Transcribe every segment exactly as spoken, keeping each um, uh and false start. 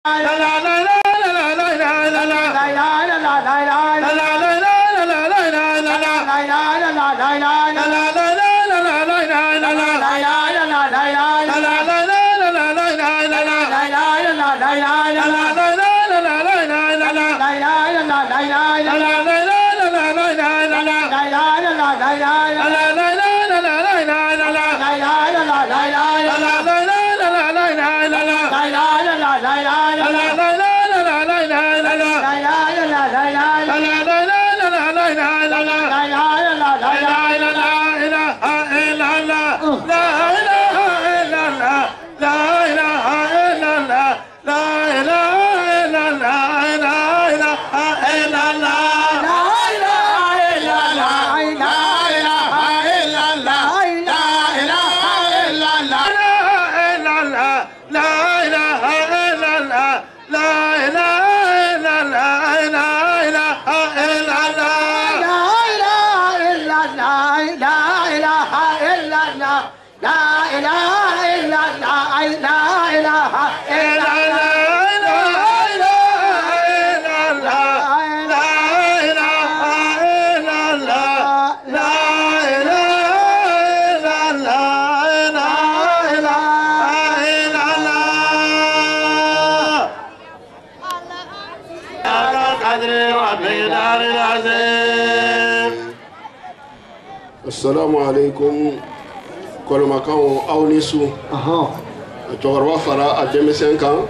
Assalamu alaikum. Kolomakan aw ni su. Aha. Cɛkɔrɔba fara a denmisɛn kan.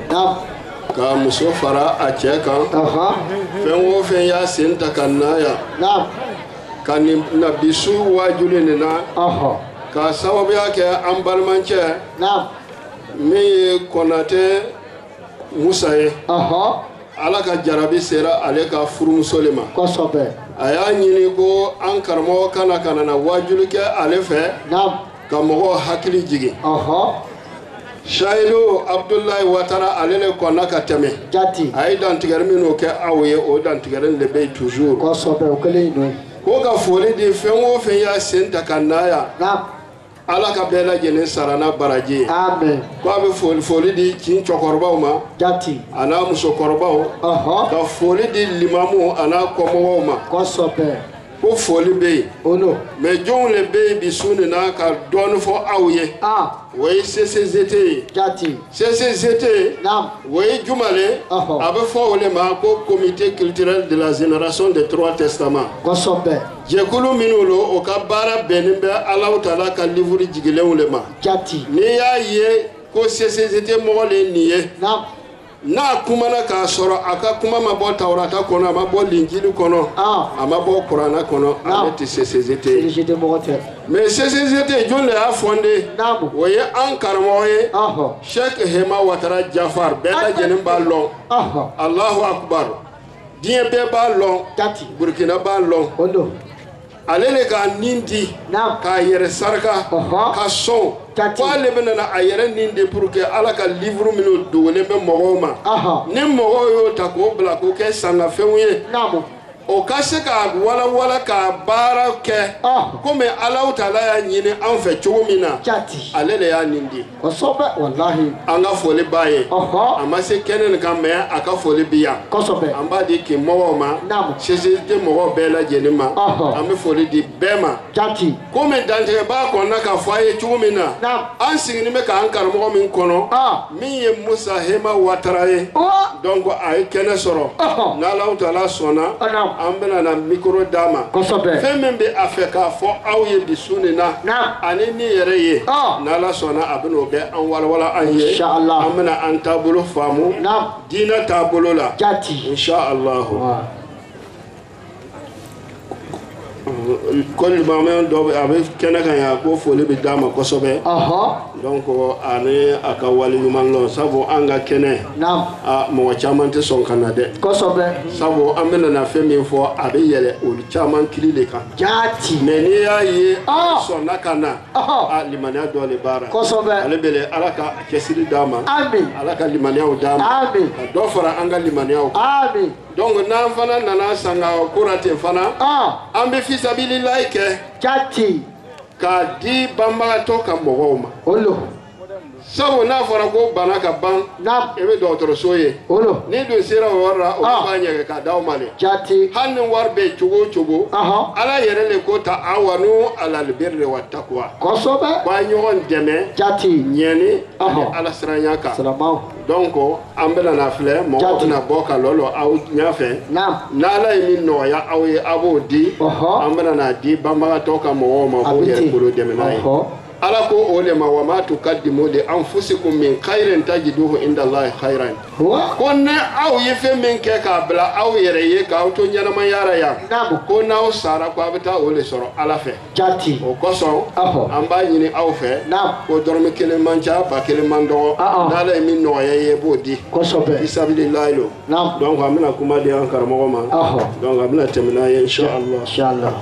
Ka muso fara a cɛ kan. Aha. Fɛn o fɛn y'a sen ta ka na yan. Naamu. Ka nin na bi su waajuli nin na. Aha. Ka sababuya kɛ an balimancɛ. Naamu. Min ye Konate Musa ye. Aha. Ala ka jarabi sera ale ka furumuso le ma. Kosɛbɛ. A y'a ɲini ko an karamɔgɔ kana ka na waajuli kɛ ale fɛ. Naamu. Ka mɔgɔw hakili jigin. Ɔhɔ. Shahidu Abdullahi Watara ale le kɔnna ka tɛmɛ. Jati. A ye dantigɛli minnu kɛ aw ye o dantigɛli de bɛ yen toujours. Kosɛbɛ o kelen don. Ko ka foli di fɛn o fɛn y'a sen ta ka na yan. Naamu. Ala ka bɛɛ lajɛlen sara n'a baraji. Amen. Ko a bɛ foli foli di kin cɛkɔrɔbaw ma. Jati. A n'a musokɔrɔbaw. Ɔhɔ. Ka foli di limamu a n'a kɔmɔgɔw ma. Kosɛbɛ. Ko foli bɛ yen. O no. Mais jɔnw le bɛ yen bi su nin na ka dɔɔni fɔ aw ye. Ah. O ye C C Z T ye. Jati. C C Z T. Naam. O ye juma le. Ɔhɔ. A bɛ fɔ o le ma ko comité culturel de la génération des trois testaments. Kosɛbɛ. Jɛkulu minnu lo o ka baara bɛnnen bɛ Alahu Taala ka livre jigilenw le ma. Jati. N'i y'a ye ko C C Z T mɔgɔ le nin ye. Naam. N'a kumana k'a sɔrɔ a ka kuma ma bɔ Tawurata kɔnɔ a ma bɔ Linjili kɔnɔ a ma bɔ Kurana kɔnɔ ale tɛ C C Z T ye. Mais C C Z T jɔn de y'a fondé o ye an karamɔgɔ ye Sheikh Hema Watara Jafar bɛɛ lajɛlen b'a lɔn. Allahu Akbar. Diɲɛ bɛɛ b'a lɔn. Burkina b'a lɔn. Ale le k'a nin di k'a yɛrɛ saraka ka sɔn. Ko ale bɛna a yɛrɛ nin de pour que Ala ka livre minnu dogolen bɛ mɔgɔw ma ni mɔgɔw y'o ta k'o bila k'o kɛ sangafɛnw ye o ka se k'a walawala k'a baara kɛ komi Alahu Taala y'a ɲini an fɛ cogo min na ale le y'a nin di. Kosɛbɛ walahi. An ka foli b'a ye. A ma se kɛnɛ nin kan mais a ka foli bi yan. Kosɛbɛ. An b'a di kin mɔgɔw ma. C C Z T mɔgɔw bɛɛ lajɛlen ma. An bɛ foli di bɛɛ ma. Jati. Komi dantigɛ b'a kɔnɔna k'a fɔ a ye cogo min na. An sigilen bɛ k'an karamɔgɔ min kɔnɔ. Min ye Musa Hema Watara ye. Donc a ye kɛnɛ sɔrɔ. N'Alahu Taala sɔnna. An bɛna na micro d'a ma. Kosɛbɛ. Fɛn min bɛ a fɛ k'a fɔ aw ye bi su nin na. Ani ni yɛrɛ ye. N'Ala sɔnna a bɛna o kɛ an walawala an ye. Inshallah. An bɛna an taabolo faamu. Diinɛ taabolo la. Jati. Inshallah. Ko limamɛ dɔ bɛ a bɛ kɛnɛ kan yan ko foli bɛ d'a ma kosɛbɛ. Donc ani a ka wali ɲuman lɔ sabu an ka kɛnɛ. A mɔgɔ caman tɛ sɔn ka na dɛ. Kosɛbɛ. Sabu an bɛna na fɛn min fɔ a bɛ yɛlɛ olu caman kiri de kan. Jati. Mais n'i y'a ye a sɔnna ka na a limaniya dɔ de b'a la. Kosɛbɛ. Ale bɛ Ala ka cɛsiri d'a ma. Amin. Ala ka limaniyaw d'a ma. Amin. Ka dɔ fara an ka limaniyaw kan. Amin. Donc n'an fana nana sanga kora ten fana an bɛ fisabililayi kɛ. Jati. K'a di banbagatɔ ka mɔgɔw ma. Olo. sabu n'a fɔra ko bana ka ban i bɛ dɔgɔtɔrɔso ye ni dun sera o yɔrɔ la o b'a ɲɛgɛn k'a d'aw ma dɛ hali ni wari bɛ cogo o cogo ala yɛrɛ de ko ta awanu alal birri wa taqwa kosɛbɛ b'a ɲɔgɔn dɛmɛ ɲɛni ani ala siranya kan donc an bɛna na filɛ mɔgɔw bɛna bɔ ka lɔlɔ aw ɲɛfɛ n'ala ye min nɔgɔya aw ye a b'o di an bɛna na di banbagatɔ ka mɔgɔw ma k'o yɛrɛ bolo dɛmɛ n'a ye ala ko o le ma wa ma tuqaddimu li anfusikum min khairin tajiduhu inda Allahi khairan ko ne aw ye fɛn min kɛ k'a bila aw yɛrɛ ye k'aw to ɲɛnamayara yan ko n'aw sara ko a bɛ taa o le sɔrɔ ala fɛ o kosɔn an b'a ɲini aw fɛ ko dɔrɔmɛ kelen man ca ba kelen man dɔgɔ n'ala ye min nɔgɔya ye b'o di fisabilillahi lo donc an bɛna kuma di an karamɔgɔ ma donc an bɛna tɛmɛ n'a ye inshallah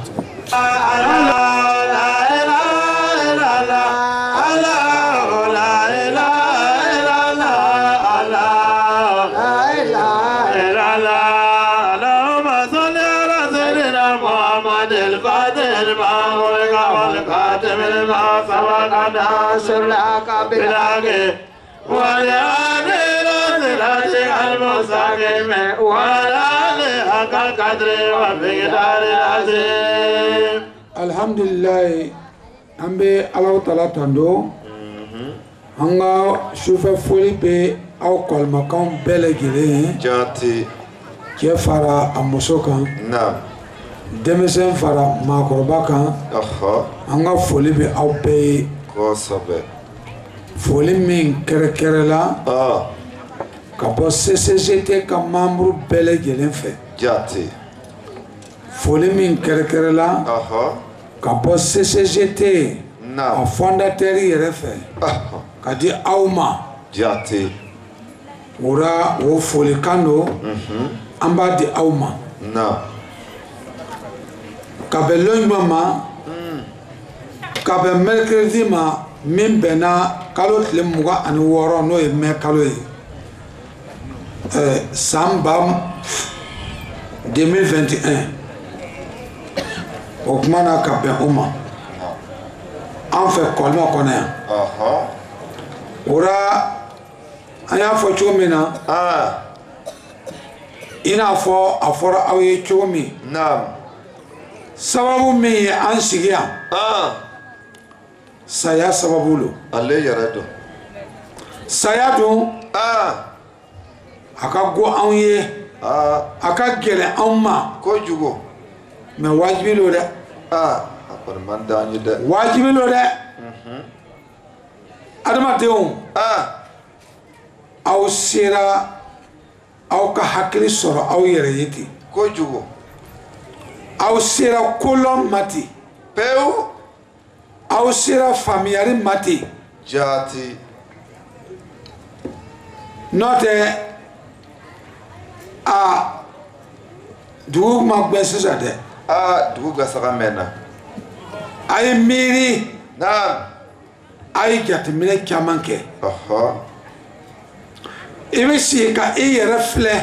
Alhamdulillah, ambe Allah Ta'ala tando. Anga shufa foli be au kolmakan bele gele. Jati. Ke fara amusokan. Na. Demesen fara makorobakan. Aha. Anga foli be au be. Kosabe. Foli min kere kere la. Ah. Kabo C C G T ka membre bele gele fe. Jati. Foli min kere kere la. Aha. Kabo C C G T. Na. A fondateur yɛrɛ fɛ ka di aw ma Jati ora o folikan do an b'a di aw ma na ka bɛn lɔnjuma ma ka bɛn mercredi ma min bɛnna kalo tile mugan ani wɔɔrɔ n'o ye mɛ kalo ye ɛɛ san ba deux mille vingt et un o kuma na ka bɛn o ma an fɛ kɔlima kɔnɔ yan ora an y'a fɔ cogo min na i n'a fɔ a fɔra aw ye cogo min sababu min ye an sigi yan saya sababu lo ale yɛrɛ don saya dun a ka go anw ye a ka gɛlɛn anw ma kojugu mais wajibi lo dɛ wajibi lo dɛ adamadenw aw sera aw ka hakili sɔrɔ aw yɛrɛ ye ten kojugu aw sera kolɔn ma ten pewu aw sera faamuyali ma ten Jati n'o tɛ a dugu ma gbɛn sisan dɛ a dugu gasaga mɛnna a ye miiri naam a ye jateminɛ caman kɛ ɔhɔ i bɛ sigi ka i yɛrɛ filɛ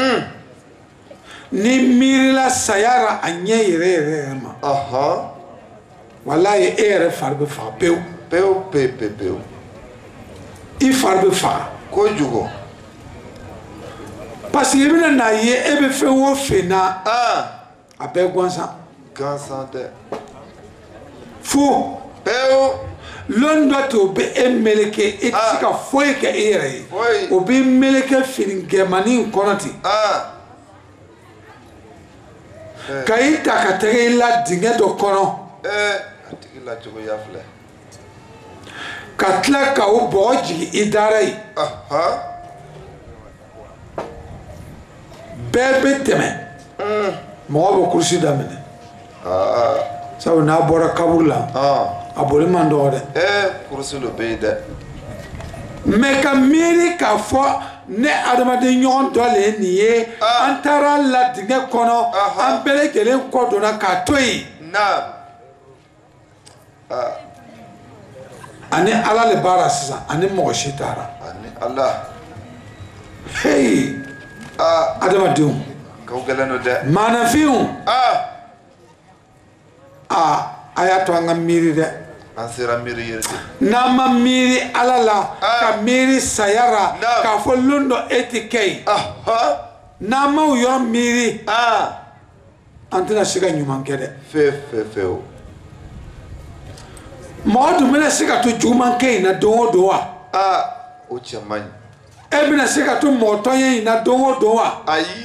ni miirila saya ra a ɲɛ yɛrɛ yɛrɛ yɛrɛ ma ɔhɔ walayi e yɛrɛ fari bɛ faga pewu pewu pewu pewu pewu i fari bɛ faga kojugu parce que i bɛna n'a ye e bɛ fɛn o fɛn na a bɛɛ gansan gansan dɛ fo pewu lɔn dɔ to bɛ e meleke e tɛ se ka foyi kɛ e yɛrɛ ye o bɛ meleke fini gɛmani in kɔnɔ ten ka i ta ka tɛgɛ i la dingɛ dɔ kɔnɔ a tigi la cogoya filɛ ka tila ka o bɔgɔ jigin i dara ye bɛɛ bɛ tɛmɛ mɔgɔ bɛ kurusi daminɛ sabu n'a bɔra kaburu la a boli man dɔgɔ dɛ kurusi lo bɛ yen dɛ mɛ ka miiri k'a fɔ ne adamaden ɲɔgɔn dɔ le ye nin ye an taara la dingɛ kɔnɔ an bɛɛ lajɛlen kɔ donna k'a to yen ani ala le b'a la sisan ani mɔgɔ si taara ani ala heyi adamadenw k'aw gɛlɛn don dɛ maanafinw a a y'a to an ka miiri dɛ ansera miri yirde nama miri alala ka miri sayara ka fo lundo etikei aha nama uyo miri ah antina shiga nyuman kede fe fe fe o modu mena shiga to juman kei na dongo doa ah o chamani ebina shiga to motoye na dongo doa ayi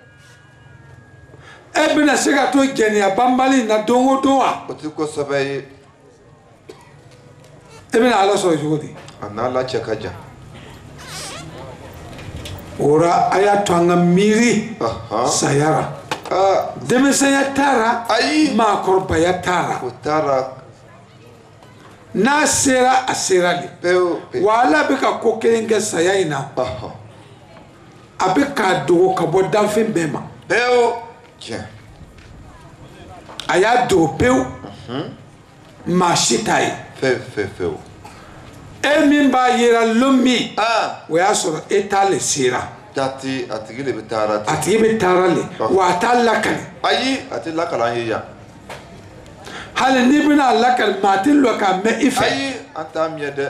ebina shiga to genia bambali na dongo doa o ti ko sabai ebina ala so jodi anala chakaja ora aya twanga miri aha sayara ah demese ya tara ayi ma korba ya tara utara na sera aserali peu wala be ka kokelenge sayaina aha abeka do ka bodan fe bema peu tiens aya do peu ma shitai fe fe fe o emi ba yera lomi ah we asoro etale sera dati atigile bitara ati be tarale wa talakali ayi ati lakala ya hal ni bina lakal matin lo ka me ife ayi anta miede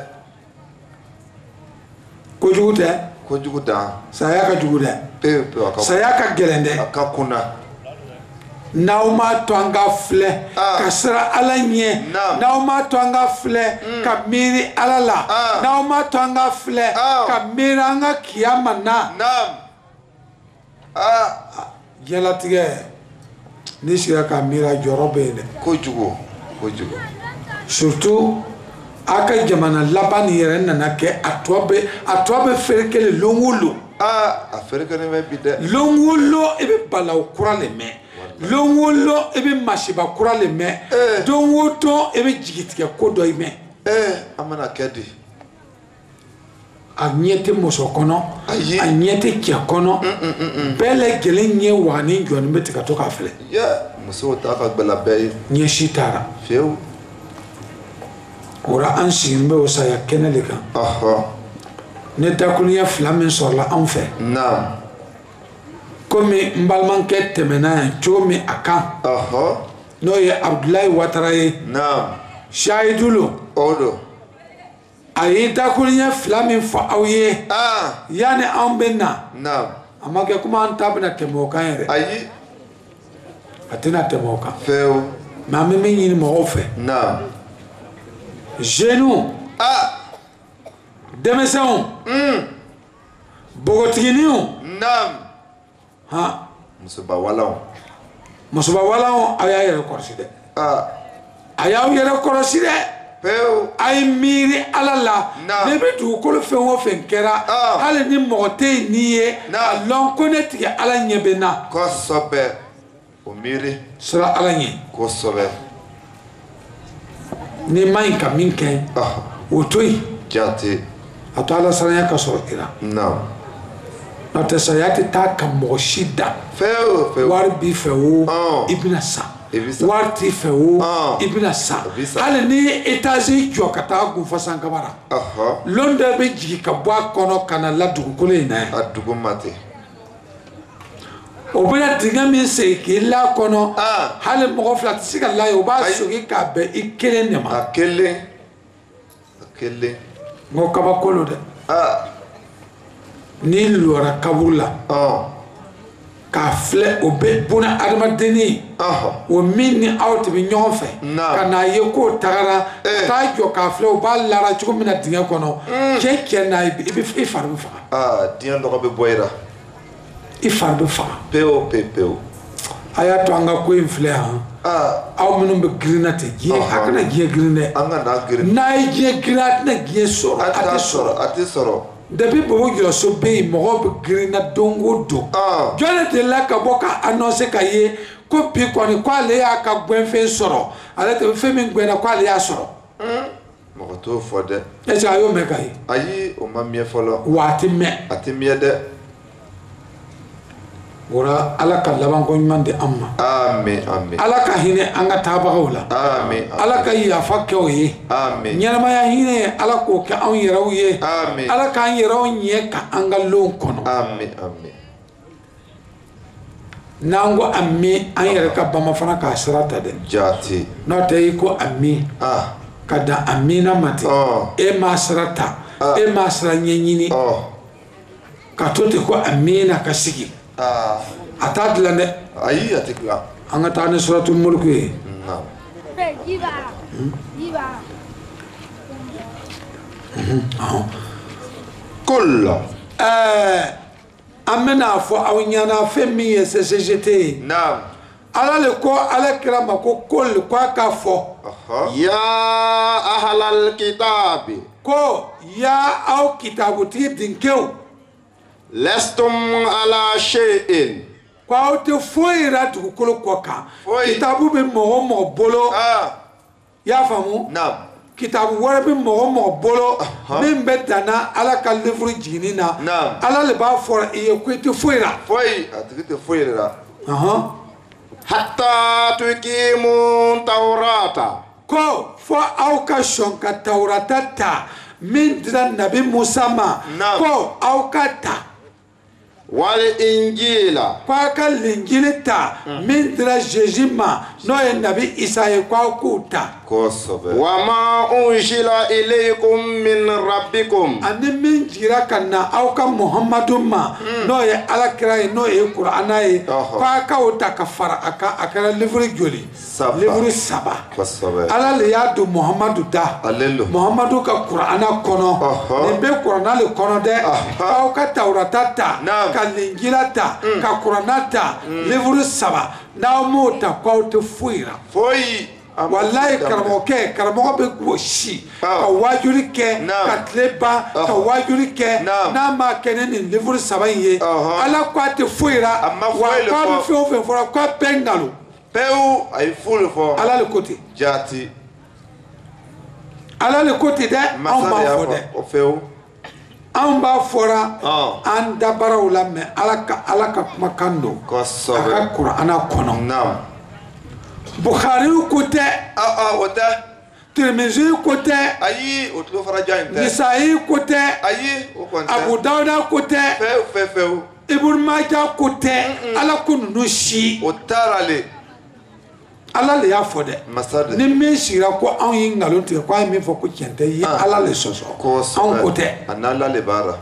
ko jugute ko juguda saya ka jugude peu peu aka saya ka gelende akakuna nauma twanga fle kasra alanye nauma twanga fle ka miri alala nauma twanga fle ka miranga kiyama na nam ah yela tige ni shira ka mira jorobe de ko jugo ko jugo surtout aka jamana labani yere nana ke atwabe atwabe ferkele longulu ah afere kene me bide longulu ebe balaw kurale me longolo ebe mashiba kurale me donwoto ebe jigitike kodo ime eh amana kedi anyete mosokono anyete kiakono bele gele nye wani njoni mbeti katoka fele yeah muso ta ka bela bay nye shitara feu ora ansi mbe osaya kenelika aha ne takunya flamen sorla anfe nam comme mbalman ke temena chomi akan aha no ye Abdoulaye Ouattara nam shaidulo odo ayi takunya flamen fa awye ah yani ambenna nam amake kuma antabna temoka yere ayi atina temoka feu ma meme nyini mo ofe nam genou ah demeson mm bogotiginiu nam ha musuba walaw musuba walaw aya yere korside ah aya yere korside peu ay miri alala ne be du ko fe wo fe kera hal ni mote niye alon konet ya ala nyebena ko sobe o miri sura ala nye ko sobe ni main ka minke ah otoi jati atala saranya ka soro ira nam na tesayati ta ka moshida feu feu war bi fe wo ibna sa war ti fe wo ibna sa hal ni etazi jo kata gu fasan kabara aha londe be jigi ka bwa kono kana la dugu kole ina adugo mate obena dinga min se ki la kono hal mo flat sika la yo ba so ki ka be ikele ne ma akele akele ngo kaba kolo de ah ni lora kabula ah ka fle obe bona armadeni ah o minni out bi nyonfe kana ye ko tagara ta jo ka fle o ba lara chuko mina dinga kono ke ke na ibi fi faru fa ah dian do be boira ifaru fa peu peu peu aya to anga ko infle ha ah aw munum be grinate je akana je grine anga na grine na je grinate na je soro ati soro ati soro depuis bobo jo so be mo be grina dongo do ah jone de la ka boka annoncer ka ye ko pi ko ni kwa le ya ka gwen fe soro ale te fe min gwen na kwa le ya soro hmm mo to fode e ja yo me kai ayi o ma mie folo wati me ati mie de ora ala ka laban ko nyande amma amen amen ala ka hine anga taba wala amen ala ka ya fakke o ye amen nyama ya hine ala ko ka an yeraw ye amen ala ka an yeraw nye ka anga lon kono amen amen nango ammi an yera ka bama fana ka sirata de jati no te ko ammi ah kada amina mate e masrata e masra nyenyini katote ko amina kasigi ah atadla ne ayi atikla anga tane suratul mulk e na jiba jiba kullu eh amena fo awnyana femi S C G T naam ala le ko ala kirama ko kol ko ka fo ya ahlal kitabi ko ya au kitabu ti dinkew lastum ala shay'in kwa te foira tu ko ko ka kitabu be mo mo bolo ah ya famu naam kitabu wara be mo mo bolo min betana ala ka livre jinina ala le ba for e ko te foira foi atikite foira aha hatta tuqimu tawrata ko fo au ka shonka tawrata ta min dira nabi Musa ma ko au ka ta wal injila kwa ka linjili ta min dira Jésus ma no e nabi Isa e kwa kuta ko sobe wa ma unshila ilaykum min rabbikum ani min jira kana au ka Muhammadu ma no e alakira e no e Qur'ana e kwa ka uta ka fara aka akara livre joli livre saba ko sobe ala le ya do Muhammadu da alelu Muhammadu ka Qur'ana kono ne be Qur'ana le kono de au ka Taurata ta ka linjila ta ka Qur'ana ta livre saba na mota kwa te fuira foi wallahi karamo ke karamo be goshi ka wajuri ke ka tleba ka wajuri ke na ma kenen ni livre sabaye ala kwa te fuira wa ka be fi ofe fora kwa pengalo peu ay full fo ala le côté jati ala le côté de on ba fo de o feu on ba fora an dabara wala me ala ka ala ka makando ko sobe ka Qur'ana kono nam Bukhari côté ah ah wata Tirmizi côté ayi o to fara jainte Nisa'i côté ayi o konta Abu Dawud côté feu feu feu Ibn Majah côté ala kunu shi o tarale ala le ya fo de masade ni min shira ko an yin ngalon te ko min fo ko kente yi ala le soso an côté anala le bara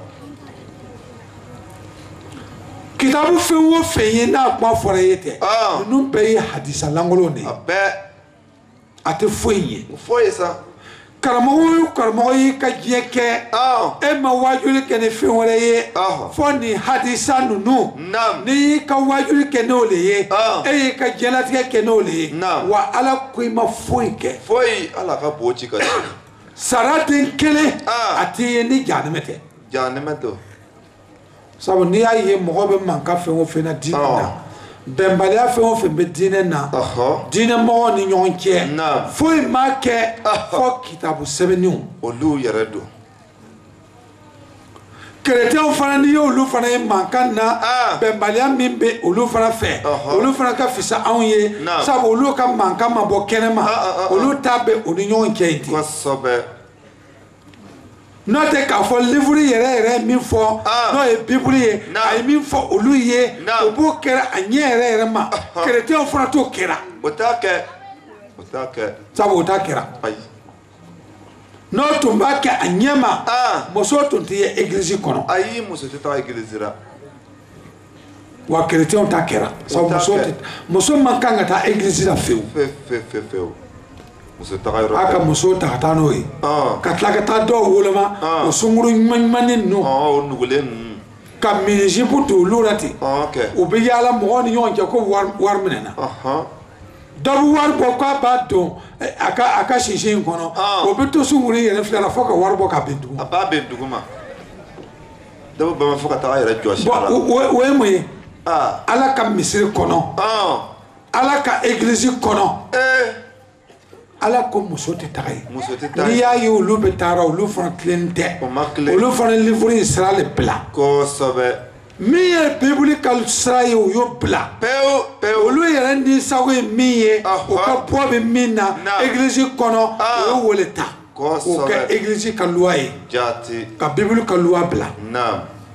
kitabu fe wo fe yin na kwa fo re yete nu be hadisa langolo ne abe ate fo yin fo yesa karamo karamo yi ka jeke ah e ma wajuli ke ne fe wore ye fo ni hadisa nunu ni ka wajuli ke no le ye e ka jelati ke no le wa ala ko ma fo ke fo ala ka bochi ka saratin kele ati ni janamete janamato sabu ni ya ye mɔgɔ bɛ manka fɛn o fɛn na diinɛ na bɛnbaliya fɛn o fɛn bɛ diinɛ na diinɛ mɔgɔw ni ɲɔgɔn cɛ foyi ma kɛ fɔ kitabu sɛbɛnniw olu yɛrɛ don keretɛnw fana ni ye olu fana ye mankan na bɛnbaliya min bɛ olu fana fɛ olu fana ka fisa anw ye sabu olu ka mankan ma bɔ kɛnɛma olu ta bɛ o ni ɲɔgɔn cɛ yen ten n'o tɛ k'a fɔ livre yɛrɛ yɛrɛ min fɔ n'o ye bibulu ye a ye min fɔ olu ye o b'o kɛra a ɲɛ yɛrɛ yɛrɛ ma keretɛnw fana t'o kɛra o t'a kɛ o t'a kɛ sabu o t'a kɛra n'o tun b'a kɛ a ɲɛ ma muso tun tɛ ye église kɔnɔ ayi muso tɛ taa église la wa keretɛnw ta kɛra sabu muso tɛ muso man kan ka taa église la fiyewu fewu fewu a ka muso ta ka taa n'o ye ka tila ka taa dɔw woloma o sunkuru ɲuman ninnu ka minizipu don olu la ten o bɛ yaala mɔgɔw ni ɲɔgɔn cɛ ko wari minɛna dɔ bɛ wari bɔ k'a b'a don a ka a ka sisi in kɔnɔ o bɛ to sunkuru yɛrɛ filɛ la fo ka wari bɔ ka bɛn dugu ma. a b'a bɛn dugu ma dɔw bɛ fɔ ka taa a yɛrɛ jɔsi a la. o ye mun ye ala ka misiri kɔnɔ ala ka église kɔnɔ. ala ko muso tɛ taga ye n'i y'a ye olu bɛ taara olu fana tilen tɛ olu fana livre in sira le bila kosɛbɛ min ye bibuli ka sira ye o y'o bila pewu pewu olu yɛrɛ nisago ye min ye o ka bɔ bɛ min na église kɔnɔ o ye wele ta k'o kɛ église ka loi ye ka bibuli ka loi bila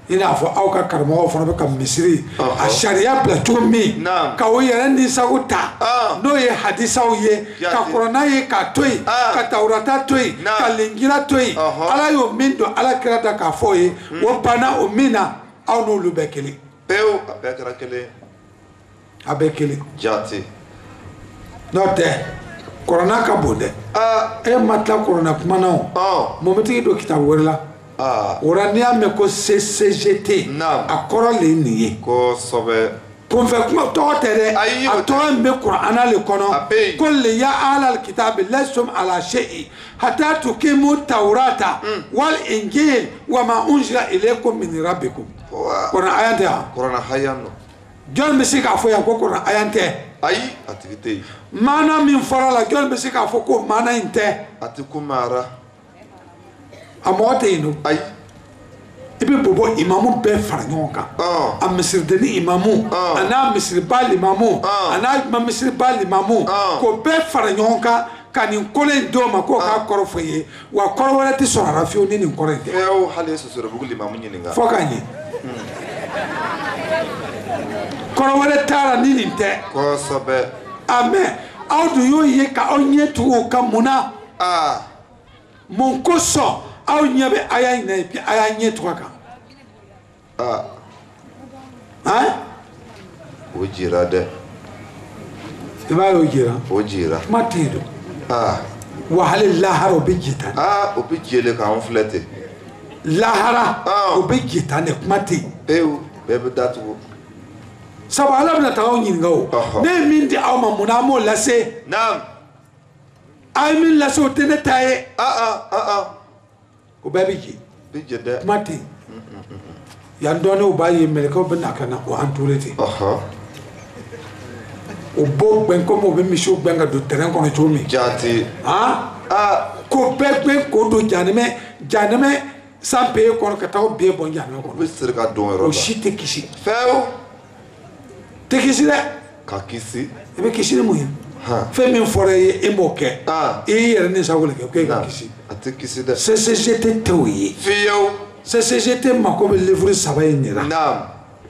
ina fɔ aw ka karamɔgɔw fana bɛ ka misiri a sariya bila cogo min ka o yɛrɛ nisago ta n'o ye hadisaw ye ka kuranɛ ye k'a to yen ka tawurata to yen ka linjila to yen ala y'o min don ala kira da k'a fɔ ye o banna o min na aw n'olu bɛɛ kelen pewu a bɛɛ kɛra kelen a bɛɛ kelen jate n'o tɛ kuranɛ ka bon dɛ e ma tila kuranɛ kuma na o mɔmɛtigi don kitabu wɛrɛ la ora ni ame ko C C G T a kɔrɔ le nin ye kosɛbɛ kunfɛ kuma tɔgɔ tɛ dɛ a tɔgɔ min bɛ kuranɛ le kɔnɔ ko le ya alal kitabi lastum ala shay'in hatta tuqimu tawrata wal injil wa ma unzila ilaykum min rabbikum kuranɛ aya tɛ wa kuranɛ aya nɔ jɔn bɛ se k'a fɔ yan ko kuranɛ aya tɛ ayi a tigi tɛ yen maana min fɔra la jɔn bɛ se k'a fɔ ko maana in tɛ a tɛ ko maara a mɔgɔ tɛ yen nɔ ayi i bɛ bɔbɔ imamu bɛɛ fara ɲɔgɔn kan a misirideni imamu a n'a misiriba limamu a n'a misiriba limamu k'o bɛɛ fara ɲɔgɔn kan ka nin kɔrɔ in d'o ma k'o k'a kɔrɔ fɔ i ye wa kɔrɔ wɛrɛ tɛ sɔrɔ a la fiyewu ni nin kɔrɔ in tɛ fiyewu hali sosorobugu limamu ɲininka fɔ k'a ɲɛ kɔrɔ wɛrɛ t'a la ni nin tɛ kosɛbɛ amen aw dun y'o ye k'aw ɲɛ tugu o kan mun na mun kosɔn aw ɲɛ bɛ aya in na ye bi a y'a ɲɛ tugu a kan han o jira dɛ i b'a ye o jira o jira kuma tɛ yen don wa hali lahara o bɛ ji tan o bɛ jele k'an filɛ ten lahara o bɛ ji tan de kuma tɛ yen pewu bɛɛ bɛ datugu sabu ala bɛna taa aw ɲininka o ne ye min di aw ma mun na an b'o lase a ye min lase o tɛ ne ta ye o bɛɛ bɛ ji kuma tɛ yen yan dɔɔninw b'a ye mɛlɛkɛw bɛ na ka na o entouré ten o b'o gbɛn komi o bɛ misiw gbɛn ka don terrain kɔnɔ cogo min jate k'o bɛɛ gbɛn k'o don janɛmɛ janɛmɛ san bee kɔnɔ ka taa o bee bɔn janɛmɛ kɔnɔ o bɛ siri ka don yɔrɔ la o si tɛ kisi fɛwu tɛ kisi dɛ ka kisi i bɛ kisi ni mun ye fɛn min fɔra i ye e m'o kɛ i y'i yɛrɛ nisago le kɛ k'e ka kisi a tɛ kisi dɛ C C G T tɛ o ye fiyewu C C G T mako bɛ livre saba in de la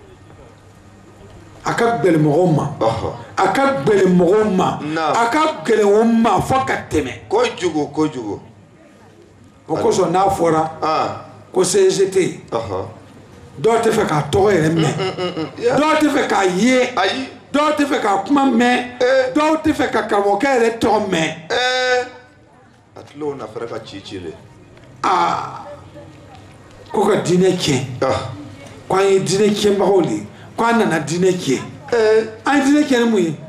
a ka gɛlɛn mɔgɔw ma a ka gɛlɛn mɔgɔw ma a ka gɛlɛn o ma fo ka tɛmɛ kojugu kojugu o kosɔn n'a fɔra ko C C G T dɔw tɛ fɛ k'a tɔgɔ yɛrɛ mɛn dɔw tɛ fɛ k'a ye dɔw tɛ fɛ k'a kuma mɛn dɔw tɛ fɛ ka karamɔgɔkɛ yɛrɛ tɔgɔ mɛn a tulo nafɛrɛ ka ci ci le aa ko ka diinɛ tiɲɛ ko an ye diinɛ tiɲɛbagaw de ye ko an nana diinɛ tiɲɛ an ye diinɛ tiɲɛ ni mun ye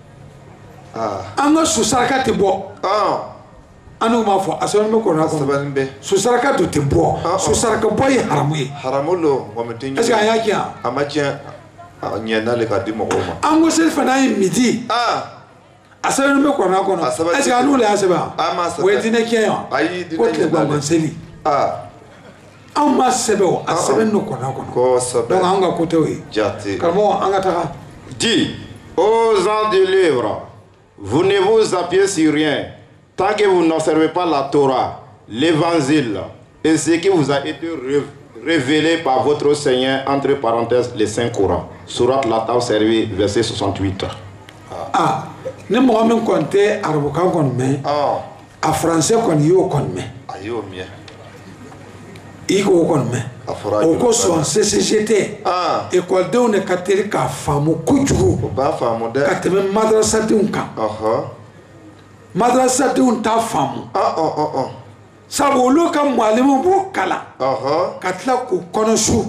an ka su saraka tɛ bɔ an n'u b'a fɔ a sɛbɛnnen bɛ kɔrɔna kɔnɔ su saraka dun tɛ bɔ su saraka bɔ ye haramu ye haramu lo mɔmɛ tɛ est ce que an y'a tiɲɛ a ma tiɲɛ ɲɛ n'ale ka di mɔgɔw ma an ko seli fana ye midi a sɛbɛnnen bɛ kɔrɔna kɔnɔ est ce que an n'u le y'a sɛbɛn o ye diinɛ tiɲɛ ye ko tile gangan seli anw ma sɛbɛn o a sɛbɛn n'o kɔnɔ kɔnɔ donc an ka ko tɛ o ye karamɔgɔ an ka taga. Dit aux gens du livre, vous ne vous appuyez sur rien tant que vous n'observez pas la Torah, l'évangile et ce qui vous a été révélé par votre Seigneur, entre parenthèses les saints Coran. Surat Lataw servi verset soixante-huit. Ah, ne mɔgɔ min kɔni tɛ arabukan kɔni mɛn a faransɛ kɔni y'o kɔni mɛn a y'o mɛn i k'o kɔni mɛn o kosɔn C C G T ekɔlidenw de ka teli k'a faamu kojugu ka tɛmɛ madrasadenw kan madrasadenw t'a faamu sabu olu ka mualimu b'o kalan ka tila k'o kɔnɔsu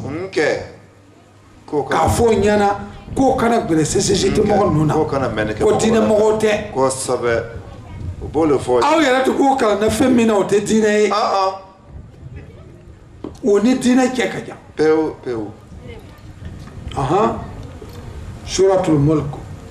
k'a fɔ o ɲɛna k'o kana gbɛrɛ C C G T mɔgɔ ninnu na ko diinɛ mɔgɔw tɛ aw yɛrɛ tɛ k'o kalan na fɛn min na o tɛ diinɛ ye o ni diinɛ cɛ ka jan pewu pewu ahan suratul mulk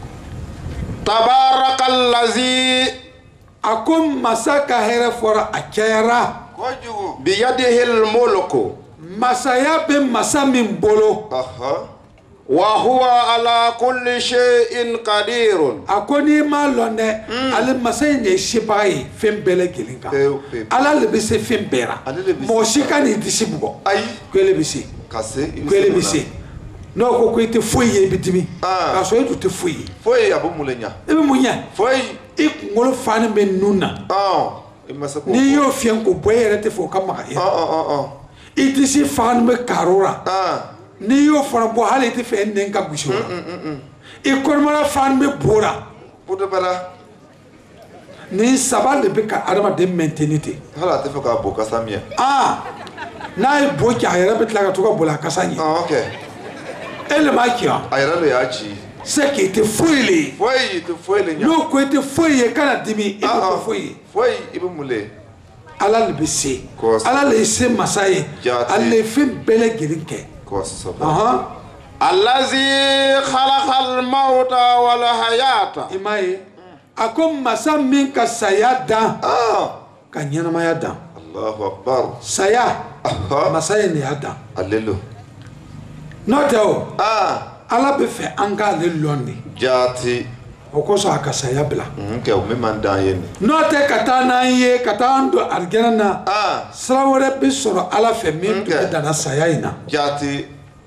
tabarakallazi a ko masa ka hɛrɛ fɔra a cayara biyadihil mulku masaya bɛ masa min bolo wa huwa ala kulli shay'in qadirun a ko n'i m'a lɔn dɛ ale masa in de ye sebaga ye fɛn bɛɛ lajɛlen kan ala le bɛ se fɛn bɛɛ la mɔgɔ si ka n'i disi bugɔ ko ele bɛ se Cassé. Quelle bise. Non, ko ko te foye bitimi. Ah. Ka so etu te foye. Foye abu mulenya. E be munya. Foye. E ngolo fane be nuna. Ah. E masako. Ni yo fien ko boyere te fo kama ya. Ah ah ah ah. E ti si fane be karora. Ah. Ni yo fana bo hale te fe nen ka bushora. Mm mm mm. E kormara fane be bora. Puto bala. Ni sabal de be ka adama de maintenite. Hala te fo ka boka samia. Ah. Na e bo ki ayera bet la ka to ka bola kasanye. Ah okay. Elle m'a dit ayera le yachi. C'est qui était fouillé. Foye te foye nya. No ko était fouillé kana dimi e ko fouillé. Foye ibu mule. Ala le bisi. Kosa. Ala le se masaye. Jati. Ala le fin bele gelinke. Kosa. Aha. Allazi khalaqal mauta wal hayata. Imaye. Akom masa min ka saya dan. Ah. Ka nyana maya dan. Allahu akbar. Saya. Aha. Masaye ni adam. Alléluia. Noteo. Ah. Ala be fe anga le londi. Jati. Okoso aka saya bla. Nke o me manda yeni. Note kata na ye kata ando argena na. Ah. Srawore be soro ala fe min to dana saya ina. Jati.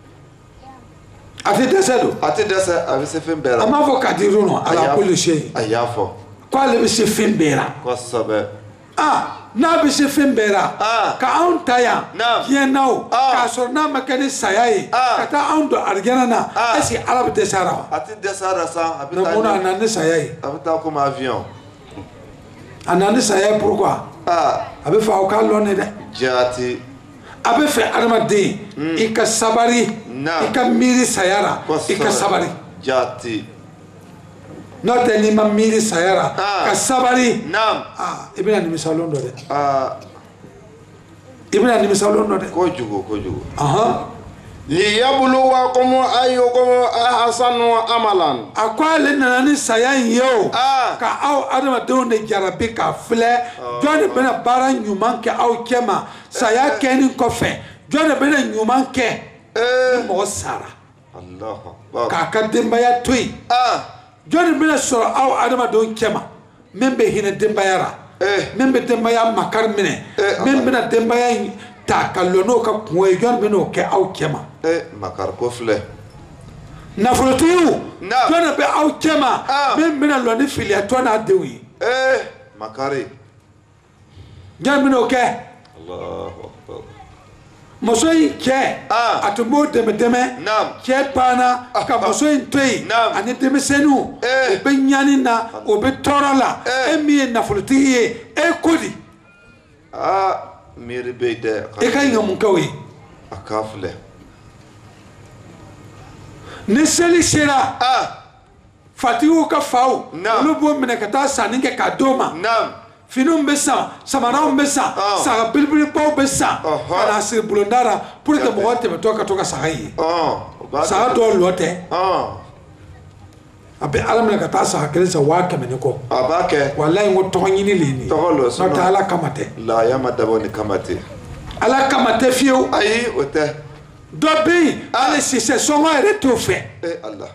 Ati deselo. Ati desa ave se fin bera. Ama fo kadiru no ala kulli shay. Ayafo. Kwa le be se fin bera. Kosa be. Ah, na be se fin bera. Ah. Ka on taya. Naam. Kien now. Ah. Ka soro na makani saya yi. Ah. Kata ando argena na. Ah. Esi ala be desara. Ati desa rasa Na mona habita. anani saya yi. Habita comme avion. Anani saya pourquoi? Ah. Abe fa o ka lone de. Jati. Abe fe armadi. Ika sabari. Naam. Ika miri sayara. Kosa. Ika sabari. Jati. Note ni ma miri sayara. Ah. Ka sabari. Nam. Ah, ibina ni misalo ndo de. Ah. Ibina ni misalo ndo de. Kojugo kojugo. Aha. Liyabluwakum ayyukum ahsanu amalan. Akwa le nana ni saya yo. Ah. Ka aw adama de ne jarabi ka fle. Jone bena bara nyuman ke aw kema. Saya keni kofe. Jone bena nyuman ke. Eh. Mo sara. Allahu akbar. Ka ka demba ya toy. Ah. Jone bena soro aw adama don kema. Membe hina demba yara. Eh. Membe demba ya makar mine. Eh, Membe na demba ya ta kalono ka kuwe jone bena ke aw kema. Eh, makar kofle. Nafolotiyu. Naam. Jone be aw kema. Ah. Membe na loni filia to na dewi. Eh, makari. Jone bena ke. Allahu akbar. Mosoyi ke. Ah. Atumo deme deme. Naam. Ke pana ka mosoyi toyi. Naam. Ani deme senu. Eh. O be nyani na, o be torola. Eh. E mi nafolotiye e kodi. Ah, miri beide. E ka yinga mun kawe. Akafle. Ni seli sera. Ah. Fatihu ka faw. Naam. Olu bo mine ka taa sani ke ka doma. Nam. Finum besa, samaraw besa, Ah. saga bilbili paw besa. Aha. Kana sir bulondara pour que mo te to ka to ka sagai. Ah. Saga do lote. Ah. Abe alam na ka taa saga kele sa wa kemene ko. Abake. Wallahi ngo to nyini leni. Togolo so. No ta ala kamate. La yama daboni kamati. Ala kamate fiu. Ayi ote. Dobi ale sise songo ere to fe. Eh Allah.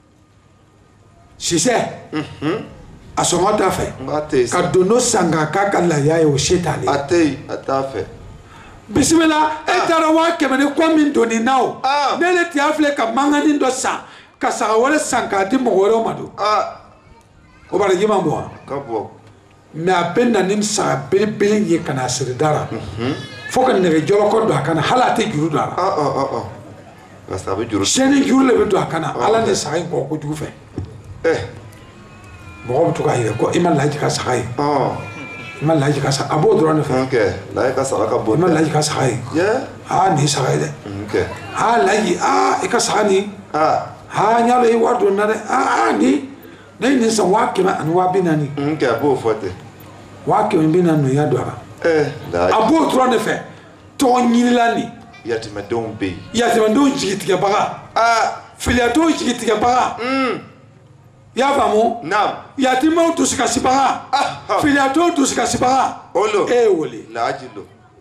Sise. Mhm. Asongo ta fe. Ate. Ka dono sanga ka ka la ya o shetani. Ate atafe. Bismillah etara wa kemene ko min doni naw. Ah. Nele ti afle ka mangani ndo sa. Ka saga wala sanka di mo woro madu. Ah. O bara yima mo. Kabo. Me abenna nim sa bilbil ye kana sir dara. Mhm. Foka ne jolo ko do kana halate juru dara. Ah ah ah ah. Basta be juru. Sheni juru le be do kana ala ne sa ko ko ju fe. Eh. Mo to ka ire ko iman laji ka sagai. Ah. Iman laji ka sa abo do ne fe. Okay. La ka sala ka bo. Iman laji ka sagai. Yeah. Ah ni sagai de. Okay. Ah laji ah e ka sagani. Ah. Ha nyalo e wado na de ah ah ni. Nei ni sa wa kema an wa binani. Okay, abo fote. Wa kema binani ya do ara. Eh, la. Abo do ne fe. To nyilani. Yatima dombe. Ya te mando jigitiga baga. Ah. Filiato jigitiga baga. Mm. Ya famu? Nam. Ya ti mo to sika sibaga. Ah. Filiato to sika sibaga. Olo. Eh wole. La ajilo.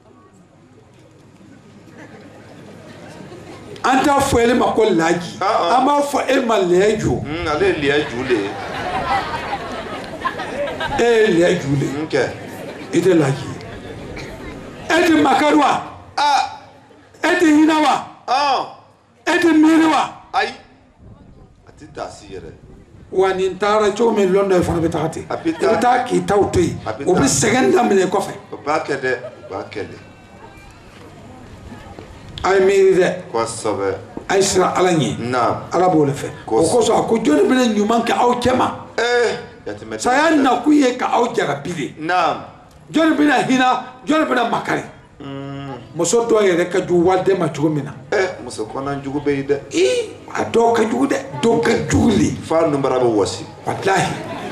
Anta fo ele ma ko laji. Ah, ah. Ama fo e ma leju. Mm, ale liya jule. Eh leju le. Okay. Ite laji. Ete makarwa. Ah. Ete hinawa. Ah. Et de miriwa. Aïe. Ati tasire. Wani ntara cho me London fana betati. Apita. Apita ki tauti. Obi second dam le kofe. Ba kede, ba kede. Ay miride. Ko sobe. Ay sira alanye. Naam. Ala bo le fe. O ko so ko joni bele nyuman ka aw kema. Eh. Saya na ku ye ka aw jara bile. Naam. Joni bele hina, joni bele makari. Muso do yere ka ju walde ma chugumina. Eh, muso kona njugu be ide. Eh, ado ka jugu de, do ka juguli. Fa numbara bo wasi. Wallahi.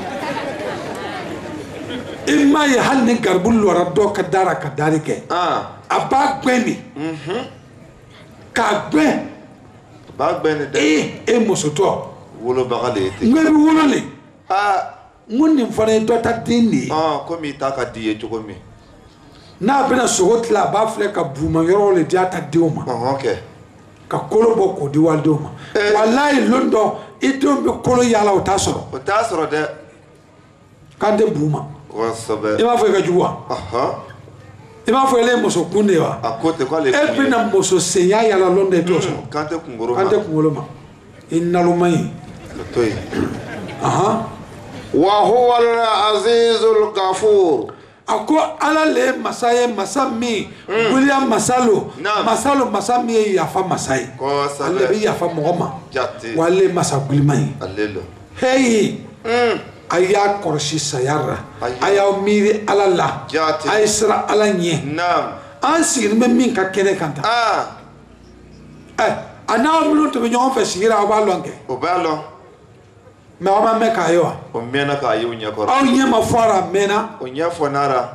Imma ya hal ni garbul lora do ka dara ka darike. Ah. Aba gbeni. Mhm. Ka gbe. Ba gbeni de. Eh, e muso to. Wolo bagale ite. Ngbe bi wolo le. Ah. Mun ni fane do ta dini. Ah, komi ta ka diye chugomi. Na bena sogot la ba fle ka buma yoro le diata dioma. Ah, okay. Ka kolo bo ko di wal dioma. Wallahi londo idom be kolo yala o tasoro. O tasoro de. Kande buma. Wa sobe. Ima fo ka juwa. Aha. Ima fo le moso kunde wa. Akote kwa le. E bena moso senya yala londo to so. Kante kungoro ma. Kante kungoro ma. Inna lumai. Lotoi. Aha. Wa huwa al-azizul ghafur. Ako ala le masaye masami mm. William Masalo Naam. Masalo masami yafa masai Ko sabe ale bi yafa mogoma jati wale masagulmai alelo hey mm. aya korshi sayara Aya. aya miri ala la Jati. ay sra ala nye Naam. an sigir me min ka kene kanta Ah. eh ana mulu to nyon fa sigira ba lonke O balo. me o ma me kayo O mena ka yu nya ko. aw nye ma fora mena O nya fonara.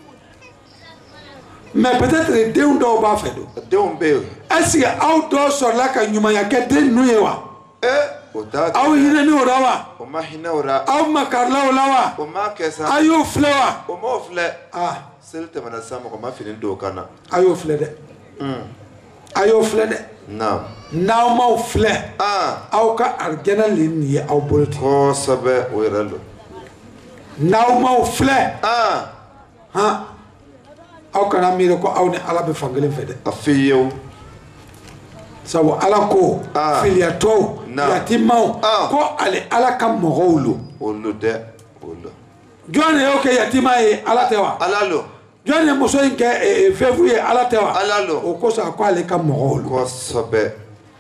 mais peut-être de ndo ba fedo De on be. est-ce que aw do so la ka nyuma ya ke de nuye wa Eh, o ta. aw hina ni orawa O ma hina ora. aw makarla olawa O ma kesa. ayo flewa O mo fle. ah Selte mana sama ko ma finin do kana. ayo fle de Mm. ayo fle de Naam. naw ma fle Ah. aw ka arjana lin ye aw bolti Ko sabe o iralo. naw ma fle Ah. ha aw kana mire ko aw ne ala be fangelen fede Afiyo. sabu ala ko Ah. filiato Naam. yatimau Ah. ko ale ala ka mogowlu Olu de. Olu. jone yo ke yatima ye ala tewa Alalo. jone muso in ke e fevu ye ala tewa Alalo. o ko sa ko ale ka mogowlu Ko sabe.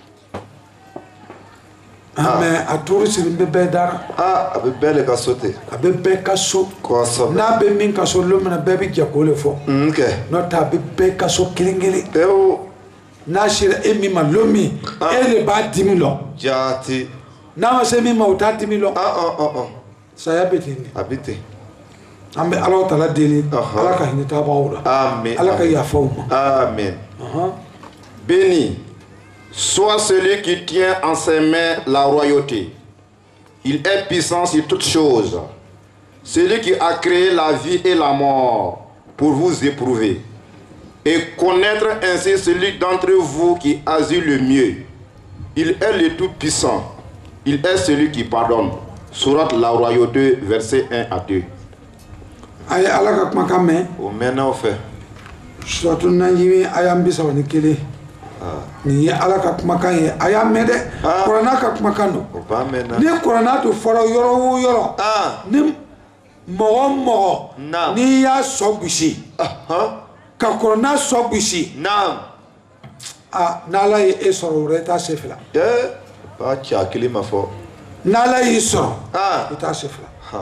mais a tour sur be be dara Ah, abe bele ka sote. abe be ka so Ko sabe. na be min ka so lo mena be bi jako le fo Okay. no ta be be ka so kilingili Ewo na shira e mi ma lomi e le ba dimi lo jati. na ma se mi ma uta dimi lo Ah ah ah ah. saya betini Habite. ambe ala taala deli Aha. ala ka hinita ba wura Amen. ala ka ya fauma Amen. aha Béni soit celui qui tient en ses mains la royauté. Il est puissant sur toutes choses. Celui qui a créé la vie et la mort pour vous éprouver. Et connaître ainsi celui d'entre vous qui agit le mieux. Il est le tout-puissant. Il est celui qui pardonne. Sourate la royauté, verset un à deux. ay ala ka kuma kan mɛn Au maintenant, fait. suratu najimi aya bi saba ni kelen nin ye ala ka kumakan ye a y'a mɛn dɛ Ah. kuranna ka kumakan don Au bas maintenant. ni kuranna tun fɔra yɔrɔ o yɔrɔ Ah. ni mɔgɔ o mɔgɔ Naam. n'i y'a sɔ gosi Ah, ah. ka kuranna sɔ gosi Naam. a n'ala ye e sɔrɔ o la i t'a se fila Eh, pas tchakili ma foi. n'ala y'i sɔrɔ Ah. i t'a se fila Ha.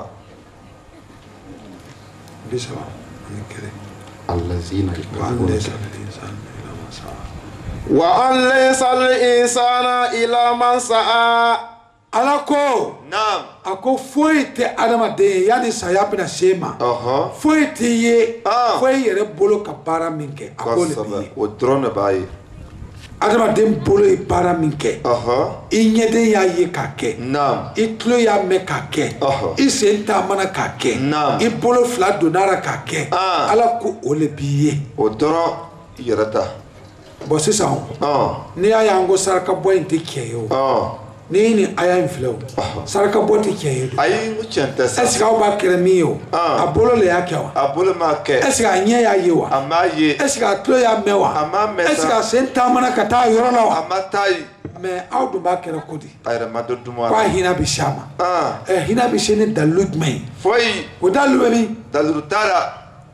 bi saba ani kelen Allazina wa an laysa lil insani illa ma sa'a wa an laysa lil insana illa man sa'a. ala ko Naam. a ko foyi tɛ adamaden ye yanni saya bɛna se ma Aha. foyi t'i ye Ah. fo i yɛrɛ bolo ka baara min kɛ a ko le b'i Kosaba. ye O drone bayi. adamaden bolo ye baara min kɛ Aha. i ɲɛden y'a ye k'a kɛ Naam. i tulo y'a mɛn k'a kɛ Ɔhɔ. i sen taamana k'a kɛ Naam. i bolo fila donna la k'a kɛ Ah. ala ko o le b'i ye O dɔrɔn i yɛrɛ ta. bɔn sisan Ɔn. n'i y'a ye an ko saraka bɔ in tɛ tiɲɛ ye o Ɔn. ni ni aya inflow saraka boti ke yedo ayi mu chente sa est-ce que aw ba kere mi yo abolo le yakewa abolo ma ke est-ce que anya ya yewa amaye est-ce que atlo ya mewa ama mesa est-ce que senta mana kata yoro lawa amatai mais aw do ba kere kodi ayra ma do duma kwa hina bishama ah eh hina bishene daludme foi o daludme dalutara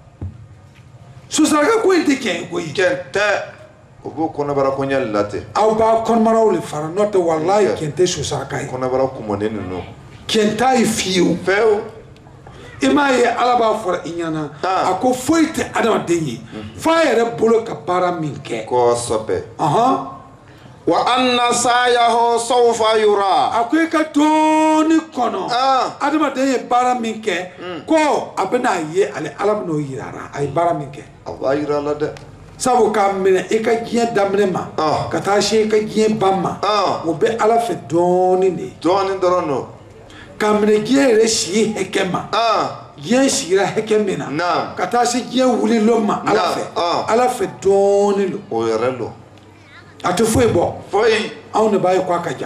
su saraka ko inte ke ko kente obo kona bara konya late aw ba kon maraw le fara note wallahi kente su saraka kona bara kumone no kenta ifiu feu imaye alaba fora inyana ako foite adama denyi fa yere bolo ka bara minke ko sope aha wa anna sayahu sawfa yura ako ka toni kono adama denyi bara minke ko abena ye ale alabno yirara ay bara minke Allah yira la de sabu ka mine e ka giye damne ma ka ta she ka giye bamma o be ala fe doni ne doni dorono ka mine giye re shi hekema giye shi ra hekemina ka ta she giye wuli loma ala fe ala fe doni lo o yerelo atu foi bo foi aw ne baye kwa ka jam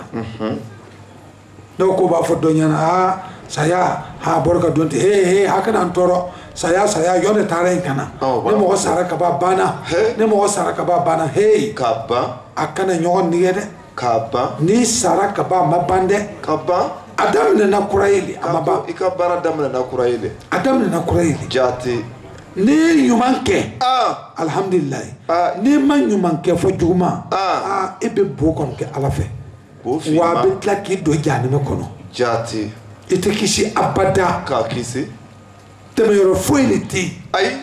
do ko ba fo donya na saya ha borka donte he he hakana antoro saya saya yone tare kana ne mo sara ka ba bana ne mo sara ka ba bana hey kaba akana nyon ni yede kaba ni sara ka ba mabande kaba adam ne na kuraili amaba ikabara adam ne na kuraili adam ne na kuraili jati ni yumanke ah alhamdulillah ni man yumanke fo juma ah ebe bo kon ke alafe wa be tlaki do jani me kono jati ite kisi abada ka kisi teme yoro foiliti ay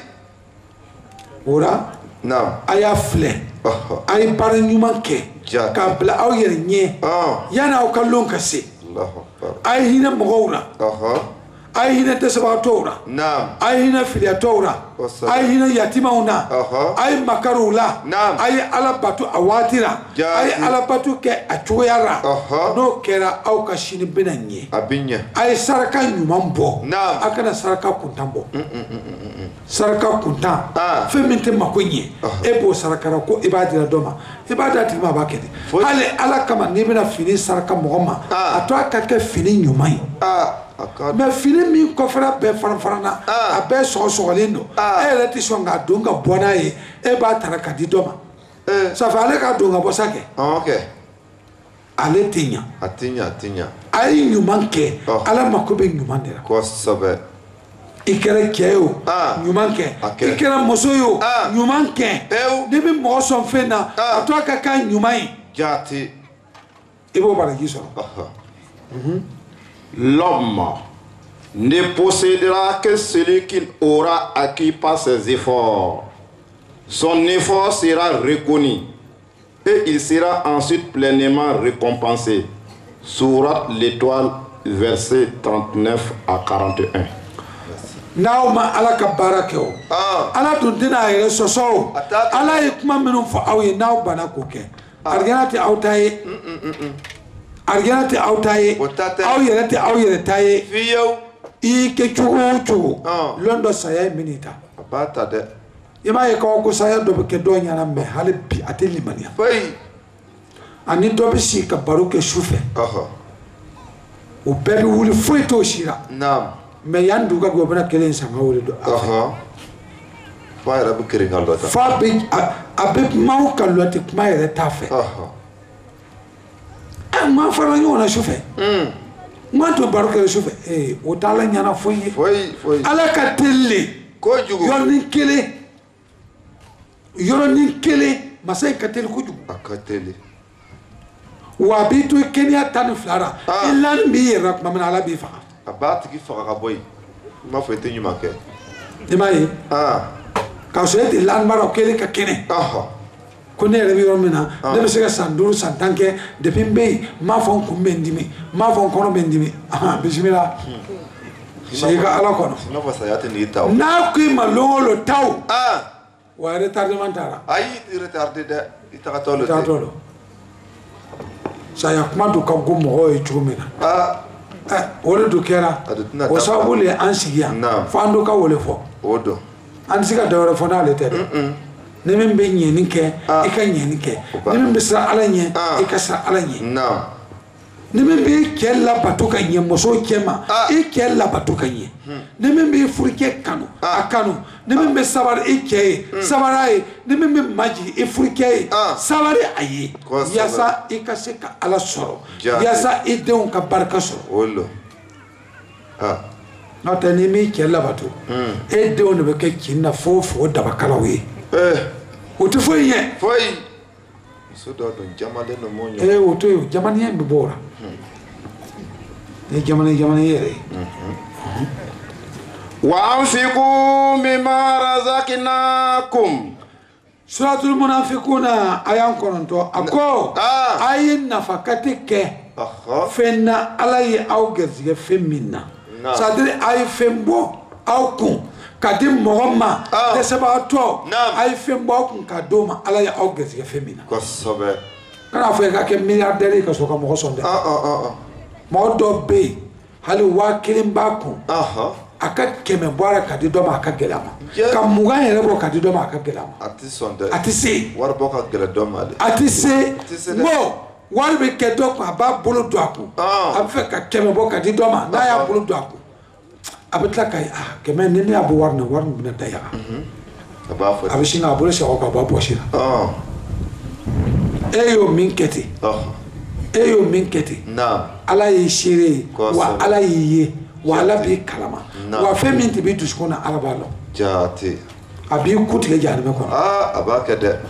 ora naam aya fle ay par nyuman ke ka bla aw yer nye yana aw kallon kase Allahu akbar ay hina mogora aha ay hina tesaba tora naam ay hina filia tora ay hina yatima una ay makarula ay alabatu awatira ay alabatu ke achoyara no kera aw kashini benanye abinya ay saraka nyuman bo naam akana saraka kuntambo saraka kunta feminte makonye ebo saraka ko ibadira doma ibadati ma bakete hale ala kama ni bena fini saraka mogoma atwa kake fini nyumai mais fini min kofra be faran farana a be so so lindo e reti so nga dunga bona e e ba taraka di doma ça fa ale ka dunga bosake okay ale tinya atinya atinya ay nyumanke ala makobe nyumandera ko sabe ikere keo nyumanke ikere mosoyo nyumanke de bi mo so fena atwa kaka nyumai jati ibo bara giso l'homme ne possédera que celui qu'il aura acquis par ses efforts. Son effort sera reconnu et il sera ensuite pleinement récompensé. Sourate l'Étoile, versets trente-neuf à quarante et un. Nauma ala kabarakeo ala tundina yere soso ala yekuma minu fo awye naw bana koke arganati awtaye arganati awtaye aw yerati aw yerataye fiyo ike chugu chugu londo saya minita bata de yema ye ko ko saya do be ke do nyana me hale bi ateli mania fay ani do be si ka baruke shufe aha o bebi wuli foi to shira naam me yandu ga go bana kelen sanga wuli do aha fa ra bu kiri ngal do ta fa be abe mau ka lote kuma yere tafe aha ma fara nyona shufe mm ma to baruke shufe eh o tala nyana foi foi foi ala ka telle ko jugu yo ni kele yo ni kele masai ka telle ko jugu akateli wa bitu kenya tan flara ilan bi rak mamna ala bi fa abat ki fa ka boy ma foi te nyuma ke imai ah ka so et ilan maro kele ka kene aha kone yɛrɛ bɛ yɔrɔ min na ne bɛ se ka san duuru san tan kɛ depuis n bɛ yen n m'a fɔ n kun bɛ n dimi n m'a fɔ n kɔnɔ bɛ n dimi bisimila sigi ka ala kɔnɔ n'a ko i ma don o don taw wa retardement taara ayi retardé dɛ i tagatɔ lo tɛ tagatɔ lo saya kuma do ka go mɔgɔw ye cogo min na o de do kɛra o sababu le an sigi yan fo an do ka wele fɔ o don an tɛ se ka dɔ wɛrɛ fɔ n'ale tɛ dɛ ne min bɛ ɲɛni kɛ i ka ɲɛni kɛ ne min bɛ siran ala ɲɛ i ka siran ala ɲɛ ni min bɛ cɛ labato ka ɲɛ muso cɛ ma i cɛ labato ka ɲɛ ni min bɛ furukɛ kanu a kanu ni min bɛ sabari i cɛ ye sabari a ye ni min bɛ majigi i furukɛ ye sabari a ye yaasa i ka se ka Ala sɔrɔ yaasa i denw ka barika sɔrɔ n'o tɛ ni min cɛ labato e denw de bɛ kɛ kin na fo fo dabakalaw ye o tɛ foyi ɲɛ foyi muso dɔ don jamalen don m'o ɲɛ ee o to yen jamaniyɛ bɛ bɔ o la ni jamana jamana yɛrɛ ye wa anfiqu mimma razaqnakum suratul munafiquna ayan kɔnɔntɔn a ko a ye nafakati kɛ fɛn na Ala ye aw gɛrɛsigɛ fɛn min na c'est-à-dire a ye fɛn bɔ aw kun ka di mɔgɔ ma dɛsɛbagatɔ a ye fɛn bɔ aw kun ka d'o ma Ala ye aw gɛrɛsigɛ fɛn min na kosɛbɛ kana fɔ i ka kɛ milliardaire ye ka sɔrɔ ka mɔgɔ sɔn dɛ mɔgɔ dɔ bɛ yen hali waa kelen b'a kun a ka kɛmɛ bɔ a la ka di dɔ ma a ka gɛlɛ a ma ka mugan yɛrɛ bɔ ka di dɔ ma a ka gɛlɛ a ma a tɛ sɔn dɛ a tɛ se wari bɔ ka gɛlɛ dɔ ma dɛ a tɛ se n ko wari bɛ kɛ dɔ kun a b'a bolo don a kun a bɛ fɛ ka kɛmɛ bɔ ka di dɔ ma n'a y'a bolo don a kun a bɛ tila ka ah kɛmɛ ni ne y'a bɔ wari na wari min bɛna da yaga a b'a fɔ a bɛ sin k'a bolo segin ka bɔ pɔsi la e y'o min kɛ ten e y'o min kɛ ten Ala y'i seere ye wa Ala y'i ye wa Ala b'i kalama wa fɛn min tɛ b'i dusukun na Ala b'a dɔn jaate a b'i ku tigɛ jahanama kɔnɔ a b'a kɛ dɛ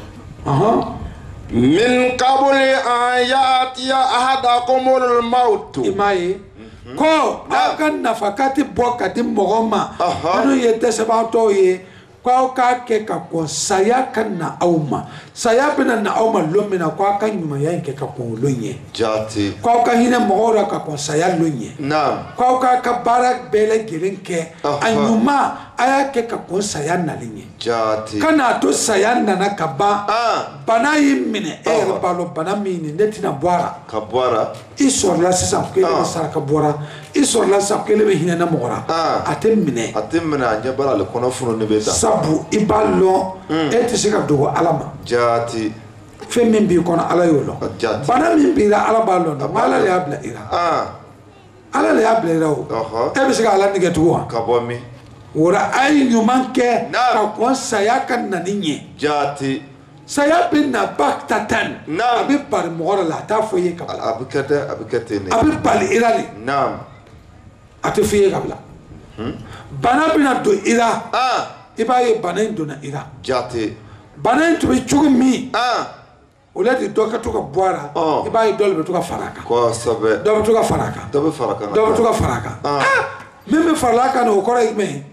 min qabli an ya'tiya ahadakumul mawt i m'a ye ko aw ka nafaka tɛ bɔ ka di mɔgɔ ma minnu ye dɛsɛbagatɔw ye k'aw k'a kɛ ka kɔn saya ka na aw ma saya bɛna na aw ma don min na k'aw ka ɲumanya in kɛ ka kɔn o don ɲɛ jaate k'aw ka hinɛ mɔgɔw la ka kɔn saya don ɲɛ k'aw k'a ka baara bɛɛ lajɛlen kɛ a ɲuman a y'a kɛ ka kɔn saya nali ɲɛ jaate ka n'a to saya nana ka ban bana y'i minɛ e yɛrɛ b'a dɔn bana min nin ne tɛna bɔ a la ka bɔ a la i sɔrɔla sisan ko e bɛ saraka bɔra i sɔrɔla sisan ko e bɛ hinɛ na mɔgɔ la a tɛ minɛ a tɛ minɛ a ɲɛ b'a la ale kɔnɔ funu ne bɛ taa sabu i b'a lɔn e tɛ se ka dogo Ala ma jaati fɛn min b'i kɔnɔ Ala y'o lɔn bana min b'i la Ala b'a lɔn nka Ala de y'a bila i la Ala de y'a bila i la o e bɛ se ka Ala nɛgɛ tugun wa ka bɔ min o la a ye ɲuman kɛ ka kɔn saya ka na ni ɲɛ jaati saya bɛ na bakitatan a bɛ bari mɔgɔ dɔ la a t'a fɔ i ye ka bila a bɛ kɛ dɛ a bɛ kɛ ten de a bɛ bali i la de a tɛ fɔ i ye ka bila bana bɛna don i la i b'a ye bana in donna i la jaate bana in tun bɛ cogo min o la de dɔ ka to ka bɔ a la i b'a ye dɔ de bɛ to ka fara a kan kosɛbɛ dɔ bɛ to ka fara a kan dɔ bɛ fara a kan dɔ bɛ to ka fara a kan min bɛ fara a kan o kɔrɔ ye jumɛn ye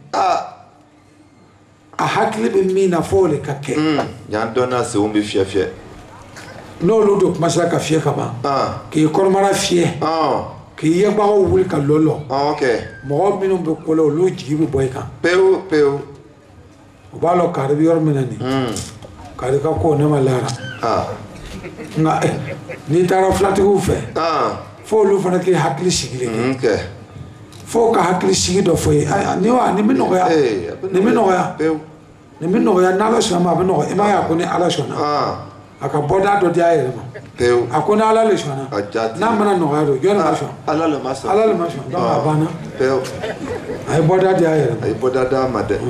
a hakili bɛ min na fo o de ka kɛ yan dɔn na senw bɛ fiyɛ fiyɛ n'olu de kumasera ka fiyɛ ka ban k'i kɔnɔmara fiyɛ k'i yebagaw wuli ka lɔlɔ mɔgɔ minnu bɛ ko la olu jigi bɛ bɔ i kan pewu pewu u b'a lɔ kari bɛ yɔrɔ min na nin kari ka ko ne ma lara nka n'i taara filatigiw fɛ fo olu fana k'i hakili sigilen kɛ fo ka hakili sigi dɔ fɔ ye nin wa nin bɛ nɔgɔya nin bɛ nɔgɔya nin bɛ nɔgɔya n'Ala sɔnna ma a bɛ nɔgɔya i m'a ye a ko ni Ala sɔnna a ka bɔda dɔ di a yɛrɛ ma a ko ni Ala le sɔnna n'a mana nɔgɔya don jɔn de ma sɔn Ala le ma sɔn Ala le ma sɔn donc a banna a ye bɔda di a yɛrɛ ma a ye bɔda d'a ma dɛ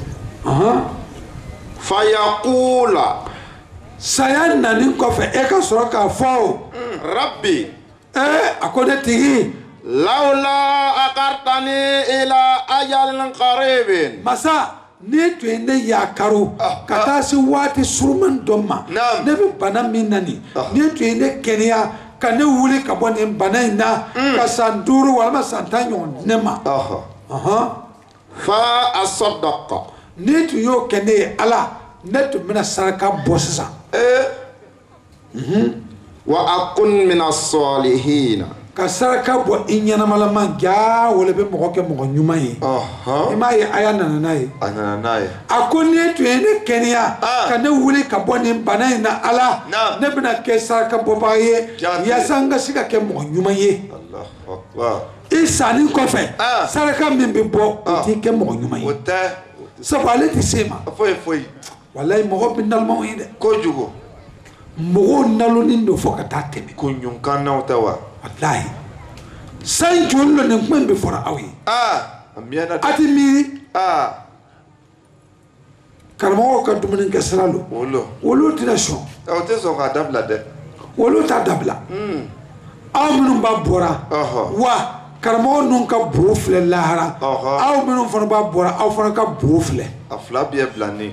fayaqula saya nani kɔfɛ e ka sɔrɔ k'a fɔ rabbi a ko ne tigi lawla akartani ila ajalin qaribin masa ne tun ye ne yakaro ka taa se waati suruman dɔ ma ne bɛ bana min na nin ne tun ye ne kɛnɛya ka ne wuli ka bɔ nin bana in na ka san duuru walima san tan ɲɔgɔn di ne ma fa asaddaqa ne tun y'o kɛ ne ye Ala ne tun bɛna saraka bɔ sisan wa akun min as-salihin ka saraka bɔ i ɲɛnamalama jaa wala bɛ mɔgɔ kɛ mɔgɔ ɲuman ye i m'a ye aya nana n'a ye a nana n'a ye a ko ne tun ye ne kɛnɛya ka ne wuli ka bɔ nin bana in na Ala ne bɛna kɛ saraka bɔbaga ye yaasa n ka se ka kɛ mɔgɔ ɲuman ye i sanni kɔfɛ saraka min bɛ bɔ o t'i kɛ mɔgɔ ɲuman ye sabu ale tɛ se ma foyi foyi walayi mɔgɔ bɛ nalimaw ye dɛ kojugu mɔgɔw nalonin don fo ka taa tɛmɛ ko ɲunkanaw tɛ wa wallahi san jollo ne kuma be fora awi ah ambiana ati miri ah karamo ka dumuni kesralo wolo wolo dination o te so ka dabla de wolo ta dabla hmm aw minnu ba bora wa karamo nun ka bo fle lahara aw minnu fana ba bora aw fana ka bo fle afla bien blani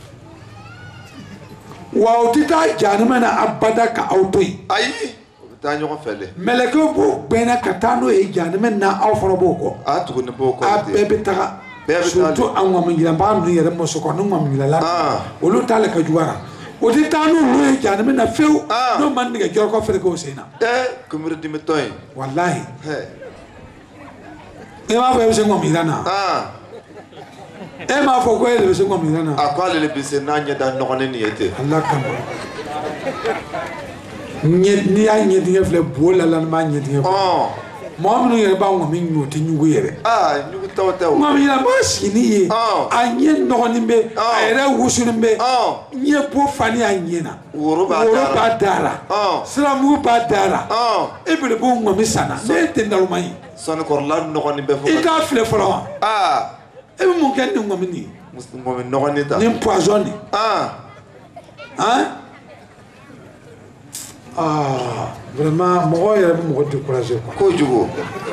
wa otita janimana abada ka autoy ayi ta ñoko fele meleko bo bena katano e janimana aw fana bo ko a tugu ne bo ko a bebe taga surtout an wa mingira ba nu yere mo soko nu ma mingira la olu tale ka juwara otita no lo e janimana few no man ni ga ko fere ko sena eh kumir di metoy wallahi he e ma fa se ngom irana ah e ma fo ko ele se ngom irana akwale le bise na nya da no ne ni ete Allah kan nyet ni ya nyet ni fle bola lan ma nyet ni oh mo mi yere ba ngom nyu ti nyugo yere ah nyugo taw taw ngom ira ba sini ye a nye no ni be a ere wusu ni be nye po fani a nye na woro ba woro ba dara oh slamu ba dara oh e be bo ngom sana ne te ndalu mai son ko la no ni be fo e ka fle folo ah e mo ken ni ngom ni ngom no ni ta ni poison ah hein ah vraiment mo yere mo décourager quoi ko jugo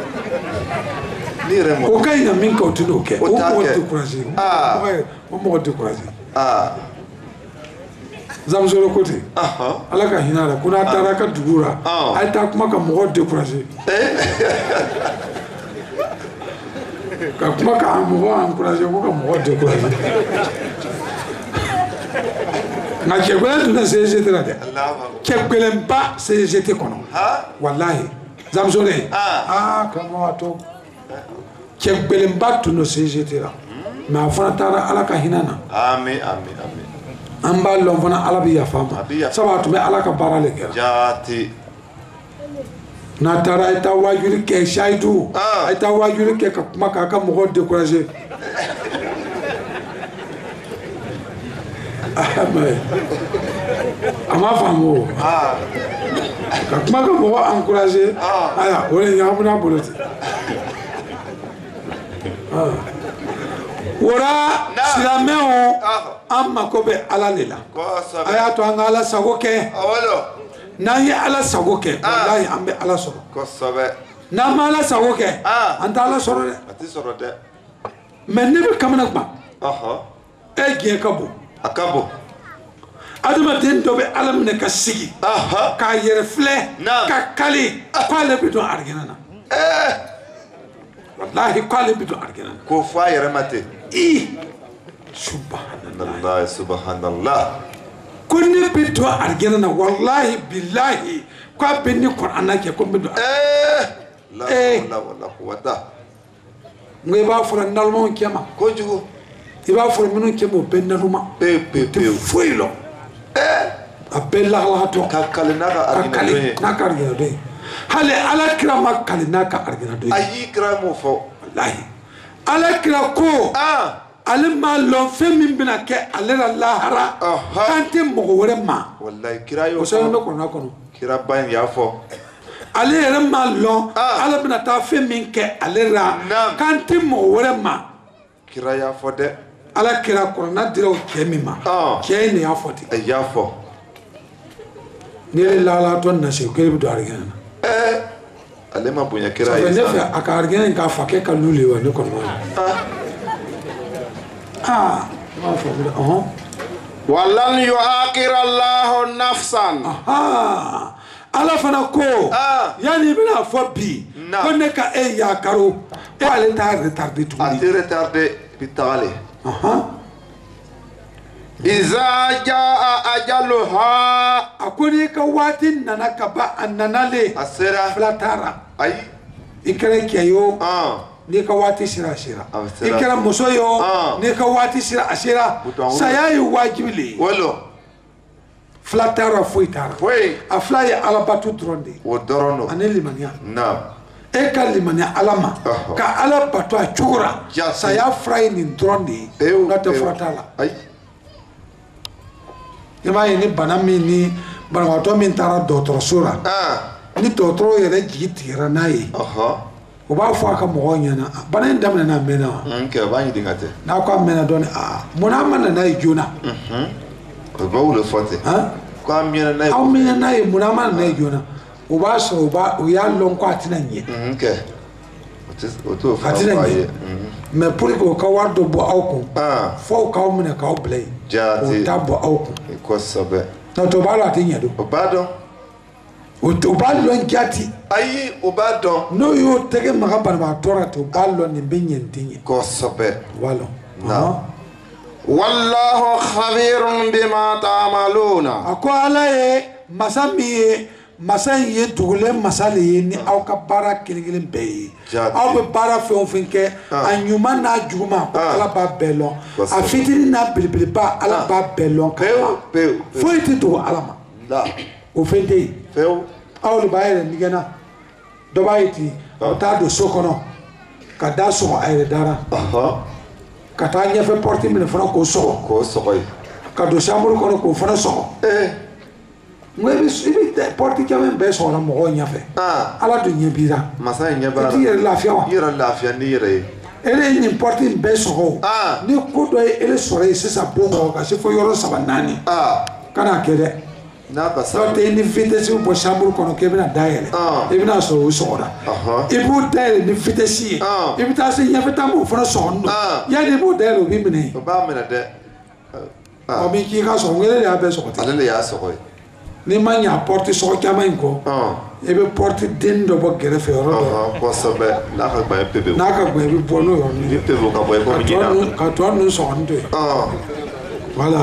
ni remo o kay na min ko tino ke o mo décourager ah o mo décourager ah zamzoro kote aha ala ka hinara kuna tara ka dugura ay ta kuma ka mo décourager ka kuma ka mo encourager ko ka mo décourager na kegwele tuna C G T la de kegwele mba C G T kono wallahi zamzore ah kama wato kegwele mba tuna C G T la ma afana tara ala ka hinana amin amin amin amba lon fana ala bi yafama sabatu be ala ka barale kera jati na tara ita wajuri ke shaidu ita wajuri ke ka kuma ka ka mo décourager ama famu ah ka kuma ka mo encourager aya wala ya mu na boloti ah wora silameo amma ko be ala lela aya to an ala sago ke awalo na yi ala sago ke wallahi an be ala soro ko sabe na ma ala sago ke an ta ala soro de ati soro de men ne be kamana ba aha e ge kabo akabo adama den do be ala mine ka sigi aha ka yere fle ka kali ko ale bi do argena na eh wallahi ko ale bi do argena ko fa yere mate i subhanallah subhanallah kunni bi do argena na wallahi billahi ko benni qur'ana ke ko bi do eh la la wala quwata ngai ba fura nalmo kema ko jugo iba fura minu kemo bennaluma pe pe pe fuilo eh abella la to kakale naka argina do naka argina do hale ala kira makale naka argina do ayi kira mo fo wallahi ala kira ko ah ale ma lon fe min bina ke ale la lahara kante mo wore ma wallahi kira yo o se no ko na ko kira ban ya fo ale yere ma lon ala bina ta fe min ke ale ra kante mo wore ma kira ya fo de ala kira ko na dira o ke mi ma ke ne ya fo ti ya fo ni la la to na se ke bi do argena eh ale ma bunya kira yi sa ne aka argena ka fa ke ka lule wa ne ko ma ah ma fo bi oh wallan yu'akhir Allah nafsan ah ala fana ko yani bina fo bi ko ne ka e ya karo ko ale ta retardé tout a retardé bitale aha iza jaa ajaluha akoni ka watin nana ka ba annanale asera flatara ay ikere kiyo ah ni ka wati sira sira ikere musoyo ni ka wati sira asira sayayi wajibili wolo flatara fuitara foi aflay ala batu dronde o dorono aneli mania na e ka limania alama ka ala batu a chura saya fray ni dronde na te fratala ay ima ni banami ni banawato min tara doctor sura ah ni dɔgɔtɔrɔ yɛrɛ jigi tigɛra n'a ye o b'a fɔ a ka mɔgɔw ɲɛna bana in daminɛna a mɛnna wa n'a ko a mɛnna dɔɔni aa munna an ma na n'a ye joona o b'a wolo fɔ ten k'aw mɛnna n'a ye aw mɛnna n'a ye munna an ma na n'a ye joona o b'a sɔrɔ o b'a o y'a lɔn ko a tɛna ɲɛ o t'o a tɛna ɲɛ mais pour que o ka wari dɔ bɔ aw kun fo k'aw minɛ k'aw bila yen o t'a bɔ aw kun kosɛbɛ n'o tɛ o b'a dɔn a tɛ ɲɛ don o b'a dɔn o b'a lɔn jati ayi o b'a dɔn n'o y'o tɛgɛ maga banabaatɔ la ten o b'a lɔn nin bɛ ɲɛ nin tɛ ɲɛ kosɛbɛ o b'a lɔn wallahu khabirun bima ta'maluna a ko ala ye masa min ye masa in ye dugulen masa de ye ni aw ka baara kelen-kelen bɛɛ ye aw bɛ baara fɛn o fɛn kɛ a ɲuman n'a juguman ko ala b'a bɛɛ lɔn a fitinin n'a belebeleba ala b'a bɛɛ lɔn ka ban foyi tɛ dogo ala ma o fɛn tɛ yen aw de b'a yɛrɛ nigɛnna dɔ b'a ye ten a bɛ taa don so kɔnɔ ka da sɔgɔ a yɛrɛ dara ka taa ɲɛfɛ pɔrɔti minɛ fana k'o sɔgɔ ka don chambre kɔnɔ k'o fana sɔgɔ n ko i bɛ pɔrɔti caman bɛɛ sɔgɔra mɔgɔw ɲɛfɛ ala dun ɲɛ b'i la masa in ɲɛ b'a la i t'i yɛrɛ lafiya wa i yɛrɛ lafiya n'i yɛrɛ ye ele ye nin pɔrɔti in bɛɛ sɔgɔ o ni ko dɔ ye ele sɔrɔ yen sisan bon kɔrɔ ka se fo yɔrɔ saba naani kan'a kɛ dɛ n'o tɛ i ni vitesse bɔ chambre kɔnɔ k'i bɛna dayɛlɛ i bɛna sɔrɔ o sɔgɔra i b'o dayɛlɛ ni vitesse ye i bɛ taa se ɲɛfɛ ta m'o fana sɔgɔni don yanni i b'o dayɛlɛ o b'i minɛ yen o b'a minɛ dɛ ɔ min k'i ka sɔgɔ n ko ele de y'a bɛɛ sɔgɔ ten ale de y'a sɔgɔ ye n'i ma ɲɛ pɔrɔti sɔgɔ caman in kɔ i bɛ pɔrɔti den dɔ bɔ gɛrɛfɛ yɔrɔ dɔ kosɛbɛ n'a ka gbɛn pepewu n'a ka gbɛn i bɛ bɔ n'o yɔrɔnin ye pepewu ka bɔ i komi ɲinan ka tɔ ninnu sɔgɔni to yen voilà.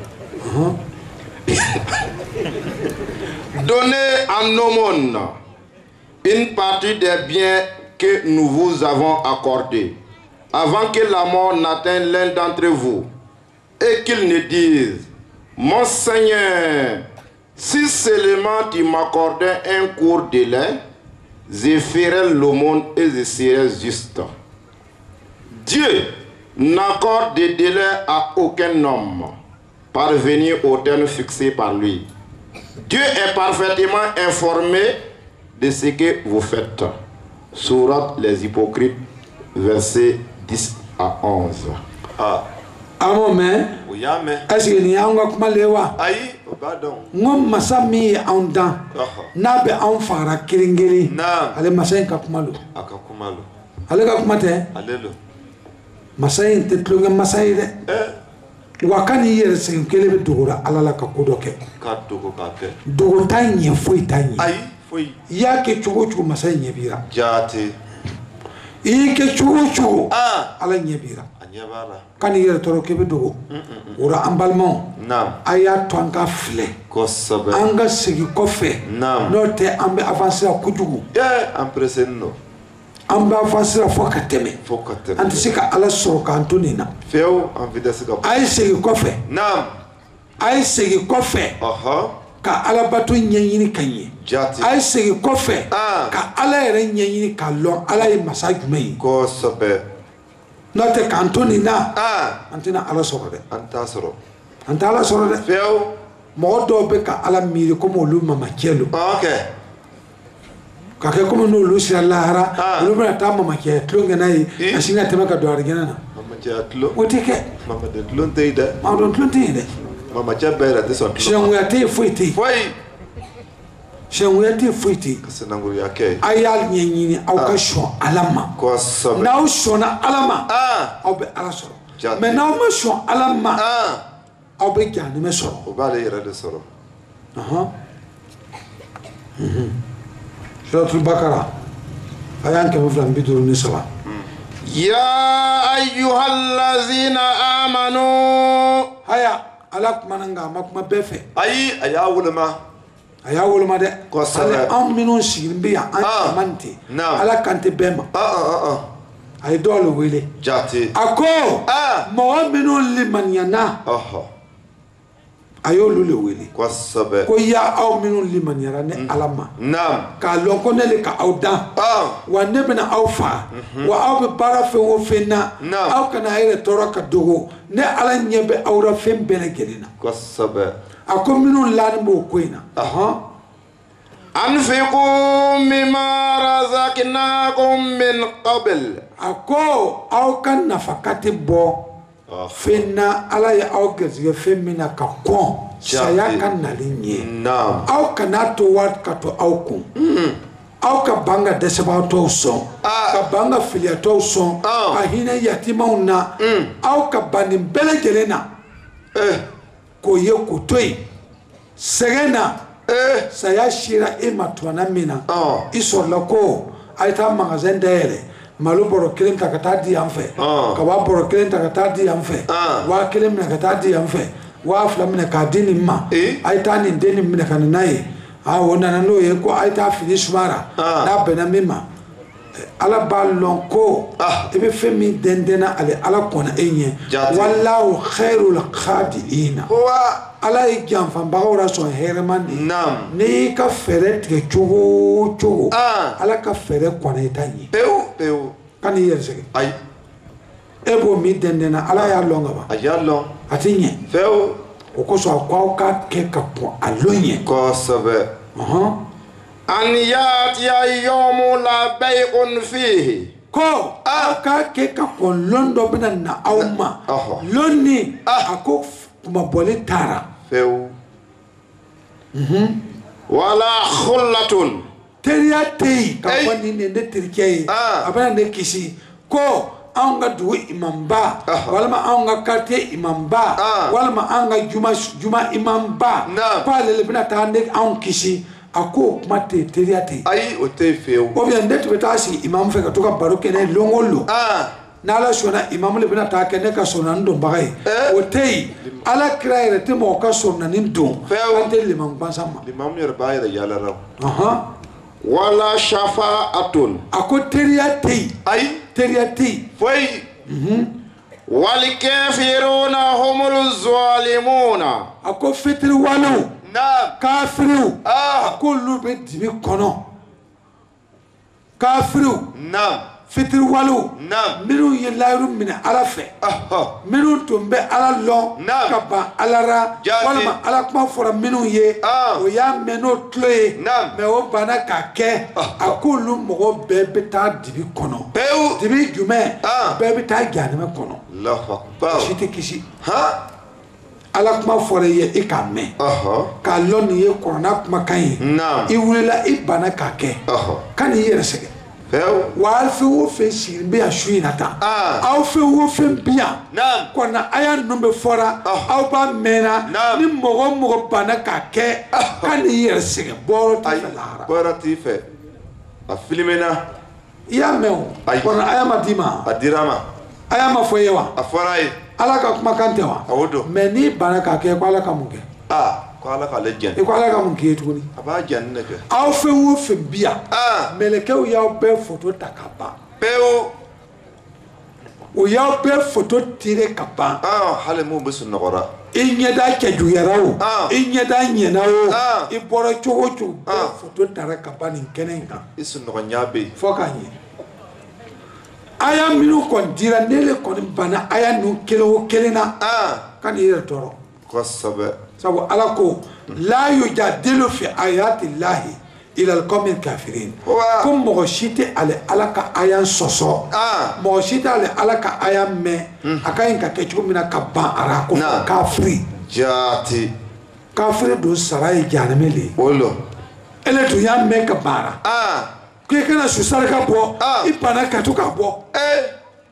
Donnez en aumône une partie des biens que nous vous avons accordés, avant que la mort n'atteigne l'un d'entre vous, et qu'il ne dise, mon Seigneur, si seulement tu m'accordais un court délai, je ferais l'aumône et je serais juste. Dieu n'accorde de délai à aucun homme parvenu au terme fixé par lui. Dieu est parfaitement informé de ce que vous faites. Sourate les hypocrites, versets dix à onze. Ah. Amo mɛ est-ce que nin y'anw ka kuma le wa ayi o b'a dɔn n ko masa min ye anw dan n'a bɛ anw fagara kelen-kelen ale masa in ka kuma lo a ka kuma lo ale ka kuma tɛ ale lo masa in tɛ tulonkɛ masa ye dɛ wa ka n'i yɛrɛ sɛgɛn kelen bɛ dogora ala la ka ko dɔ kɛ ka dogo k'a kɛ dogo t'a ɲɛ foyi t'a ɲɛ ayi foyi i y'a kɛ cogo o cogo masa in ɲɛ b'i la jaate i y'i kɛ cogo o cogo ala ɲɛ b'i la kan i yɛrɛ tɔɔrɔ k'i bɛ dogo o la an balimaw a y'a to an ka filɛ an ka segin kɔfɛ n'o tɛ an bɛ avancer kojugu an bɛ avancer fo ka tɛmɛ an tɛ se ka ala sɔrɔ k'an to nin na a ye segin kɔfɛ a ye segin kɔfɛ ka ala bato ɲɛɲini ka ɲɛ a ye segin kɔfɛ ka ala yɛrɛ ɲɛɲini ka lɔn ala ye masa jumɛn ye n'o tɛ k'an to nin na an tɛna ala sɔrɔ dɛ an tɛ ala sɔrɔ dɛ mɔgɔ dɔw bɛ ka ala miiri komi olu mamakɛ lo ka kɛ komi n'olu sera lahara olu bɛna taa mamakɛ tulon kɛ n'a ye ka sin ka tɛmɛ ka don arijɛnɛ na o tɛ kɛ mamadon tulon tɛ yen dɛ sɛngoya tɛ yen foyi tɛ yen sɛngoya tɛ yen foyi tɛ yen a y'a ɲɛɲini aw ka sɔn ala ma n'aw sɔnna ala ma aw bɛ ala sɔrɔ mɛ n'aw ma sɔn ala ma aw bɛ jahanɛmɛ sɔrɔ o b'ale yɛrɛ de sɔrɔ suratul bakara a y'an kɛmɛ fila bi duuru ni saba ya ayyuhallazina amanu haya ala kumana nka a ma kuma bɛɛ fɛ ayi a y'a woloma a y'a woloma dɛ ale anw minnu sigilen bɛ yan an caman tɛ ala kan tɛ bɛɛ ma a ye dɔw le wele a ko mɔgɔ minnu limaniyana a y'olu le wele ko ya aw minnu limaniyara ni ala ma k'a lɔn ko ne le ka aw dan wa ne bɛna aw faga wa aw bɛ baara fɛn o fɛn na aw kana a yɛrɛ tɔɔrɔ ka dogo ne ala ɲɛ bɛ aw la fɛn bɛɛ lajɛlen na a ko minnu laani b'o ko in na أنفقوا مما رزقناكم من قبل أكو أو كان نفقاتي بو فينا على أو جزء فينا كقون سيا كان ناليني نعم أو كناتو وات كاتو أو كون أو كبانغا دسباو توسون كبانغا فيليا توسون كهينا يتيمونا أو كباني بلجلنا كويه كوتوي سجنا saya shira e matwana mina iso lako aita magazin dele malu boro kilim takata di amfe ka wa boro kilim takata di amfe wa kilim takata di amfe wa flam na kadini ma aita ni deni mina kanai a wona na no ye ko aita finish mara na bena mima ala balon ko ebe femi dendena ale ala kona enye wallahu khairul khadiina ala yi janfan bagawra son herman nam ni ka fere tige chogo chogo ala ka fere kona itanyi peu peu kan yersege ay ebo mi dendena ala ya longa ba ayalo atinye peu o ko so kwa ka ke ka po alonye ko sabe aha an yati yawmu la bay'un fihi ko aka ke ka po londo bina na awma lonni ako kuma bole tara peu mhm wala khullatun teriyate ka woni ne ne tirike abana ne kisi ko anga du imamba wala ma anga karte imamba wala ma anga juma juma imamba pa le bina ta ne an kisi ako kuma te teriyate ai o te peu o bien det betasi imam fe ka to ka baroke ne longolo nala shona imam le bina ta kene ka sona ndo bagai o tei ala kraire te mo ka sona ndo ante le mam bansama imam yer baye da yala raw aha wala shafa'atun ako teriyate ay teriyate foi mhm wal kafiruna humul zalimuna ako fitri walu na kafiru ah ako lube dibi kono kafiru na fitri walu na miru ye layru mine ala fe aha miru tumbe ala lo ka ba alara wala ma ala kuma fora minu ye o ya meno tloe me o bana ka ke akulu mogo bebe ta dibi kono peu dibi jume bebe ta ganime kono Allahu akbar shite kisi ha ala kuma fora ye e ka me aha ka lo ni ye korona kuma kan na i wulila i bana ka ke aha kan i yere sege peu wa fe wo fe sirbe a shuina ta aw fe wo fe bia na kona aya numbe fora aw ba mena ni mogo mogo bana ka ke kan i yere sege boro ta lara boro ti fe a filimena ya mew kona aya madima adirama aya mafoyewa afarai ala ka kuma kante wa awodo me ni bana ka ke ko ala ka munge ah ko ala ka legend e ko ala ka munge tuni aba janne ke aw fe wo fe bia ah meleke o ya be photo takaba peu o ya be photo tire kaba ah hale mo bisu nogora inyeda ke juyarawo inyeda nyenawo i boro chogo chogo photo tare kaba ni kenenga isu nogo nyabe fokanye aya minu kon dira nele kon bana aya nu kelo kelena ah kan ira toro ko sabe sabu alako la yujadilu fi ayati llahi ila alqawmi kafirin kum moshite ale alaka ayan soso moshite ale alaka ayan me akayin ka kechu mina kabba ara ko kafiri jati kafiri do sarai janamele olo ele to ya me kabara ah ke kana su sarka bo ipana ka to ka bo eh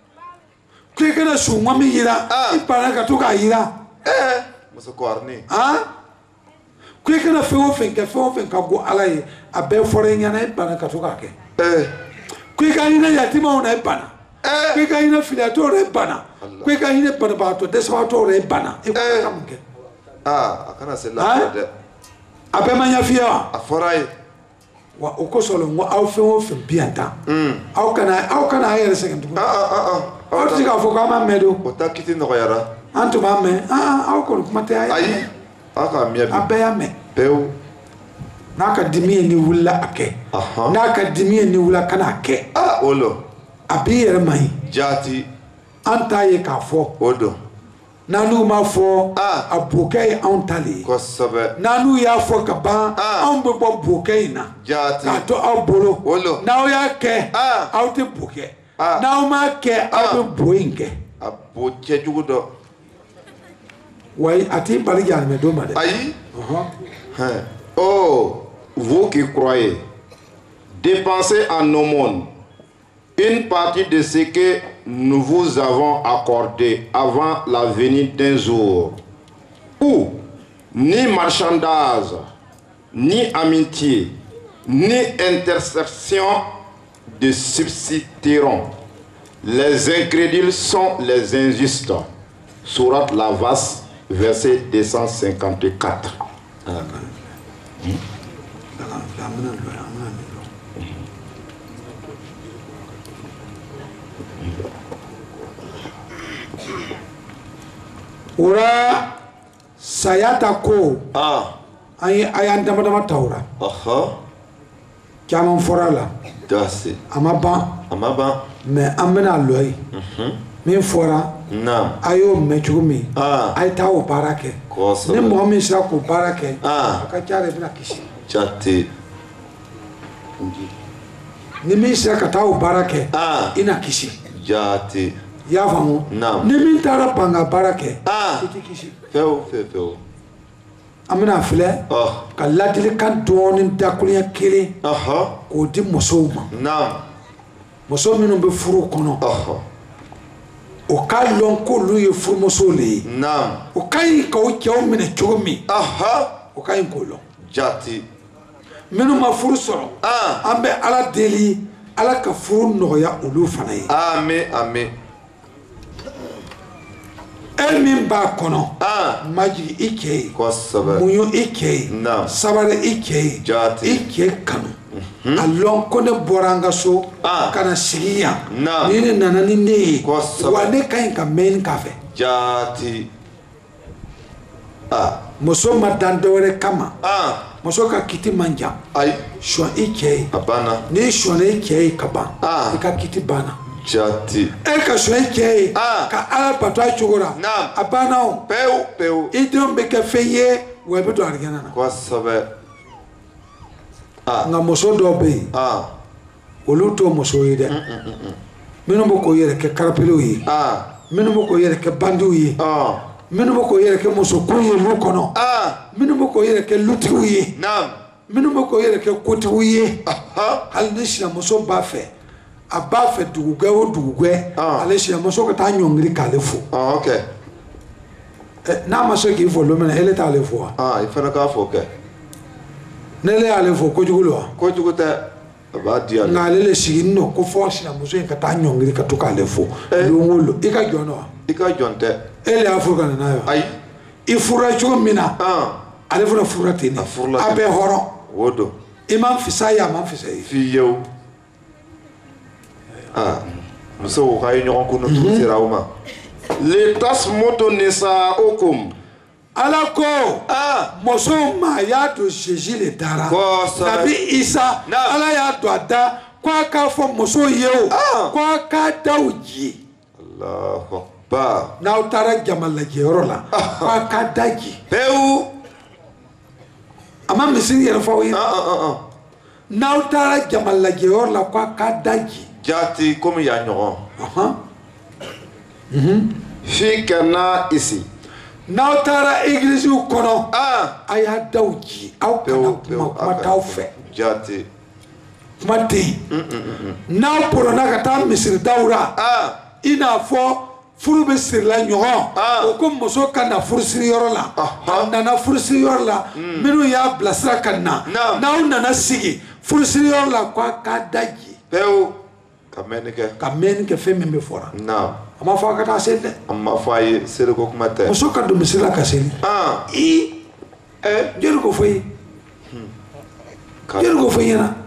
ke kana su ngami yira ipana ka to ka yira eh muso korni ah ke kana fe wo fen ka fe wo fen ka go alai abe fore nyana ipana ka to ka ke eh ke ka ina yatima ona ipana eh ke ka ina filato re bana ke ka ina bana ba to deswato re bana e ko ka munge ah akana sela de abe manya fiya aforai wa okosolo ngo aw fe wo fe bianta mm aw kana aw kana ayere sekendu ah ah ah aw tika fo ka ma medo o takiti no yara antu ma me ah aw ko kuma te ay ai aka miya bi abe ya me peu naka dimi ni wula ake naka dimi ni wula kana ake ah olo abi yere mai jati anta ye ka fo odo Nanu ma fo a bokay an tali ko sabe nanu ya fo ka ban an be bo bokay na jati ka to aw bolo wolo naw ya ke aw te bokay naw ma ke aw be boyinke a bo che jugudo way ati bali jan me do ma de ayi hein oh vous qui croyez dépensez en aumône une partie de ce que nous vous avons accordé avant la venue d'un jour où ni marchandage, ni amitié, ni intercession ne subsisteront. Les incrédules sont les injustes. Sourate la Vasse, verset deux cent cinquante-quatre. Hmm? ora sayata ko ah ay ayan dama dama tawra aha jaman forala dasi amaba amaba me amena loy mhm min fora na ayo me chumi ah ay tawo barake ko so ne mo mi sha ko barake ah ka jare bina kishi chati ni mi sha ka tawo barake ah ina kishi jati ya famu na ni min tara banga barake ah kiti kishi feo feo feo amena fle oh ka ladili kan donin dakuliya kele aha ko di muso ma na muso minnu be furu kono aha o ka lon ko lu ye furu muso le na o ka yi ka o cɛw minɛ cogo min aha o ka yi ko lon jati minnu ma furu sɔrɔ ah an bɛ ala deli ala ka furu nɔgɔya olu fana ye amen amen e min b'a kɔnɔ ah majigi i cɛ ye kosɛbɛ muɲu i cɛ ye na sabari i cɛ ye jati i cɛ kanu a lɔn ko ne bɔra an ka so ah ka na sigi yan na ni ne nana ni ne ye kosɛbɛ wa ne ka ɲi ka mɛn k'a fɛ jati ah muso ma dan dɔwɛrɛ kama ah muso ka kiti man jan ayi sɔn i cɛ ye abana n'i sɔnna i cɛ ye ka ban ah i ka kiti banna jati e ka sɔn i cɛ ye ah ka ala bato a cogo la na a banna o peu peu i denw bɛ kɛ fɛn ye wa i bɛ don alijana na kosɛbɛ ah nka muso dɔw bɛ yen ah olu t'o muso ye dɛ minnu bɛ k'o yɛrɛ kɛ karapelew ye ah minnu bɛ k'o yɛrɛ kɛ bandiw ye ah minnu bɛ k'o yɛrɛ kɛ musokun ye olu kɔnɔ ah minnu bɛ k'o yɛrɛ kɛ lutigiw ye na minnu bɛ k'o yɛrɛ kɛ kotigiw ye aha hali ni sinamuso b'a fɛ a b'a fɛ dugugɛ o dugugɛ ah ale sinamuso ka taa ɲɔngiri k'ale fo ah ok n'a ma se k'i fo don min na ele t'ale fo wa ah i fana k'a fɔ kɛ n'ele y'ale fo kojugu lo wa kojugu tɛ a b'a di ale nka ale le sigini nɔ ko fɔ sinamuso in ka taa ɲɔngiri ka to k'ale fo don o don i ka jɔn dɔ wa i ka jɔn tɛ ele y'a furu ka na n'a ye wa ayi i furula cogo min na ah ale fana furula ten de a furula a bɛɛ hɔrɔn o don i man fisa ye a man fisa ye fiyewu ah musow k'a ye ɲɔgɔn kunu turu sera aw ma letasmoto nisaukum ala ko ah musow ma a y'a don Jésus le dara kosɛbɛ nabi Isa Na. ala y'a don a da ko a k'a fɔ musow ye o Ah. ko a k'a daw ji Allahu akbar n'aw taara jama lajɛyɔrɔ la ko a k'a da ji pewu a ma misiri yɛrɛ fɔ aw ye ah ah ah ah n'aw taara jama lajɛyɔrɔ la ko a k'a da ji jati komi yan ɲɔgɔn Ɔhɔn. fi kana isi n'aw taara egiliziw kɔnɔ ah a y'a daw ji aw kana pewu kuma pewu kuma t'aw fɛ jati kuma tɛ yen n'aw bɔrɔna ka taa misiri daw la ah i n'a fɔ furu bɛ sirila ɲɔgɔn Ah. o ko muso ka na furusiriyɔrɔ la Aha. a nana furusiriyɔrɔ la minnu y'a bilasira ka na Naam. n'aw nana sigi furusiriyɔrɔ la ko a k'a daji pewu ka mɛnni kɛ ka mɛnni kɛ fɛn min bɛ fɔra na a ma fɔ a ka taa seli dɛ an ma fɔ a ye seliko kuma tɛ muso ka don misiri la ka seli ah i ɛ jɔnni ko fɔ i ye ka jɔnni ko fɔ i ɲɛna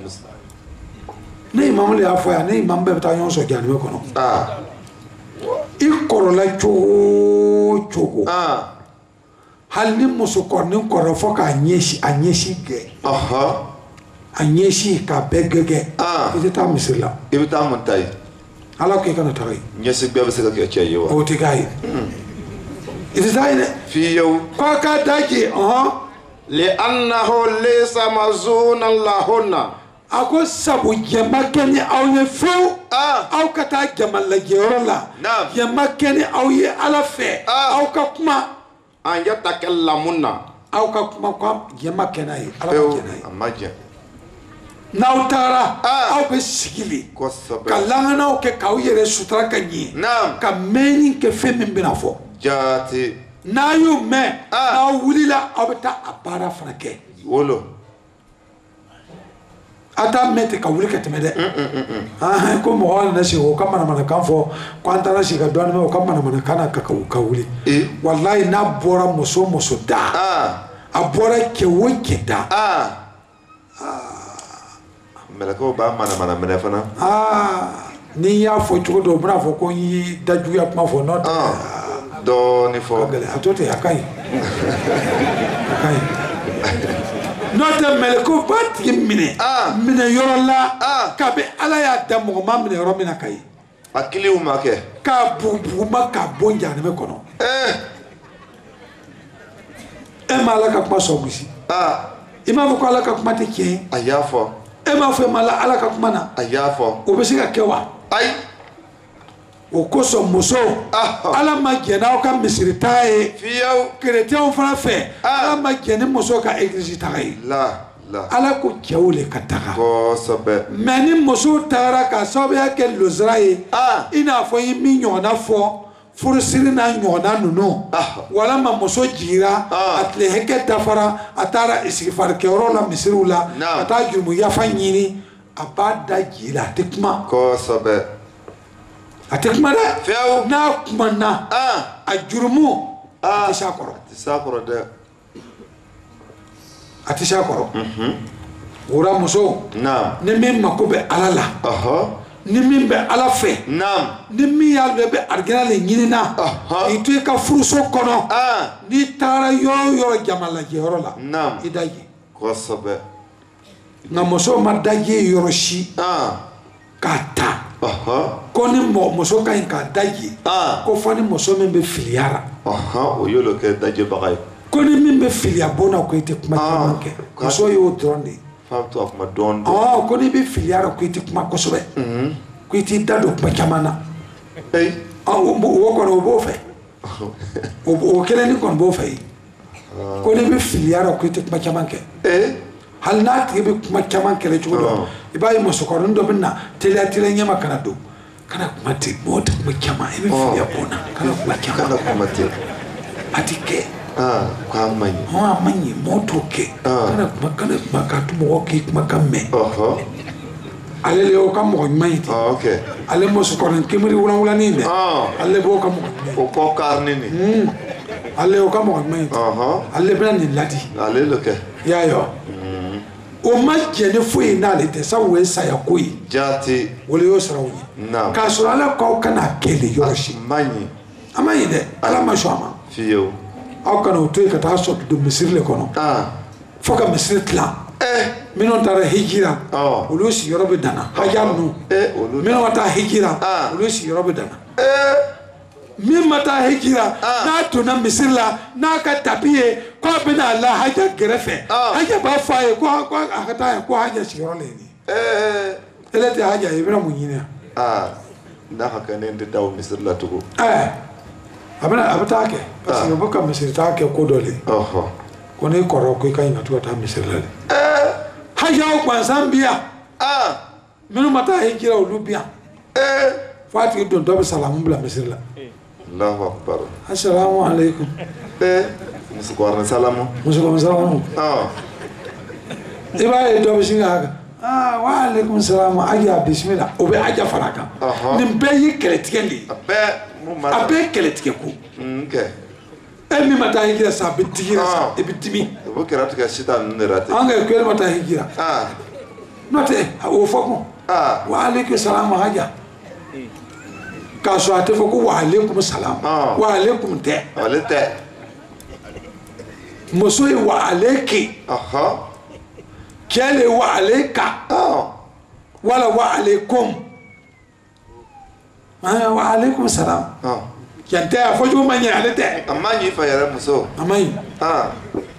ne imamu de y'a fɔ yan ne imamu bɛɛ bɛ taa ɲɔgɔn sɔrɔ janibɛ kɔnɔ ah i kɔrɔla cogo o cogo ah hali ni musokɔrɔnin kɔrɔ fɔ k'a ɲɛsin a ɲɛsin gɛ aha a ɲɛsin k'a bɛɛ gɛgɛ Ah. i tɛ taa misiri la i bɛ taa mun ta ye ala ko i kana taga yen ɲɛsi bɛɛ bɛ se ka kɛ cɛ ye wa o tɛ k'a ye Itisaine. Fiyo. Kwa ka daji oh. Li annahu laysa mazuna lahunna. Ako sabu jama keni au ye fo au kata jama la gerola jama keni au ye ala fe au ka kuma an yatakallamunna au ka kuma kwa jama kenai ala kenai amaja nautara au be sigili kalanga o ke ka yere sutra kanyi ka meni ke fe mbina fo jati na yu me na wulila abata apara franke wolo ata mete ka wuli ka temede ah ko mo wala na shi ko kama na kan fo kwanta na shi ka don me ko kama na kana ka ka wuli wallahi na bora muso muso da ah abora ke woke da ah melako ba mana mana mena fana ah ni ya fo chugo do bra fo ko yi daju ya kuma fo not do ni fo gale atote akai akai Notre meleko bat mine mine yorola ka be ala ya damo ma mine yoro mina kai akili umake ka bubu ma ka bonja ne me kono eh e mala ka kuma so gusi ah ima ko ala ka kuma te ke ayafo e ma fo mala ala ka kuma na ayafo o be siga kewa ai o koso muso ala ma gena o ka misiri tae fiyo chrétien fana fe ala ma gena muso ka église tae la la ala ko kewle ka taga ko sobe meni muso tara ka sobe ke lozrae ina fo yi mi nyona fo furusiri na nyona nuno wala ma muso jira atle heke tafara atara isigfar ke rola misirula ata jumu ya fanyini abada jila tikma ko sobe atekuma de na kuma na a jurumu a tisakoro tisakoro de a tisakoro mhm wora muso naam ni min mako be ala la aha ni min be ala fe naam ni min ya le be argana le nyinina aha itu ka furuso kono ah ni tara yo yo jamala je horola naam idaji ko sabe na muso ma daji yoroshi ah kata aha koni mo muso ka in ka daji ah ko fani muso men be filiara aha o yolo ke daji bagay koni min be filia bona ko ite kuma manke muso yo drondi fam to of ma dondo ah koni be filiara ko ite kuma ko sobe mhm ko ite dado kuma chamana eh ah wo ko no bo fe o o kele ni kon bo fe koni be filiara ko ite kuma chamanke eh hal na ti be kuma chamanke le chudo ibai muso ko ndo binna tele tele nyama kana do kana kuma te mota kuma chama ibe filia bona kana kuma chama kana kuma te atike ah kwa manyi ha manyi moto ke kana kuma kana kuma ka tu mo ke kuma kamme oho ale le o kam mo manyi ah okay ale mo su ko ran kemri wala wala ni ne ah ale bo kam o ko karni ni hmm ale o kam mo manyi oho ale bran ni ladi ale lo ke ya yo o ma jene foi na le te sa we sa ya koi jati wole yo sarawi na ka so ala ko kana kele yo shi manyi amayi de ala ma shoma fiyo aw kana o to ka ta so do misir le kono ah foka misir tla eh minon tara hijira oh ulusi yorobe dana hajamnu eh ulu minon ta hijira ah ulusi yorobe dana eh min mata hijira na tuna misir la na ka tapiye ko bina la haja grefe haja ba faye ko ko akata ko haja shiro le ni eh ele te haja ibra munyina ah na ka kane ndi dawo misir la tugo eh abana abata ke parce que boka misir ta ke ko dole oho ko ne koro ko kai na tuwa ta misir la eh haja ko Zambia ah minu mata hijira ulubia eh fati don do salamu bla misir la Allahu akbar assalamu alaikum eh musuko salamu musuko salamu ah iba e do bisinga ah wa alaikum salam aja bismillah o be aja faraka nim be yi kretikeli abe mu ma abe kretikku okay e mi mata hijira sa bitikira sa e bitimi o kerata ka shitan nirate anga ko mata hijira ah note o foko ah wa alaikum salam aja ka so ate foko wa alaikum salam wa alaikum te wale te muso wa alaiki aha kele wa alaika ah wala wa alaikum ah wa alaikum salam ah Yante a fo juma nya ale te. Amanyi fa yara muso. Amai. Ah.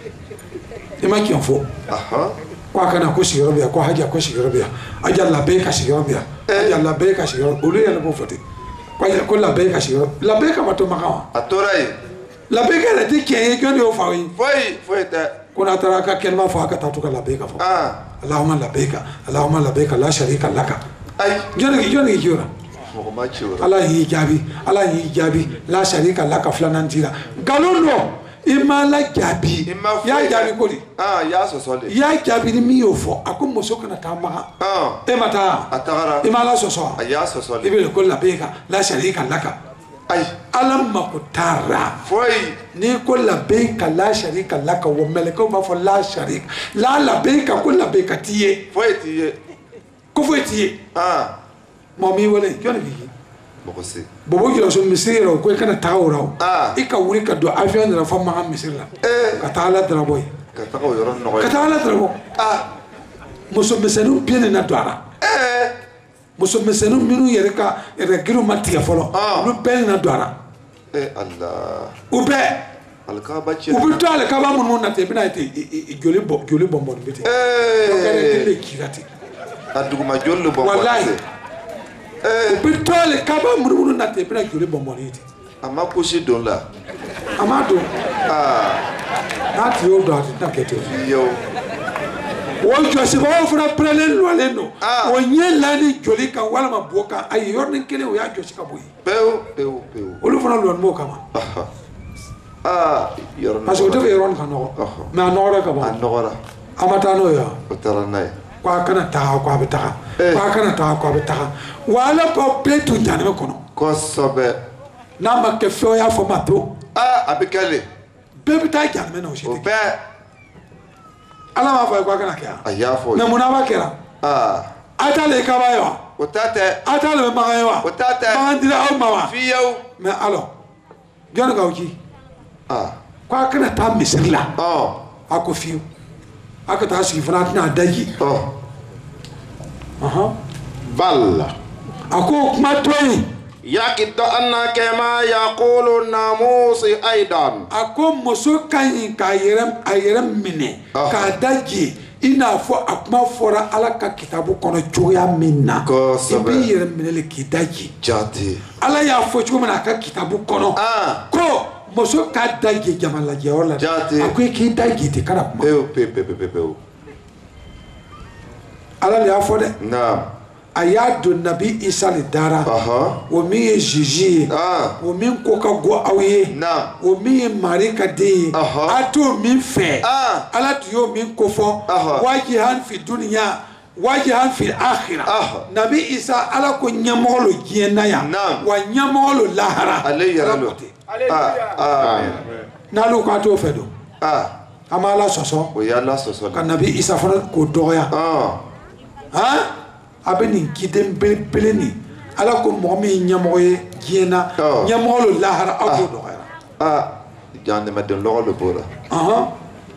E ma kion fo. Aha. Kwa kana ko sigiro bia kwa haja ko sigiro bia. Aja la be ka sigiro bia. Aja la be ka sigiro. Olu ya ko fote. Kwa ko la be ka sigiro. La be ka mato makawa. Atorai. La be ka la ti ke ko ni o fa wi. Foi, foi ta. Kuna taraka kelma fa ka tatu ka la be ka fo. Ah. Allahumma labbaika. Allahumma labbaika la sharika laka. Ay. Joni joni jura. Allah yi jabi, Allah yi jabi, la sharika laka flanan tira. Galono, ima la jabi. Ya jabi kodi. Ah, ya so so le. Ya jabi ni mi ofo, ako moso kana tamaga. Ah. E mata. Atagara. Ima la so so. Ya so so le. Ibe ko la beka, la sharika laka. Ay. Alam makutara. Foi. Ni ko la beka la sharika laka wa meleko ba fo la sharika. La la beka ko la beka tiye. Foi tiye. Ko foi tiye. Ah. Mami wale kyoni ki Bokose. bobo kilo so misiro ko kana tawra Ah. ika wuri ka do avion na fa ma misira Eh. ka tala dra boy Ka ta ko yoron no. ka tala dra boy Ah. muso mesenu piene na dwara Eh. muso mesenu minu yere ka ere giru matia folo Ah. lu bel na dwara Eh Allah. ube Alka bache. ube to ale ka ba mun na te bina te joli bo joli bombo bete Eh. ko kare tele kirati Aduguma jollo bombo. wallahi Eh. ube to ale ka ba mun na te bina joli bombo ni te Ama kushi don la. amado Ah. na ti o do ati na kete Yo. o jɔsi ba o fana pɛrɛlen lɔlen don Ah. o ɲɛ lani joli kan walima bo kan a ye yɔrɔnin kelen o y'a jɔsi ka bɔ yen Peu, peu, peu. olu fana lɔni b'o kama Aha. Ah, yoron. parce que o tɛ fɛ yɔrɔnin ka nɔgɔ Aha. mɛ a nɔgɔra ka A ban nogora. a ma taa n'o ye wa O tara nay. ko a kana taga ko a bɛ taga Eh. ko a kana taga ko a bɛ taga wa ala b'aw bɛɛ tun janɛmɛ kɔnɔ Kosobe. n'a ma kɛ fɛn o y'a fɔ ma to Ah, abikale. bɛɛ bɛ taa janɛmɛ na o si O tɛ kɛ be. ala m'a fɔ a ye ko a kana kɛ yan Ayafo. mɛ munna a b'a kɛra Ah. a t'ale kaba ye wa O tate. a t'ale bɛ magan ye wa O tate. magan dira aw ma wa Fiyo. mɛ alors jɔnni k'aw ci. Ah. ko a kana taa misiri la Oh. a ko fiyewu a ka taa sigi fana a tɛna a daji Oh. ɔhɔn bal a ko kuma to yen yakiddo anna kama yaqulu namusi aidan a ko muso ka ɲi k'a yɛrɛ a yɛrɛ minɛ k'a daji i n'a fɔ a kuma fɔra ala ka kitabu kɔnɔ cogoya min na i Kosɛbɛ. b'i yɛrɛ minɛ le k'i daji Jati. ala y'a fɔ cogo min na a ka kitabu kɔnɔ Ah. ko muso k'a daji jama lajɛyɔrɔ la Jati. a ko i k'i daji ten kana kuma Peu, peu, peu, peu, peu, peu. ala le y'a fɔ dɛ Naam. a y'a don nabi isa le dara Aha. o min ye zizi ye Ah. o min ko ka go aw ye Naam. o min ye mari ka den ye Aha. a t'o min fɛ Ah. ala tun y'o min kofɔ Aha. wajihan fi duniya wajihan fi akhira Aha. nabi isa ala ko ɲɛmɔgɔ lo diɲɛ na yan Naam. wa ɲɛmɔgɔ lo lahara Ale yɛrɛ Ala lo. ko ten. Ah. Ah. n'ale ko a t'o fɛ don Ah. an b'a la sɔsɔ O y'a la sɔsɔ ka la. nabi isa fana k'o dɔgɔya Ah. han a bɛ nin ciden belebele nin ala ko mɔgɔ min ye ɲɛmɔgɔ ye diɲɛ na Ɔ. ɲɛmɔgɔ lo lahara aw k'o dɔgɔya Ah. Jahannamaden lɔgɔ lo b'o la. ɔhɔn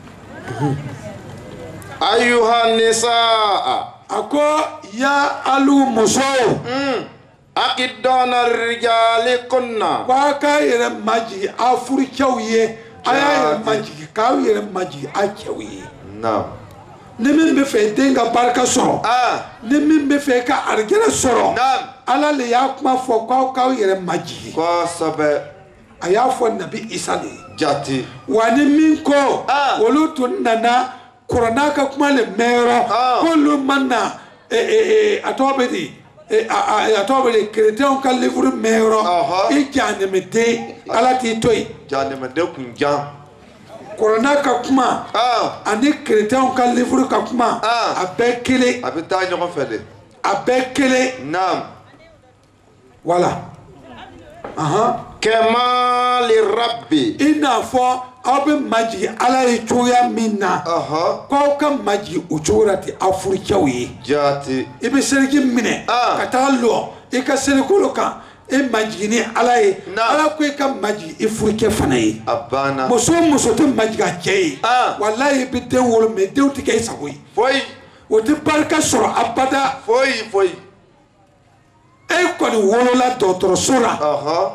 ayuha nisaa a ko ya alu musow akidona rijali kunna ko a k'a yɛrɛ majigi a furucɛw ye a y'a yɛrɛ majigi k'aw yɛrɛ majigi a cɛw ye Naam. ni min bɛ fɛ den ka barika sɔrɔ Ah. ni min bɛ fɛ ka arijɛnɛ sɔrɔ Naam. ala le y'a kuma fɔ k'aw k'aw yɛrɛ majigi Kosɛbɛ. a y'a fɔ nabi isa le ye Jati. wa ni min ko Ah. olu tun nana kuranna ka kuma le mɛn Ah. yɔrɔ k'olu ma na eh, eh, eh, a tɔgɔ bɛ di eh, a a- a tɔgɔ bɛ di kerecɛnw ka livre mɛn yɔrɔ Ɔhɔ. i janɛmɛden ala t'i to yen Jahannamaden kun jan. kuranna ka kuma Ah. ani kerecɛnw ka livre ka kuma Ah. a bɛɛ kelen A bɛ taa ɲɔgɔn fɛ de. a bɛɛ kelen Naam. wala ahan kemali rabbi i n'a fɔ aw bɛ majigi ala ye cogoya min na Aha. k'aw ka majigi o cogo la ten aw furucɛw ye Jati. i bɛ seliji minɛ Ah. ka taa lɔ i ka selikolo kan i majigi ni ala ye Na. ala ko i ka majigi i furucɛ fana ye A banna. muso o muso tɛ majigi a cɛ ye Ah. walayi i bɛ den wolo mɛ denw tɛ kɛ i sago ye Foyi. o tɛ barika sɔrɔ abada Foyi. Foyi. e kɔni wolola dɔgɔtɔrɔso la Aha.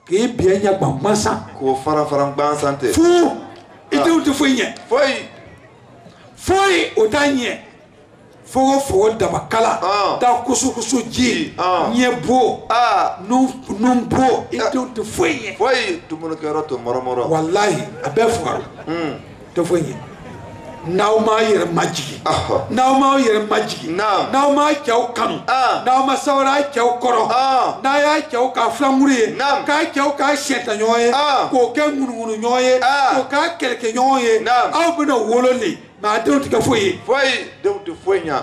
k'i bien ɲɛ gban gbansan k'o fara fara gbansan tɛ fo i denw tɛ foyi ɲɛ foyi foyi o t'a ɲɛ fogo fogo dabakala da kusukusu ji ɲɛ bo nun bo i denw tɛ foyi ɲɛ foyi dumunikɛyɔrɔ to mɔrɔmɔrɔ walahi a bɛɛ fugara tɛ foyi ɲɛ n'aw m'a yɛrɛ majigi n'aw m'aw yɛrɛ majigi n'aw m'a cɛw kanu n'aw ma sawara cɛw kɔrɔ n'a y'a cɛw k'a filamuru ye k'a cɛw k'a sɛnta ɲɔgɔn ye k'o kɛ ŋunuŋunu ɲɔgɔn ye k'o k'a kɛlɛkɛ ɲɔgɔn ye aw bɛna wolo le mɛ a denw tɛ kɛ foyi ye foyi denw tɛ foyi ɲɛ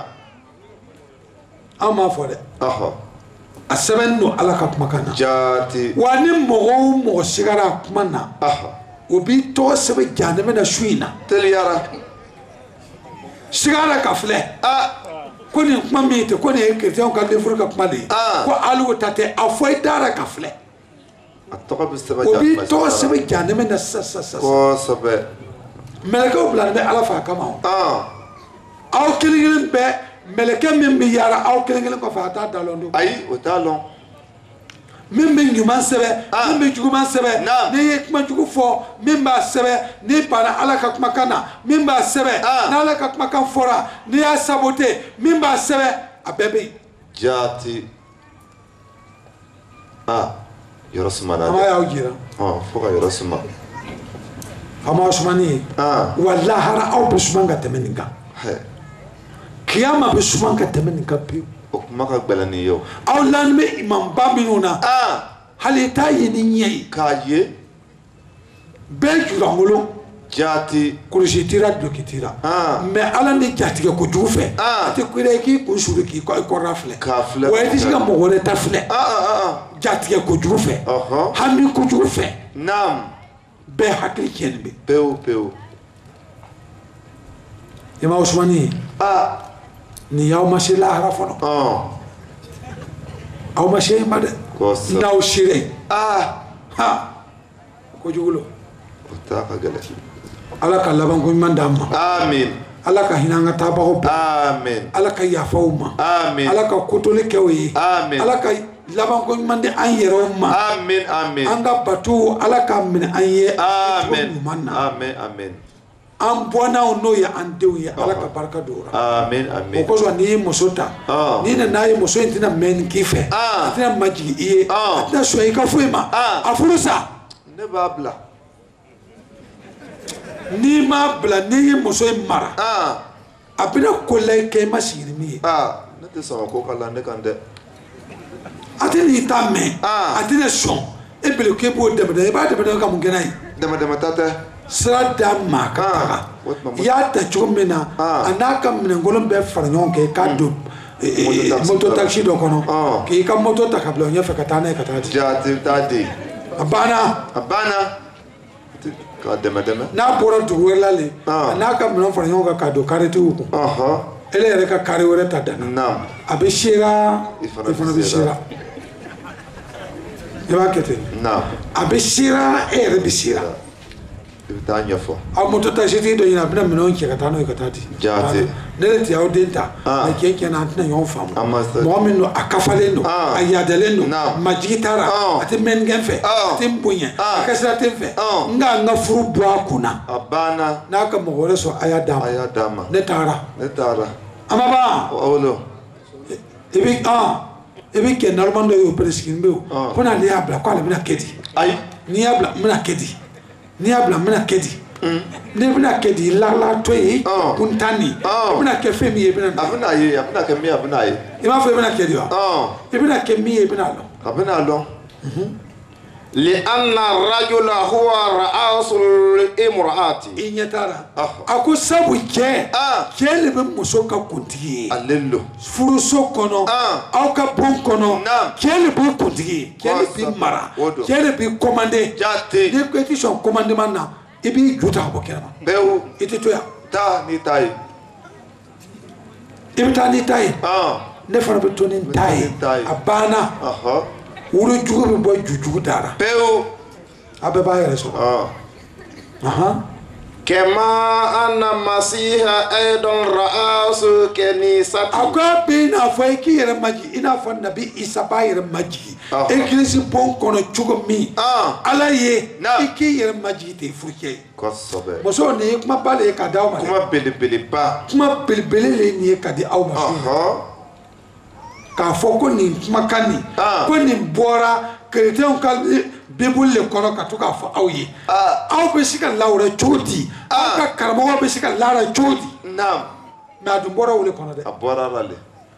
an m'a fɔ dɛ a sɛbɛnnen don ala ka kumakan na jaati wa ni mɔgɔ o mɔgɔ sigara a kuma na o b'i tɔgɔ sɛbɛn jahanɛmɛ na su in na teliyara sigara ka filɛ ko nin kuma min tɛ ko nin ye chrétien ka livre ka kuma de ye ko hali o ta tɛ a fɔ i dara ka filɛ a tɔgɔ bɛ sɛbɛn o b'i tɔgɔ sɛbɛn jahanɛmɛ na sisan sisan sisan kosɛbɛ mɛlɛkɛw bilalen bɛ ala fɛ a kama o aw kelen kelen bɛɛ mɛlɛkɛ min bɛ yaala aw kelen kelen kɔfɛ a t'a dalɔn don ayi o t'a lɔn min bɛ ɲuman sɛbɛn min bɛ juguman sɛbɛn n'i ye kuma jugu fɔ min b'a sɛbɛn n'i banna ala ka kumakan na min b'a sɛbɛn n'ala ka kumakan fɔra n'i y'a sabote min b'a sɛbɛn a bɛɛ bɛ yen jaati ah yɔrɔ suma na dɛ an b'a y'aw jira fo ka yɔrɔ suma a m'aw sumani ye wa lahara aw bɛ suman ka tɛmɛ nin kan kiyama bɛ suman ka tɛmɛ nin kan pewu o kuma ka gɛlɛn ni ye o aw laani bɛ imanba minnu na hali i t'a ye ni ɲɛ ye k'a ye bɛɛ jurangolo jaati kulusi tira duloki tira mɛ ala ni jatigɛ kojugu fɛ a tɛ kuira k'i kun suri k'i kɔrɔla filɛ k'a filɛ wa i tɛ se ka mɔgɔ wɛrɛ ta filɛ jatigɛ kojugu fɛ hami kojugu fɛ naam bɛɛ hakili tiɲɛni bɛ pewu pewu i ma usumani ye ni y'aw ma se lahara fɔlɔ aw ma se ma dɛ n'aw sera yen ha kojugu lo o t'a ka gɛlɛn ala ka laban ko ɲuman d'an ma amin ala ka hinɛ an ka taabagaw bɛɛ amin ala ka yafa u ma amin ala ka kotoli kɛ o ye amin ala ka laban ko ɲuman di an yɛrɛw ma amin amin an ka bato ala ka minɛ an ye amin ɲuman na amin amin an bɔnnaw n'o ye an denw ye ala ka barika don o la amin amin o kosɔn n'i ye muso ta n'i nana ye muso in tɛna mɛn nin k'i fɛ a tɛna majigin i ye a tɛna sɔn i ka foyi ma a furu sa ne b'a bila n'i m'a bila n'i ye muso in mara a bɛna ko la i kɛ i ma sigi ni min ye ne tɛ sɔn ka ko k'a la ne kan dɛ a tɛ n'i ta mɛn a tɛna sɔn e bele k'e b'o dɛmɛ dɛ i b'a dɛmɛ dɛ ka mun kɛ n'a ye dɛmɛ dɛmɛ ta tɛ sira d'a ma ka taga i y'a ta cogo min na a n'a ka minɛnkolon bɛɛ fara ɲɔgɔn kan i k'a don moto taxi dɔ kɔnɔ k'i ka moto ta ka bila o ɲɛfɛ ka taa n'a ye ka taa di jaati t'a di a banna a banna k'a dɛmɛ dɛmɛ n'a bɔra dugu wɛrɛ la le a n'a ka minɛn fara ɲɔgɔn kan k'a don karitigiw kun ele yɛrɛ ka kari wɛrɛ ta danna a bɛ sera i fana bɛ sera i b'a kɛ ten a bɛ sera e yɛrɛ bɛ sera i bɛ taa ɲɛfɔ aw moto taxitigi dɔ ɲini a bɛna minɛnw cɛ ka taa n'o ye ka taa di jaati ne de tɛ aw den ta mɛ tiɲɛ tiɲɛ na an tɛna ɲɔgɔn faamu mɔgɔ min don a kafalen don a yaadalen don majigi taara a tɛ mɛnnikɛ fɛ a tɛ n bonya a ka sira tɛ n fɛ n ka n ka furu bɔ a kunna a banna n'a ka mɔgɔ wɛrɛ sɔrɔ a y'a d'a ma a y'a d'a ma ne taara ne taara a ma ban wolo i bɛ i bɛ kɛ naloma dɔ ye o peresigilen bɛ o ko n'ale y'a bila k'ale bɛna kɛ di ayi n'i y'a bila n bɛna kɛ di n'i y'a bila n bɛna kɛ di ne bɛna kɛ di lalatɔ ye kuntanni i bɛna kɛ fɛn min ye i bɛna a bɛna ye a bɛna kɛ min a bɛna ye i b'a fɔ i bɛna kɛ di wa i bɛna kɛ min ye i bɛna dɔn a bɛna dɔn لأن الرجل هو رأس الامرأة i ɲɛ t'a la a ko sabu cɛ cɛ de bɛ muso ka kuntigi ye ale lo furuso kɔnɔ aw ka bon kɔnɔ cɛ de b'o kuntigi ye cɛ de b'i mara cɛ de b'i commandé n'i ko i tɛ sɔn commandement na i b'i ju ta ka bɔ kɛnɛma pewu i tɛ to yan taa n'i ta ye i bɛ taa n'i ta ye ne fana bɛ to ni n ta ye a banna wolo jugu bɛ bɔ ju jugu da la pewu a bɛɛ b'a yɛrɛ sɔrɔ كما أن المسيح أيضا رأس كنيسته. Akwa bina foi ki yere maji ina fa nabi Isa ba yere maji. Église bon kono chugo mi. Ala ye iki yere maji te fuke. Kosobe. Moso ne kuma bale ka dawo ma. Kuma bele bele ba. Kuma bele bele le ni ka di aw ma. Aha. Ka foko ni kuma kani. Ko ni bora chrétien ka Bible le kono ka to ka fa aw ye. Aw be sika lawra chodi. Aw ka karamo be sika lara chodi. Naam. Na du bora wole kono de. Abora rale.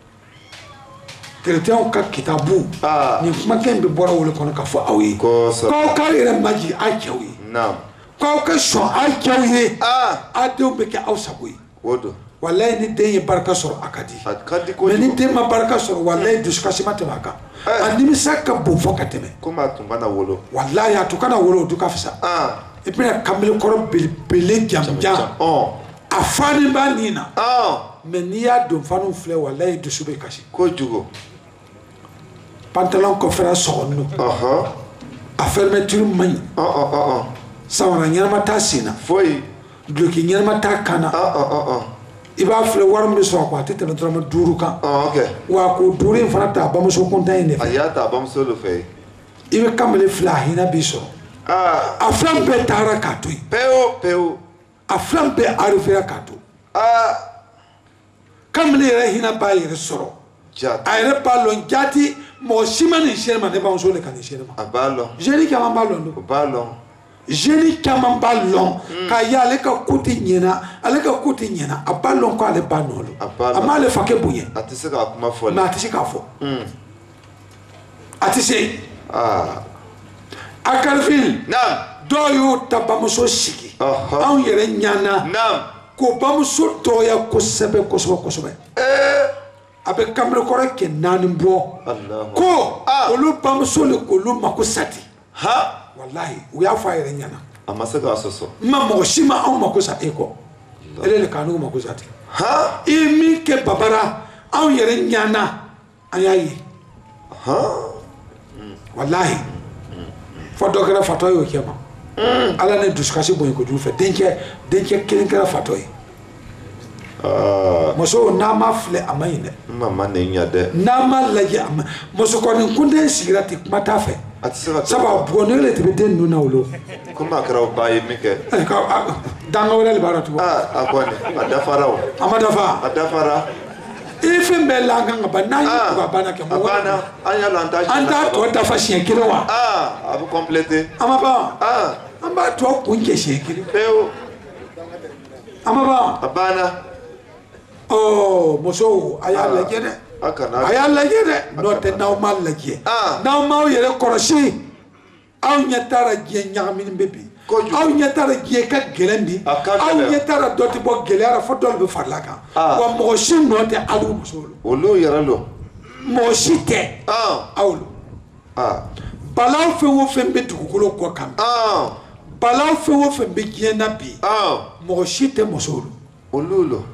Chrétien ka kitabu. Ni kuma ken be bora wole kono ka fa aw ye. Ko ka yere maji a chawi. Naam. Ko ka so a chawi. Ah. Ado be ka aw saboyi. Wodo. Wallahi ni den ye baraka soro akadi. Akadi ko. Mais ni den ma baraka soro wallahi duskasi matemaka. Andimi saka bo fokateme. Kuma tumbana wolo. Wallahi atukana wolo dukafisa. Ah. Et puis la kamel koro belé jam jam. Oh. Afani ba nina. Ah. Mais ni ya don fanu flé wallahi dusube kashi. Ko jugo. Pantalon conférence sonno. Aha. A fermeture mani. Ah ah ah ah. Sawara nyama tasina. Foi. Bloki nyama takana. Ah ah ah ah. Iba fle warum be so ko tete no trama duru kan. Ah okay. Wa ko duru en fana ba mo so kontan ne. Ayata ba mo so lo fe. Ibe kamele fla hina biso. Ah, aflam be tara katui. Peu peu. Aflam be arifera katu. Ah. Kamele re hina ba yere soro. Jati. Ayre balon jati mo simani sherma ne ba mo so le kan sherma. Abalo. Jeri kama balon do. Balon. Jeni kama ballon ka ya le ka kuti nyina ale ka kuti nyina a ballon ko ale banolo ama le fake bunye atise ka kuma fo na atise ka fo mm atise ah akarfil nam do yo tabamuso sigi an yere nyana nam ko bamuso do ya ko sebe ko so ko so eh abe kamre kore ke nanimbo Allah ko olu bamuso le ko lu makusati ha wallahi we are firing yana amasaka asoso ma mo shima on makusa eko ele le kanu makusati ha imi ke babara on yere nyana ayayi ha wallahi fo dogara fatoyo kema ala ne duskasi boy ko jufe denke denke kelenkara fatoyi ah moso na ma fle amayne mama ne nyade na ma laje am moso ko ni kunde sigrati mata fe saba bonele tebe den nuna wolo kuma kara baye mike ka danga wala baratu ah akwani adafara o amadafa adafara ife mbelanga ngabana yi ko bana ke mo bana anya lantage anda to dafa shekile wa ah abu compléter amaba ah amba to kunje shekile peu amaba abana oh moso aya lajede akana aya lajede no te normal laje na ma yere koroshi aw nyatara je nyamin bebi aw nyatara je ka gelendi aw nyatara doti bo gelera fotol be farlaka wa mo shi no te alu moso olo yaralo mo shi te ah awlo ah balaw fe wo fe be dugukolo ko kam ah balaw fe wo fe be jena bi ah mo shi te moso olulo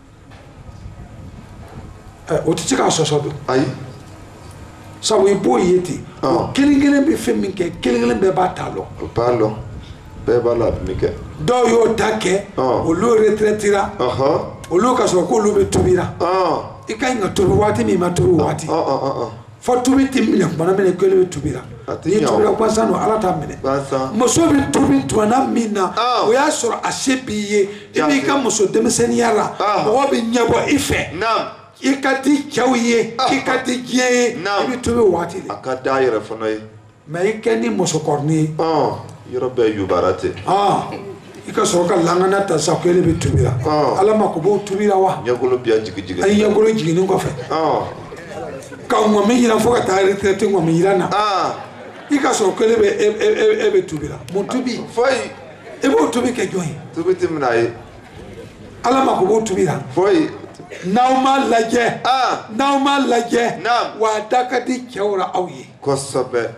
eh o ti ka so so do ayi sabu ibo yeti kelingelen be fe min ke kelingelen be ba talo palo be ba la mike do yo take o lo retretira aha o lo ka so ko lo be tubira ah ika nga tubi wati mi ma tubi wati ah ah ah fo tubi timile bana mele ko lo tubira ni tubira kwa sano ala ta mele moso bi tubi twana mina o ya soro asebiye ibi ka moso demeseni yara o bi nyabo ife nam ikati chawiye ikati giye ibi tubi wati akada yere fonoy mais ikeni moso korni ah yoro be yubarate ah ika soka langana ta sakele be tubira ala makubo tubira wa nyagolo bia jigijigi ay nyagolo jigini ko fe ah ka mo mi yira foka ta retraite mo mi yira na ah ika sokele be e be tubira mo tubi foi e bo tubi ke joyi tubi timnaye ala makubo tubira foi nauma laje ah nauma laje nam wa dakati kewra awye kosobe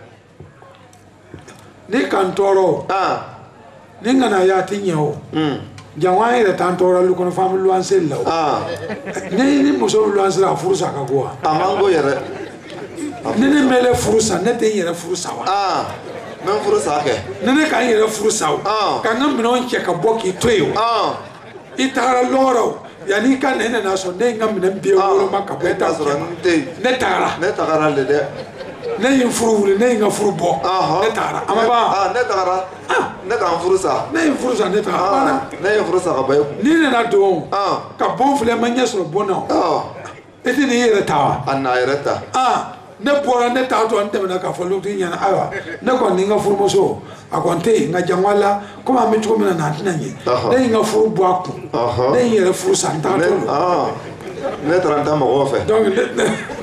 ni kantoro ah ni ngana ya tinyo mm jawai da tantora lu kono famu lu ansel law ah ni ni muso lu ansela furusa ka go amango yere ni ni mele furusa ne te yere furusa wa ah Même furu sa ke. Nene ka yere furu sa o. Ka ngam mina on che ka boki toyo. Ah. Itara loro. Yani ka nene na so ne ngam mina bi wolo maka beta so ne tara. Ne tara le de. Ne yin furu wule ne yin furu bo. Ne tara. Amaba. Ah, ne tara. Ne ka furu sa. Ne yin furu sa ne tara. Ah. Ne yin furu sa ka bayo. Ni ne na do. Ah. Ka bon fule manya so bona. Ah. Eti ni yere tawa. Anna yere ta. Ah. Ne bora ne ta to ante na ka folo ti nyana awa ne ko ni nga furu moso akonte nga jangwala ko ma metu mina na tina nyi ne nga furu boaku ne yere furu santa to ah ne tranta mo ofe donc ne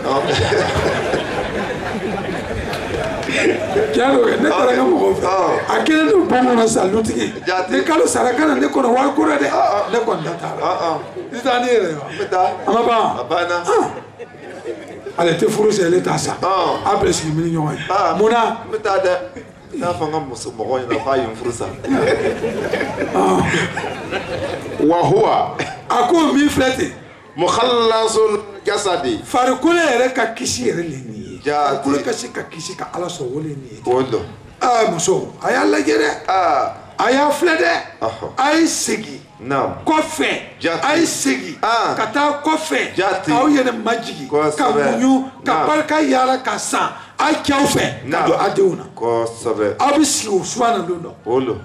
Kialo ne tara nga mo ofe akele no bomo na saluti ne kalo sarakana ne ko no wa kura de ne ko ndata ah ah itani yere meta amaba abana ale te furu se le tasa ah après si mini nyoy mona meta de na fanga musu mo na fa yin furu sa ah wa huwa ako mi flete mukhallasul jasadi farikule ere ka kisi ere le ni ja kule ka si ka kisi ka ala so wole ni wondo ah muso aya la jere ah aya flede ay segi Naam. Kofe. Ay segi. Ah. Kata kofe. Jati. Ka oyene majigi. Ka munyu. Ka barka yara ka san. Ay kyofe. Ka do adeuna. Ko sabe. Abisi uswana londo. Olo.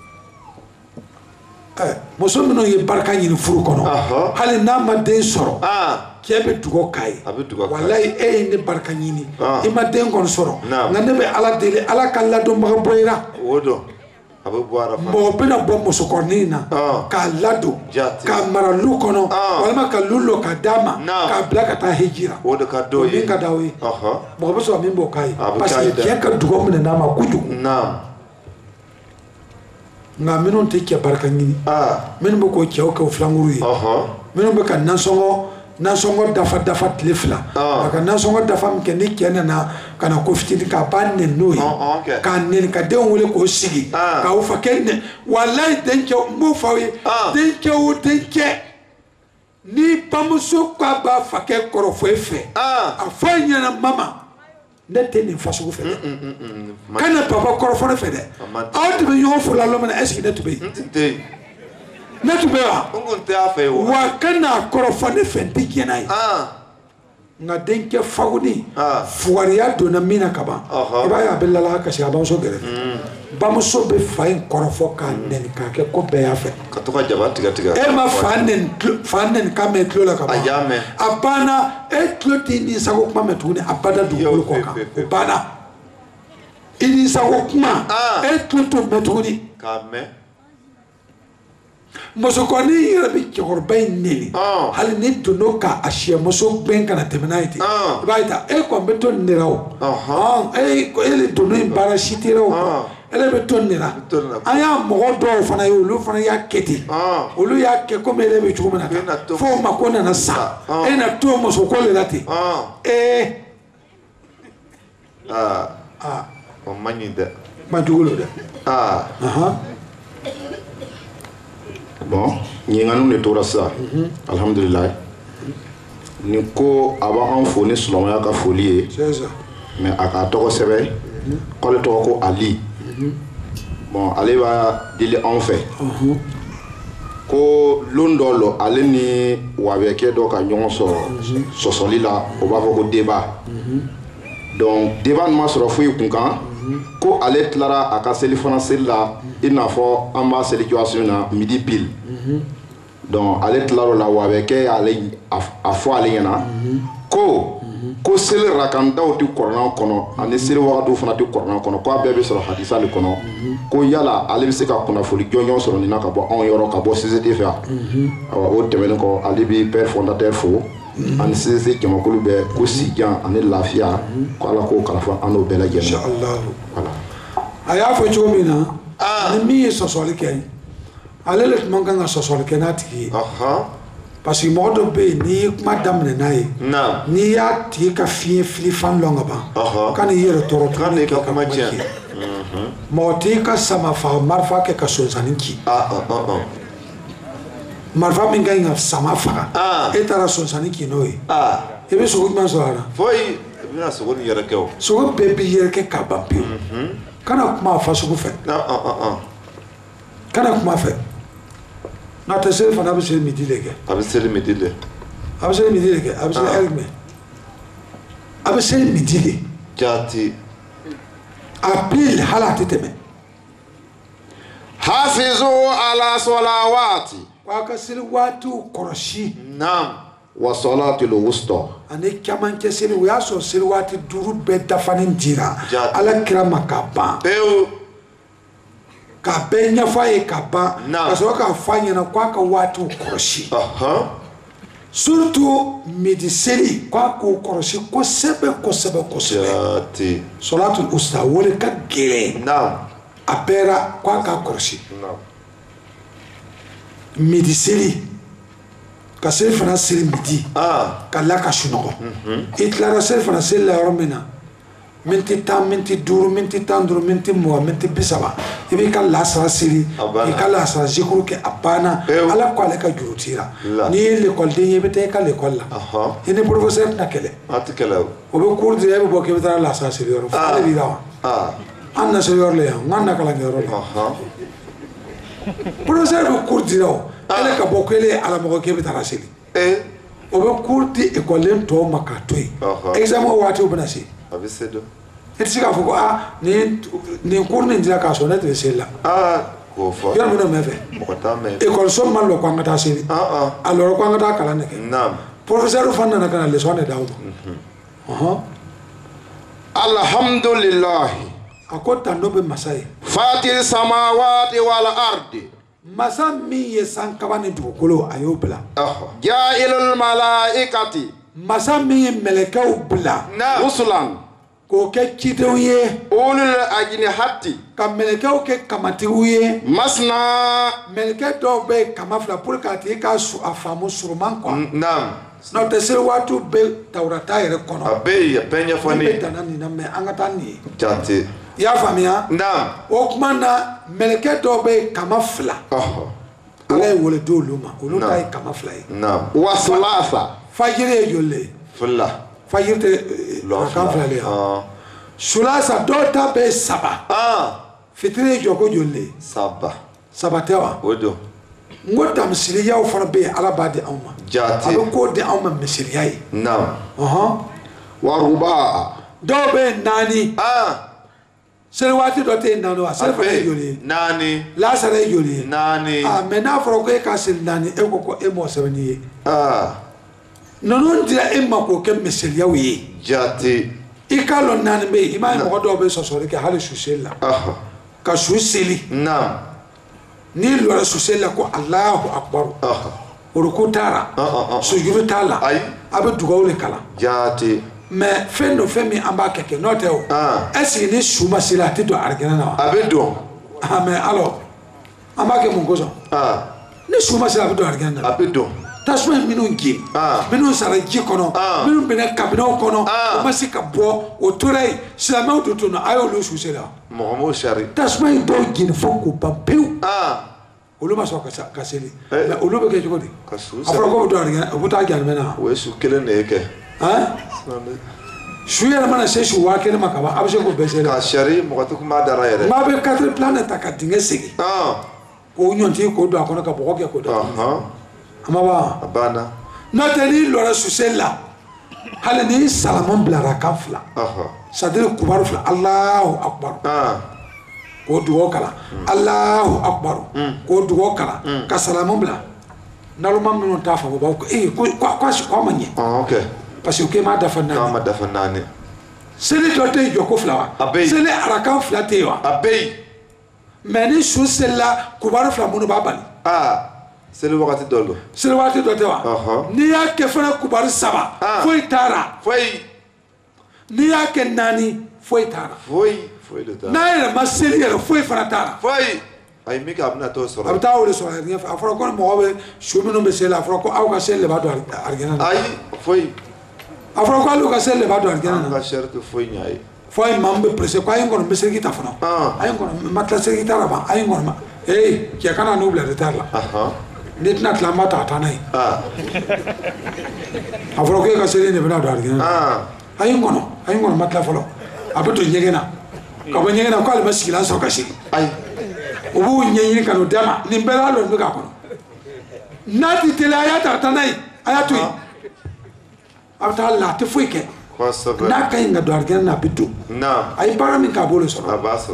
Eh, muso mino ye barka nyini furu kono. Hali na ma den soro. Ah. Kebe dugo kai. Abi dugo kai. Wallahi e ne barka nyini. Ima den kono soro. Naam. Na nebe ala dele ala kala do maga boyra. Wodo. Mo bena bo musokornina ka lado ka maralu kono walama ka lulo ka dama ka blaka ta hijira o de ka do yi ka dawi aha mo bo so mimbo kai parce que bien ka dugo mena na ma kudu na nga minon te ke barka ngini ah men bo ko ke o ka flanguru yi aha men bo ka nansongo nansongo dafa dafa tlefla ka nansongo dafa mkeni kena na kana ko fitini ka banne noyi ka ne ka de wole ko sigi ka o fa kenne wallahi denke mo fawi denke o denke ni pamuso kwa ba fa ke korofo efe a fa nyana mama ne te ni faso fe kana papa korofo ne fe de a de be yo fo la lo mena eski ne to be ne to be wa kana korofo ne fe ndikena yi nga denke faguni fuwariya donna mina kaba iba ya bellala ka shi aban so gere ba mo so be fain korofo ka nen ka ke ko be ya fe ka to ka jaba tiga tiga e ma fanen fanen ka me tlo la kaba ayame abana e tlo ti ni sa ko ma metuni abada du ko ka bana ini sa ko kuma e tlo to metuni ka me muso kɔni yɛrɛ bɛ cɛkɔrɔba in neni hali ni dondo ka a siya muso bɛn kana tɛmɛ n'a ye ten i b'a ye ta e kɔni bɛ to nin de la o e le dondo in baara si tɛ o ele bɛ to nin de la an y'a mɔgɔ dɔw fana ye olu fana y'a kɛ ten olu y'a kɛ komi ele bɛ cogo min na fo o ma ko nana sa e na to muso ko le la ten ee aa aa o man ɲi dɛ ma jugu lo dɛ aa bon ɲinganu de tora sisan alhamdulilayi ni ko a b'an fo ni silamɛya ka foli ye mais a k'a tɔgɔ sɛbɛn k'ale tɔgɔ ko ali bon ale b'a dili anw fɛ ko lon dɔ lo ale ni wabɛkɛ dɔ ka ɲɔgɔn sɔrɔ sɔsɔli la o b'a fɔ ko deba donc deba nin ma sɔrɔ foyi kunkan ko ale tilara a ka selifana seli la i n'a fɔ an b'a seli cogoya min na midi pile donc ale tilar'o la wa a bɛ kɛ ale a fɔ ale ɲɛna ko ko seli rakandaw tɛ kɔrɔnan kɔnɔ ani seli wagatiw fana tɛ kɔrɔnan kɔnɔ ko a bɛɛ bɛ sɔrɔ hadisa de kɔnɔ ko yala ale bɛ se ka kunnafoni jɔnjɔn sɔrɔ nin na ka bɔ anw yɔrɔ ka bɔ C C T fɛ awa o tɛmɛnen kɔ ale bɛ père fondateur fo ani C C T jamakulu bɛɛ ko sijan ani lafiya ko ala k'o kalifa an n'o bɛɛ lajɛlen voilà a y'a fɔ cogo min na ni min ye sɔsɔli kɛ ale le tuma kan ka sɔsɔli kɛ n'a tigi ye parce que mɔgɔ dɔ bɛ yen n'i ye kuma daminɛ n'a ye n'i y'a tigi ka fiɲɛ fili fan lɔn ka ban ka n'i yɛrɛ tɔɔrɔ tuguni k'i ka kuma tiɲɛ mɔgɔ t'i ka sama faga marifa kɛ ka sonsannin ci marifa min ka ɲi ka sama faga e taara sonsannin ci n'o ye i bɛ sogo jumɛn sɔrɔ a la foyi i bɛna sogo ni yɛrɛ kɛ o sogo bɛɛ b'i yɛrɛ kɛ ka ban pewu kana kuma fasugu fɛ kana kuma fɛ n'a tɛ seli fana a bɛ seli midi de kɛ a bɛ seli midi de a bɛ seli midi de kɛ a bɛ seli heure jumɛn a bɛ seli midi de jaati a pile hali a tɛ tɛmɛ hafizu ala salawati k'a ka seli waatiw kɔlɔsi naam wa salatil wusta ani camancɛ seli o y'a sɔrɔ seli waati duuru bɛɛ dafalen dira ala kira ma ka ban pewu k'a bɛɛ ɲɛfɔ a ye ka ban ka sɔrɔ k'a fɔ a ɲɛna k'a ka waatiw kɔlɔsi surtout midi seli k'a k'o kɔlɔsi kosɛbɛ kosɛbɛ kosɛbɛ salatul wusta o de ka gɛlɛn a bɛɛ la k'a k'a kɔlɔsi midi seli ka seli fana seli midi ka la ka sunɔgɔ i tilara seli fana seli la yɔrɔ min na minti tan minti duuru minti tan duuru minti mugan minti bi saba i b'i ka lasara seli i ka lasara zikuru kɛ a banna ala ko ale ka juru tira n'i ye lekɔliden ye i bɛ taa i ka lekɔli la i ni porofɛsɛri tɛna kɛlɛ o bɛ kuru dira i bɛ bɔ k'i bɛ taa lasara seli yɔrɔ fo ale b'i la wa an na seli yɔrɔ la yan n ka na kalan kɛ yɔrɔ la porofɛsɛri bɛ kuru dira o ale ka bɔ kele alamɔgɔ k'e bɛ taa seli o bɛ kuru di ekɔliden tɔw ma k'a to yen examen waati o bɛna se a bɛ se dɔn i tɛ se k'a fɔ ko aa nin nin kuru nin dira k'a sɔrɔ ne tɛ bɛ seli la k'o fɔ yɔrɔ min na mɛ fɛ mɔgɔ t'a mɛn ekɔliso ma lɔ ko an ka taa seli a lɔrɔ ko an ka taa kalan de kɛ porofɛsɛriw fana nana ka na leçon de d'aw ma alhamdulillahi a ko tando bɛ masa ye fatir samawati wal ardi masa min ye san kaba ni dugukolo a y'o bila ja'ilul malaikati masa min ye mɛlɛkɛw bila rusulan k'o kɛ cidenw ye ulul ajnihati ka mɛlɛkɛw kɛ kamatigiw ye masna mɛlɛkɛ dɔw bɛ ye kama fila pour que a tigi ka a faamu suruman quoi n'o tɛ seli waatiw bɛ tawurata yɛrɛ kɔnɔ a bɛ yen a bɛɛ ɲɛfɔ ne ye danna nin na mɛ an ka taa nin ye jaati i y'a faamuya o tuma na mɛlɛkɛ dɔw bɛ ye kama fila ala ye wele di olu ma olu ta ye kama fila ye wa sulasa fajiri ye joli ye fila fajiri tɛ arakan fila de ye sulasa dɔw ta bɛ ye saba fitiri ye jɔ ko joli ye saba saba tɛ wa o don n ko tamisiriyaw fana bɛ yen ala b'a di anw ma jaati a bɛ k'o di anw ma misiriya ye wa ruba dɔw bɛ yen naani seli waati dɔ tɛ yen naani wa seli fana ye joli ye naani lasara ye joli ye naani mɛ n'a fɔra ko e ka seli naani e ko ko e m'o sɛbɛnni ye ninnu dira e ma k'o kɛ misiriyaw ye jaati i k'a lɔn naani bɛ yen i m'a ye mɔgɔ dɔw bɛ sɔsɔli kɛ hali su seli la ka su seli n'i lɔra su seli la ko alahu akubaru ruku t'a la sujuru t'a la a bɛ dugawu de kalan jaati mɛ fɛn dɔ fɛn min an b'a kɛ kɛ n'o tɛ o est-ce que ni su ma seli a tɛ don alijinɛ na wa a bɛ don mɛ alors an b'a kɛ mun kosɔn ni su ma seli a bɛ don alijinɛ na a bɛ don tasuma ye minnu jeni minnu sara ji kɔnɔ minnu bɛnna kabinɛw kɔnɔ o ma se ka bɔ o tora yen silamɛw de tun don a y'olu su seli wa mɔgɔ m'o sari tasuma ye dɔw jeni fo k'u ban pewu olu ma sɔn ka seli mɛ olu bɛ kɛ cogo di a fɔra ko bɛ don alijinɛ o bɛ taa jahanɛmɛ na o ye su kelen de ye kɛ su yɛrɛ mana se su waa kelen ma ka ban a bɛ se k'o bɛɛ seli ka sari mɔgɔ tɛ kuma dara yɛrɛ maa bɛ quatre planètes ta ka dingɛ segin k'o ɲɔnti k'o don a kɔnɔ ka bɔgɔ kɛ k'o datugu a ma ban a banna n'o tɛ n'i lɔra su seli la hali ni salamu bilara kan fila sadiri kubaru fila alahu akubaru k'o dugawu kalan alahu akubaru k'o dugawu kalan ka salamu bila naloma minnu t'a faamu b'aw ko ee ko a ma ɲɛ parce que k'e m'a dafa naani k'a ma dafa naani seli dɔ tɛ yen jɔ ko fila wa seli arakan fila tɛ yen wa a bɛ yen mɛ ni su selila kubaru fila minnu b'a bali seli wagati dɔ don seli wagati dɔ tɛ wa n'i y'a kɛ fana kubaru saba foyi taara foyi n'i y'a kɛ naani foyi taara foyi foyi de taara n'a yɛrɛ ma seli yɛrɛ foyi fana taara foyi ayi min kɛ a bɛna t'o sɔrɔ a bɛ taa o de sɔrɔ a ɲɛfɛ a fɔra ko ni mɔgɔ bɛ su minnu bɛ seli a fɔra ko aw ka seli de b'a don alijinɛ na ayi foyi a fɔra ko hali u ka seli de b'a don alijinɛ na an ka sari tɛ foyi ɲɛ a ye fo a ye maa min bɛ pressé ko a ye n kɔni bɛ seliki ta fana a ye n kɔni ma tila seliki ta la ban a ye n kɔni ma ee cɛ kana n'u bila retard la n'i tɛna tila an b'a ta ka taa n'a ye a fɔra ko e ka seli de bɛna don alijinɛ na a ye n kɔnɔ a ye n kɔni ma tila fɔlɔ a bɛ don ɲɛgɛn na ka bɔ ɲɛgɛn na ko ale ma sigilan sɔrɔ ka sigi o b'u ɲɛɲini ka n'o d'a ma nin bɛɛ la hali o bɛ k'a kɔnɔ n'a ti teli a y'a ta ka taa n'a ye a y'a to yen a bɛ taa la a tɛ foyi kɛ n'a ka ɲi ka don alijɛnɛ na a bɛ don a ye baara min k'a b'o de sɔrɔ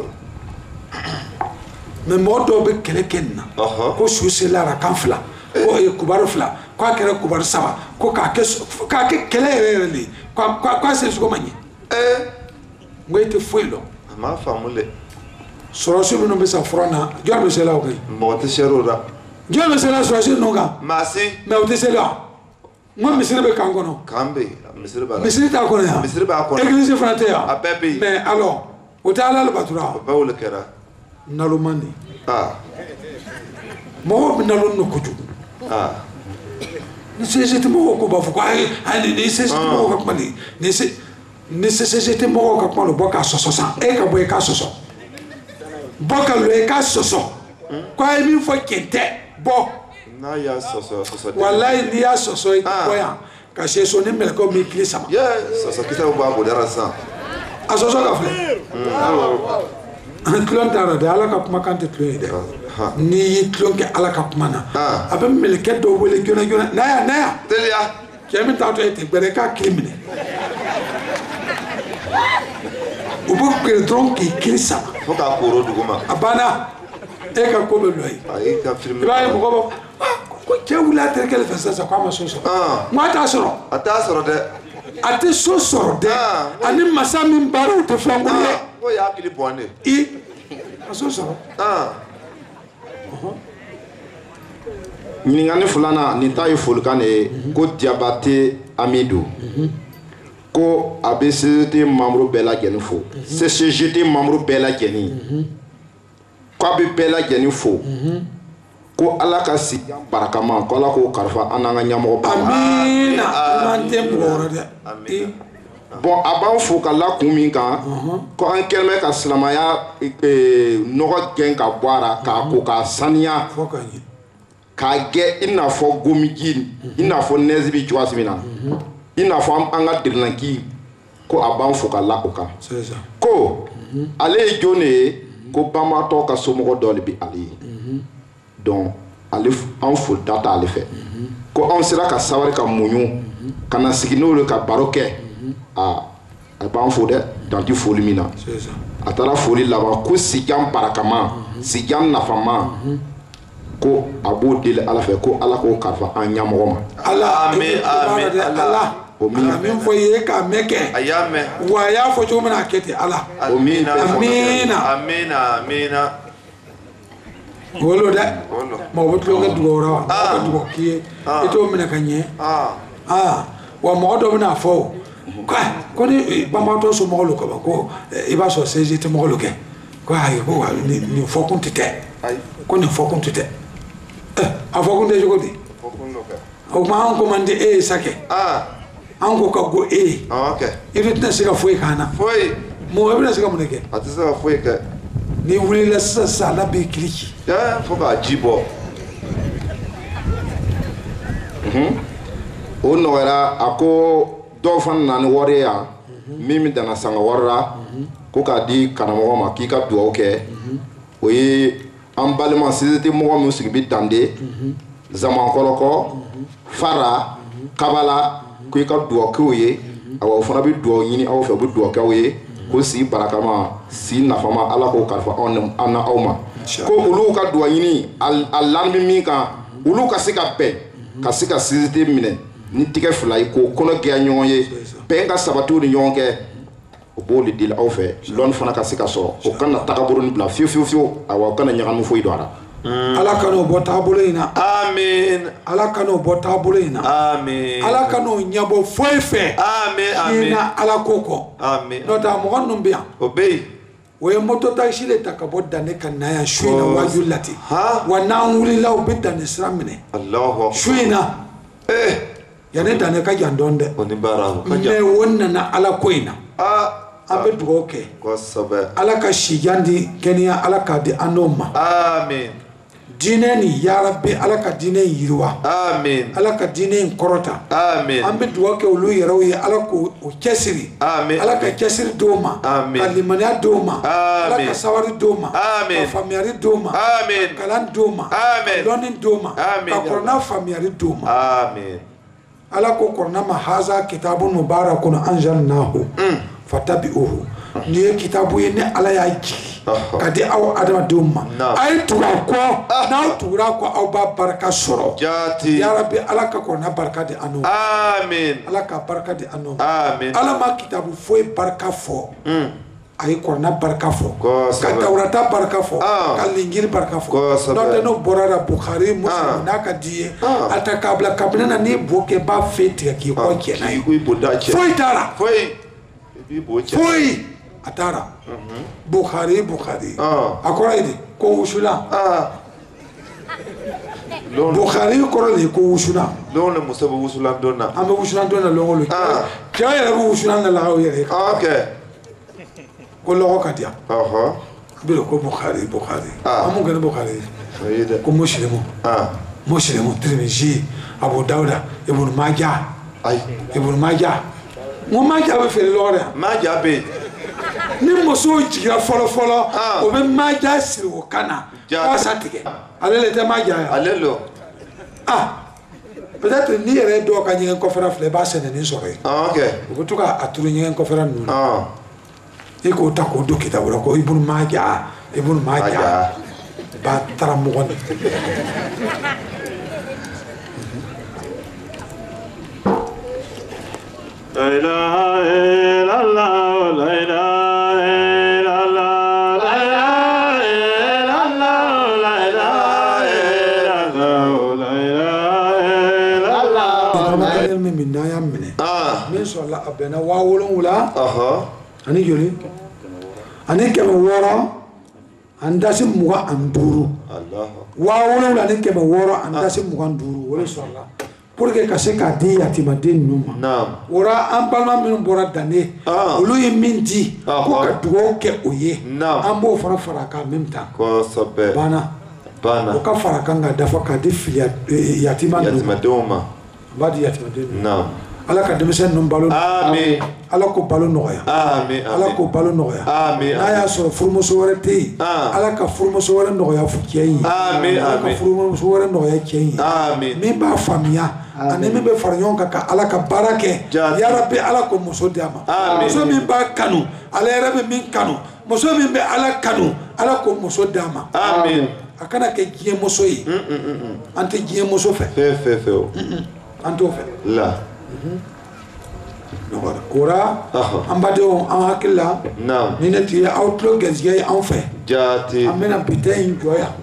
mɛ mɔgɔ dɔw bɛ kɛlɛ kɛ nin na ko su selara kan fila ko kubaru fila k'a kɛra kubaru saba ko k'a kɛ k'a kɛ kɛlɛ yɛrɛ yɛrɛ de k'a se sogo ma ɲɛ n ko e tɛ foyi dɔn a m'a faamu dɛ sɔrɔsi minnu bɛ sa fura na jɔn bɛ se la o kan mɔgɔ tɛ se o la jɔn bɛ se la sɔrɔsi ninnu kan maa si mɛ o tɛ se la n ko misiri bɛ kan kɔnɔ kan bɛ misiri b'a la misiri t'a kɔnɔ yan misiri b'a kɔnɔ église fana tɛ yan a bɛɛ bɛ yen mɛ alors o tɛ ala labatura o bɛɛ wolo kɛra naloman de aa mɔgɔw bɛ nalo ninnu kojugu aa ni C C T mɔgɔw ko b'a fɔ ko ayi ayi ni C C T mɔgɔw ka kuma de ni C ni C C T mɔgɔw ka kuma de bɔ k'a sɔsɔ san e ka bɔ i k'a sɔsɔ bɔ ka lɔ i k'a sɔsɔ ko a ye min fɔ cɛn tɛ bɔ n'a y'a sɔsɔ sɔsɔ walayi n'i y'a sɔsɔ i bɔ yan ka se so ni mɛlɛkɛw m'i kili sama sɔsɔ kisɛw b'a bodara sisan a sɔsɔ ka filɛ tulon t'a la dɛ ala ka kumakan tɛ tulon ye dɛ n'i y'i tulon kɛ ala ka kuma na a bɛ mɛlɛkɛ dɔw wele joona joona na yan na yan teliya cɛ min t'a to e tɛ gbɛrɛ k'a kiri minɛ u bɛ gbɛrɛ dɔrɔn k'i kiri sama fo k'a koro duguma a banna e ka ko bɛ lɔ ye ayi ka film i b'a ye mɔgɔ b'a ko cɛ wuli a terikɛ fɛ sisan k'a ma so sɔrɔ n ko a t'a sɔrɔ a t'a sɔrɔ dɛ a tɛ so sɔrɔ dɛ ani masa min baaraw tɛ fɛn kolo ye ko y'a hakili bɔn de i ka so sɔrɔ ɲininkali filanan nin ta ye folikan de ye ko Diabaté Amidou ko a bɛ C C T membre bɛɛ lajɛlen fo C C G T membre bɛɛ lajɛlen k'a bɛ bɛɛ lajɛlen fo ko ala ka si barakama ko ala k'o kalifa an n'an ka ɲɛmɔgɔ ba ma amiina n'an tɛ mɔgɔ wɛrɛ dɛ bon a b'an fo ka la kun min kan ko an kɛlen bɛ ka silamɛya nɔgɔ gɛn ka bɔ a la k'a ko k'a saniya k'a kɛ i n'a fɔ gomiji i n'a fɔ nɛzi bɛ cogoya min na i n'a fɔ an ka dirilanki ko a b'an fo ka la o kan ko ale ye jɔn de ye ko banbaatɔ ka somɔgɔ dɔ de bɛ ale ye donc ale an fo da t'ale fɛ ko anw sera ka sabari ka muɲu ka na sigi n'olu ka baro kɛ a a b'an fo dɛ dan tɛ foli min na a taara foli laban ko sijan barakama sijan nafama ko a b'o deli ala fɛ ko ala k'o kalifa an ɲɛmɔgɔ ma ala amin amin ala o min fɔ i ye k'a mɛn kɛ a y'a mɛn wa a y'a fɔ cogo min na a kɛ ten ala amina amina amina amina wolo dɛ mɔgɔ bɛ tulonkɛ dugawu la wa mɔgɔ bɛ dugawu k'i ye i t'o minɛ ka ɲɛ aa wa mɔgɔ dɔ bɛna fɔ ko ni banbaatɔ somɔgɔ lo kaban ko i b'a sɔrɔ C G T mɔgɔ lo kɛ ko ayi ko nin fɔkun tɛ tɛ ko nin fɔkun tɛ tɛ a fɔkun tɛ cogo di o tuma an ko man di e ye sa kɛ an ko ka go e ye i bɛ tɛna se ka foyi k'an na mɔgɔ bɛna se ka mun de kɛ a tɛ se ka foyi kɛ n'i wulila sisan sisan ala b'i kiri ci fo k'a ji bɔ o nɔgɔyara a ko dɔw fana nana ni wari ye yan min bɛ dana sanga wari la ko k'a di karamɔgɔ ma k'i ka dugawu kɛ o ye an balima C C T mɔgɔ min sigi bɛ Dande Zamankɔrɔkɔ Fara Kabala ko i ka dugawu k'o ye awa o fana bɛ dugawu ɲini aw fɛ u bɛ dugawu k'aw ye ko si barakama si nafama ala k'o kalifa an na aw ma ko olu ka dugawu ɲini a lamini min kan olu ka se ka bɛn ka se ka C C T minɛ ni tigɛ fila ye k'o kɔnɔ gɛya ɲɔgɔn ye bɛn ka sabatiw ni ɲɔgɔn kɛ o b'o de deli aw fɛ lɔnni fana ka se ka sɔrɔ o kana tagabolo ni bila fiyewu fiyewu fiyewu awa o kana ɲagami foyi don a la ala ka n'o bɔ taabolo in na amin ala ka n'o bɔ taabolo in na amin ala ka n'o ɲɛbɔ foyi fɛ amin amin k'i na ala ko kɔ amin n'o tɛ a mɔgɔ ninnu bɛ yan o bɛ yen o ye moto taxi de ta ka bɔ Dande ka na yan su in na waaju lati wa n'an wulila u bɛ Dande sira minɛ su in na yanni Dande ka jan dɔn dɛ mɛ o nana ala ko in na an bɛ dugawu kɛ ala ka sijan di kɛnɛya ala k'a di an n'o ma amin diinɛ nin ya Rabbi Ala ka diinɛ yiriwa amin Ala ka diinɛ in kɔrɔta amin an bɛ dugawu kɛ olu yɛrɛw ye Ala k'o cɛsiri amin Ala ka cɛsiri d'o ma amin ka limaniya d'o ma Ala ka sabari d'o ma amin ka faamuyali d'o ma amin ka kalan d'o ma amin ka dɔnni d'o ma amin ka kɔrɔna faamuyali d'o ma amin Ala ko kɔrɔna ma haza kitabun mubarakun anzalnahu fatabi'uhu ni ye kitabu ye ni Ala y'a jigi ka di aw adamadenw ma a ye tugu a kɔ n'aw tugura a kɔ aw b'a barika sɔrɔ jati ya Rabbi Ala ka kɔrɔna barika di an n'o amin Ala ka barika di an n'o amin Ala ma kitabu foyi barika fɔ a ye kɔrɔna barika fɔ kosɛbɛ ka Tawurata barika fɔ ka Linjili barika fɔ kosɛbɛ n'o tɛ n'o bɔra la Bukhari Muslim n'a ka di ye a ta k'a bila kabini na n'i bo kɛ b'a fe tigɛ k'i kɔ cɛ n'a ye foyi t'a la foyi foyi a taara Bukhari Bukhari a kɔrɔ ye di ko wusulan Bukhari kɔrɔ de ye ko wusulan lɔn le muso bɛ wusulan don na an bɛ wusulan don na lɔgɔ lo cɛ yɛrɛ bɛ wusulan na lagaw yɛrɛ ko lɔgɔ ka di yan bi ko Bukhari Bukhari an mun kɛ ni Bukhari ko Muslimu Muslimu Tirmizi Abu Dawuda Ibn Majah Ibn Majah mo Majah bɛ feere lɔgɔ de Majah bɛ ni muso jigira fɔlɔ fɔlɔ o bɛ Majah siri o kan na wasa tigɛ ale le tɛ Majah ye ale lo ah peut-être ni yɛrɛ dɔw ka ɲɛgɛn kɔfɛla filɛ i b'a sɛnɛni sɔrɔ yen u bɛ to k'a turu ɲɛgɛn kɔfɛla ninnu na i k'o ta k'o don kitabu la ko Ibn Majah Ibn Majah ba taara mɔgɔ ni La ilaha illallah, la ilaha illallah, la ilaha illallah, la ilaha illallah, la ilaha illallah. Min min n'a y'a minɛ min sɔrɔla a bɛnna waa wolonwula ani joli ani kɛmɛ wɔɔrɔ ani dasi mugan ani duuru waa wolonwula ani kɛmɛ wɔɔrɔ ani dasi mugan duuru o de sɔrɔla pour que ka se k'a di yatimaden ninnu ma o la an balima minnu bɔra dande olu ye min di ko ka dugawu kɛ o ye an b'o fana fara kan même temps banna o ka fara kan ka dafa k'a di fili yatima yatimadenw ma b'a di yatimaden ninnu Ala ka denmisɛn ninnu balo amin Ala ko balo nɔgɔya amin Ala ko balo nɔgɔya amin n'a y'a sɔrɔ furumuso wɛrɛ tɛ yen Ala ka furumuso wɛrɛ nɔgɔya cɛ in ye amin Ala ka furumuso wɛrɛ nɔgɔya cɛ in ye amin min b'a faamuya ani min bɛ fara ɲɔgɔn kan ka Ala ka baara kɛ ya Rabbi Ala ko muso d'a ma muso min b'a kanu ale yɛrɛ bɛ min kanu muso min bɛ Ala kanu Ala ko muso d'a ma amin a kana kɛ diɲɛ muso ye an tɛ diɲɛ muso fɛ fɛ fɛ fɛ an t'o fɛ la o la an badenw an hakili la ni ne tun ye aw tulo gɛrisigɛ ye anw fɛ jati an bɛna bi ta in jɔ yan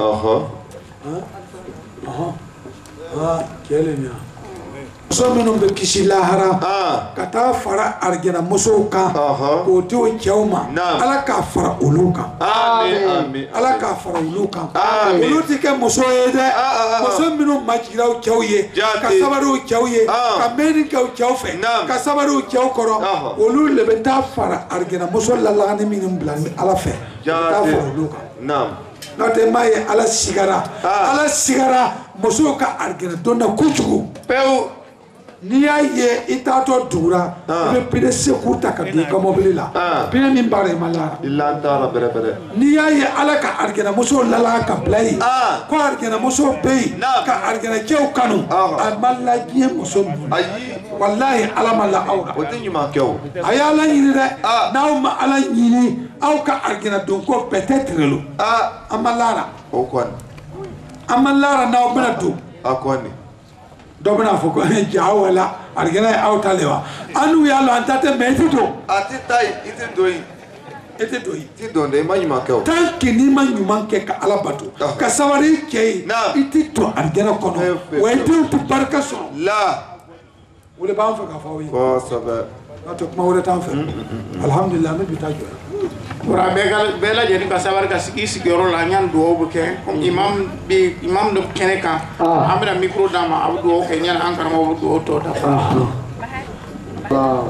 cɛ le nin muso minnu bɛ kisi lahara ka taa fara arijana musow kan k'o di o cɛw ma Ala k'a fara olu kan Ala k'a fara olu kan olu tɛ kɛ muso ye dɛ muso minnu majigila o cɛw ye ka sabali o cɛw ye ka mɛnni kɛ o cɛw fɛ ka sabali o cɛw kɔrɔ olu le bɛ taa fara arijana muso lalagani minnu bila Ala fɛ ka taa fara olu kan n'o tɛ m'a ye Ala sigara Ala sigara musow ka arijana don na kojugu pewu n'i y'a ye i taatɔ dugura i bɛ pine secours ta ka don i ka mobili la pine min b'a la i ma lara n'i y'a ye Ala ka arijanamuso lala ka bila yen ko arijanamuso bɛ yen ka arijanacɛw kanu a ma la diɲɛ muso ninnu walahi Ala ma la aw la a y'Ala ɲini dɛ n'aw ma Ala ɲini aw ka arijanadonko bɛɛ tɛ tigɛlo an ma lara an ma lara n'aw bɛna don dɔ bɛna fɔ ko ja wala arijana ye aw ta le wa an n'u y'a la an ta tɛ mɛ i tɛ don a tɛ taa yen i tɛ don yen i tɛ don yen i tɛ don dɛ i ma ɲuman kɛ o tant que n'i ma ɲuman kɛ ka Ala bato ka sabali i cɛ ye i tɛ don arijana kɔnɔ wa i denw tɛ barika sɔrɔ la o de b'an fɛ k'a fɔ aw ye kosɛbɛ n'o tɛ kuma wɛrɛ t'an fɛ alihamudulila an bɛ bi ta jɔ Ora bɛɛ lajɛlen ka sabari ka sigi i sigiyɔrɔ la an y'an dugawu bɛ kɛ imam bɛ imam dɔ kɛnɛ kan an bɛna micro d'a ma a bɛ dugawu kɛ ɲɛna an karamɔgɔ bɛ dugawu tɔ dafa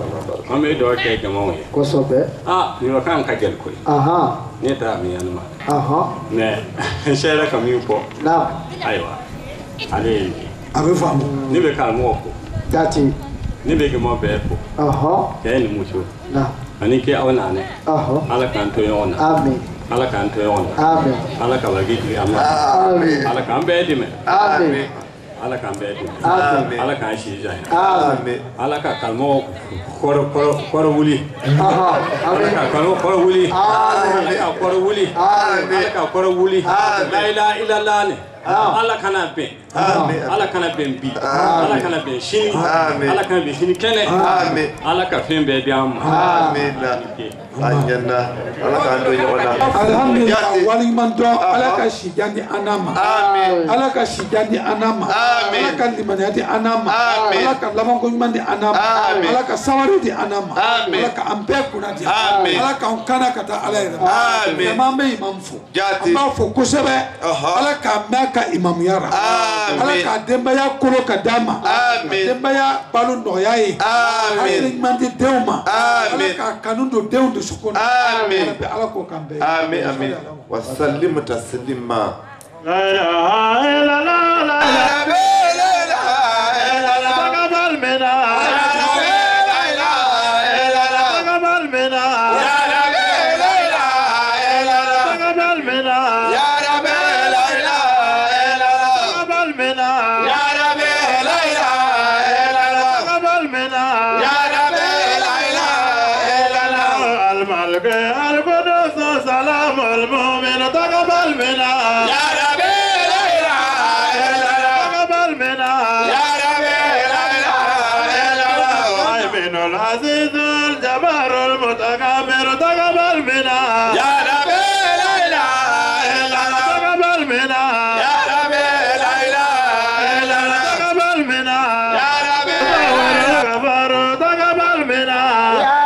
an bɛ dɔw kɛ jamaw ye kosɛbɛ ah nin kan ka gɛlɛn koyi ahan ne t'a mi yan ma ahan mais sɛyɛrɛ ka min fɔ naam ayiwa ale ye a bɛ faamu ne bɛ karamɔgɔ fɔ jati ne bɛ gɛmɔ bɛɛ fɔ ahan cɛ ni muso naam ani kɛ aw naanɛ ahan ala k'an to ɲɔgɔn na amin ala k'an to ɲɔgɔn na amin ala ka wagi jigi an ma amin ala k'an bɛɛ dɛmɛ amin ala k'an bɛɛ dɛmɛ amin ala k'an si janya amin ala ka karamɔgɔ kɔrɔ kɔrɔ kɔrɔ wuli ahan ala ka karamɔgɔ kɔrɔ wuli ala ka kɔrɔ wuli ala ka kɔrɔ wuli la ilaha illallah ne ala kana bɛn ala kana bɛn bi ala kana bɛn sini ala kana bɛn sini kɛnɛ ala ka fɛn bɛɛ di an ma Anjana, ala k'an to ɲɔgɔn na. Alhamdulillah, waliɲuman dɔn ala ka si jan di an n'a ma. Ala ka si jan di an n'a ma. Ala ka limaniya di an n'a ma. Ala ka labanko ɲuman di an n'a ma. Ala ka sabali di an n'a ma. Ala ka an bɛɛ kunna di. Ala k'an kana ka taa ala yɛrɛ ma. Jama an bɛ imam fo. An b'a fɔ kosɛbɛ. Ala k'a mɛn ka imamuya ra. Ala k'a denbaya kolo ka d'a ma. Ka denbaya balo nɔgɔya ye. Hakili ɲuman di denw ma. Ala k'a kanu don denw de Amin. Amin. Amin. Wasallim taslima. La ilaha illallah. La ilaha illallah. Taqabbal minna. La ilaha illallah. Taqabbal minna. Ya Rabbi la ilaha illallah. Taqabbal minna. Ya Rabbi la ilaha illallah. Taqabbal minna. Ya Rabbi la ilaha illallah. Taqabbal minna. Ya Rabbi la ilaha illallah. الملك القدوس سلام المؤمن تقبل منا يا ربي لا اله الا الله تقبل منا يا ربي لا اله الا الله المؤمن العزيز الجبار المتكبر تقبل منا يا ربي لا اله الا الله تقبل منا يا ربي لا اله الا الله تقبل منا يا ربي الغفار تقبل منا يا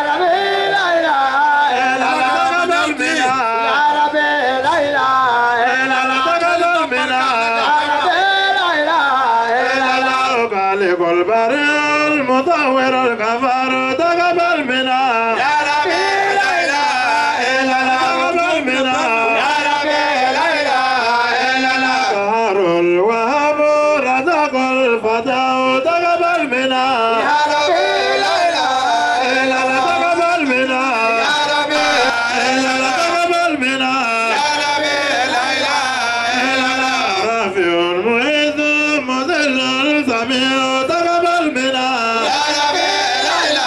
البر المطور الغفار تقبل منا يا ربي لا اله الا الله تقبل منا يا ربي لا اله الا الله قهر الوهاب رزق الفتاه تقبل منا يا ربي لا اله الا الله تقبل منا يا ربي الا الله تقبل منا يا ربي لا اله الا الله رافع المعز مذل السميع تقبل منا يا ربي لا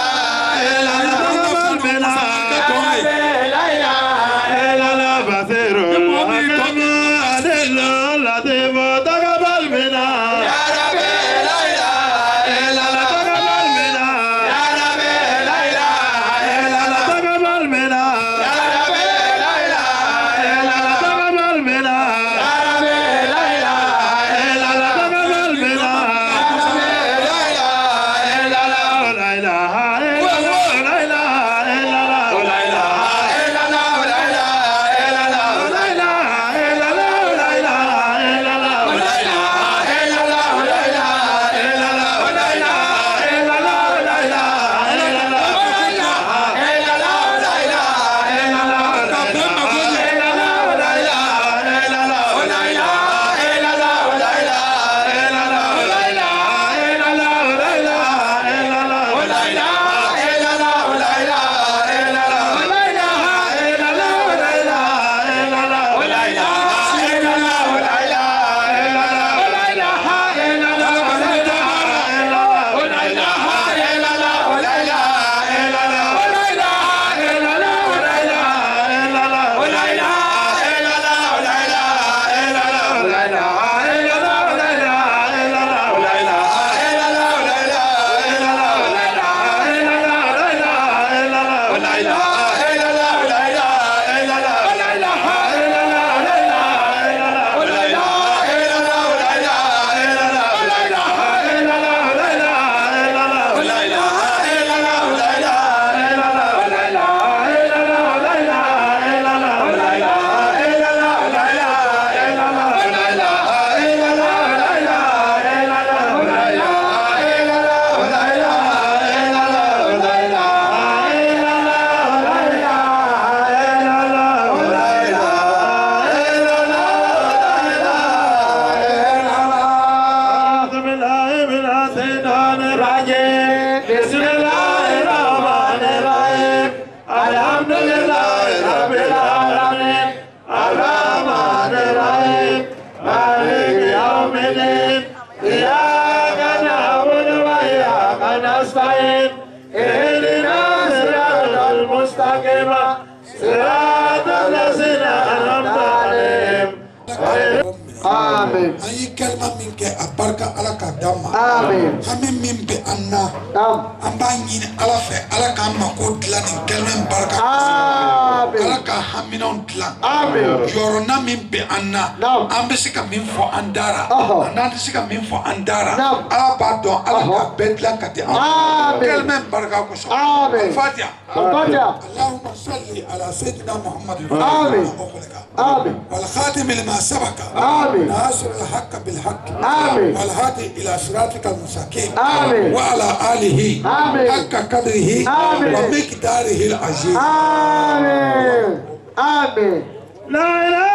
صراط الذين أنعمت عليهم. Amen. Ayi kalma min kɛ a barika Ala ka d'an ma. Amen. Hami min bɛ an na. An b'a ɲini Ala fɛ Ala k'an mako dilan nin kalma in barika. Amen. Ala ka haminanw dilan. Amen. Jɔyɔrɔna min bɛ an na. An bɛ se ka min fɔ an dara. N'an tɛ se ka min fɔ an dara. Ala b'a dɔn Ala k'a bɛɛ dilan ka di an ma. Kalma in barika kosɔn. Amen. Al-Fatiha. Al-Fatiha. Allahumma salli ala sayyidina Muhammadin. Amen. Amen. wal khatim lima sabaka. آمين. ناصر الحق بالحق. آمين. والهادي إلى صراطك المستقيم. آمين. وعلى آله. آمين. حق قدره. آمين. ومقداره العظيم. آمين. آمين. لا إله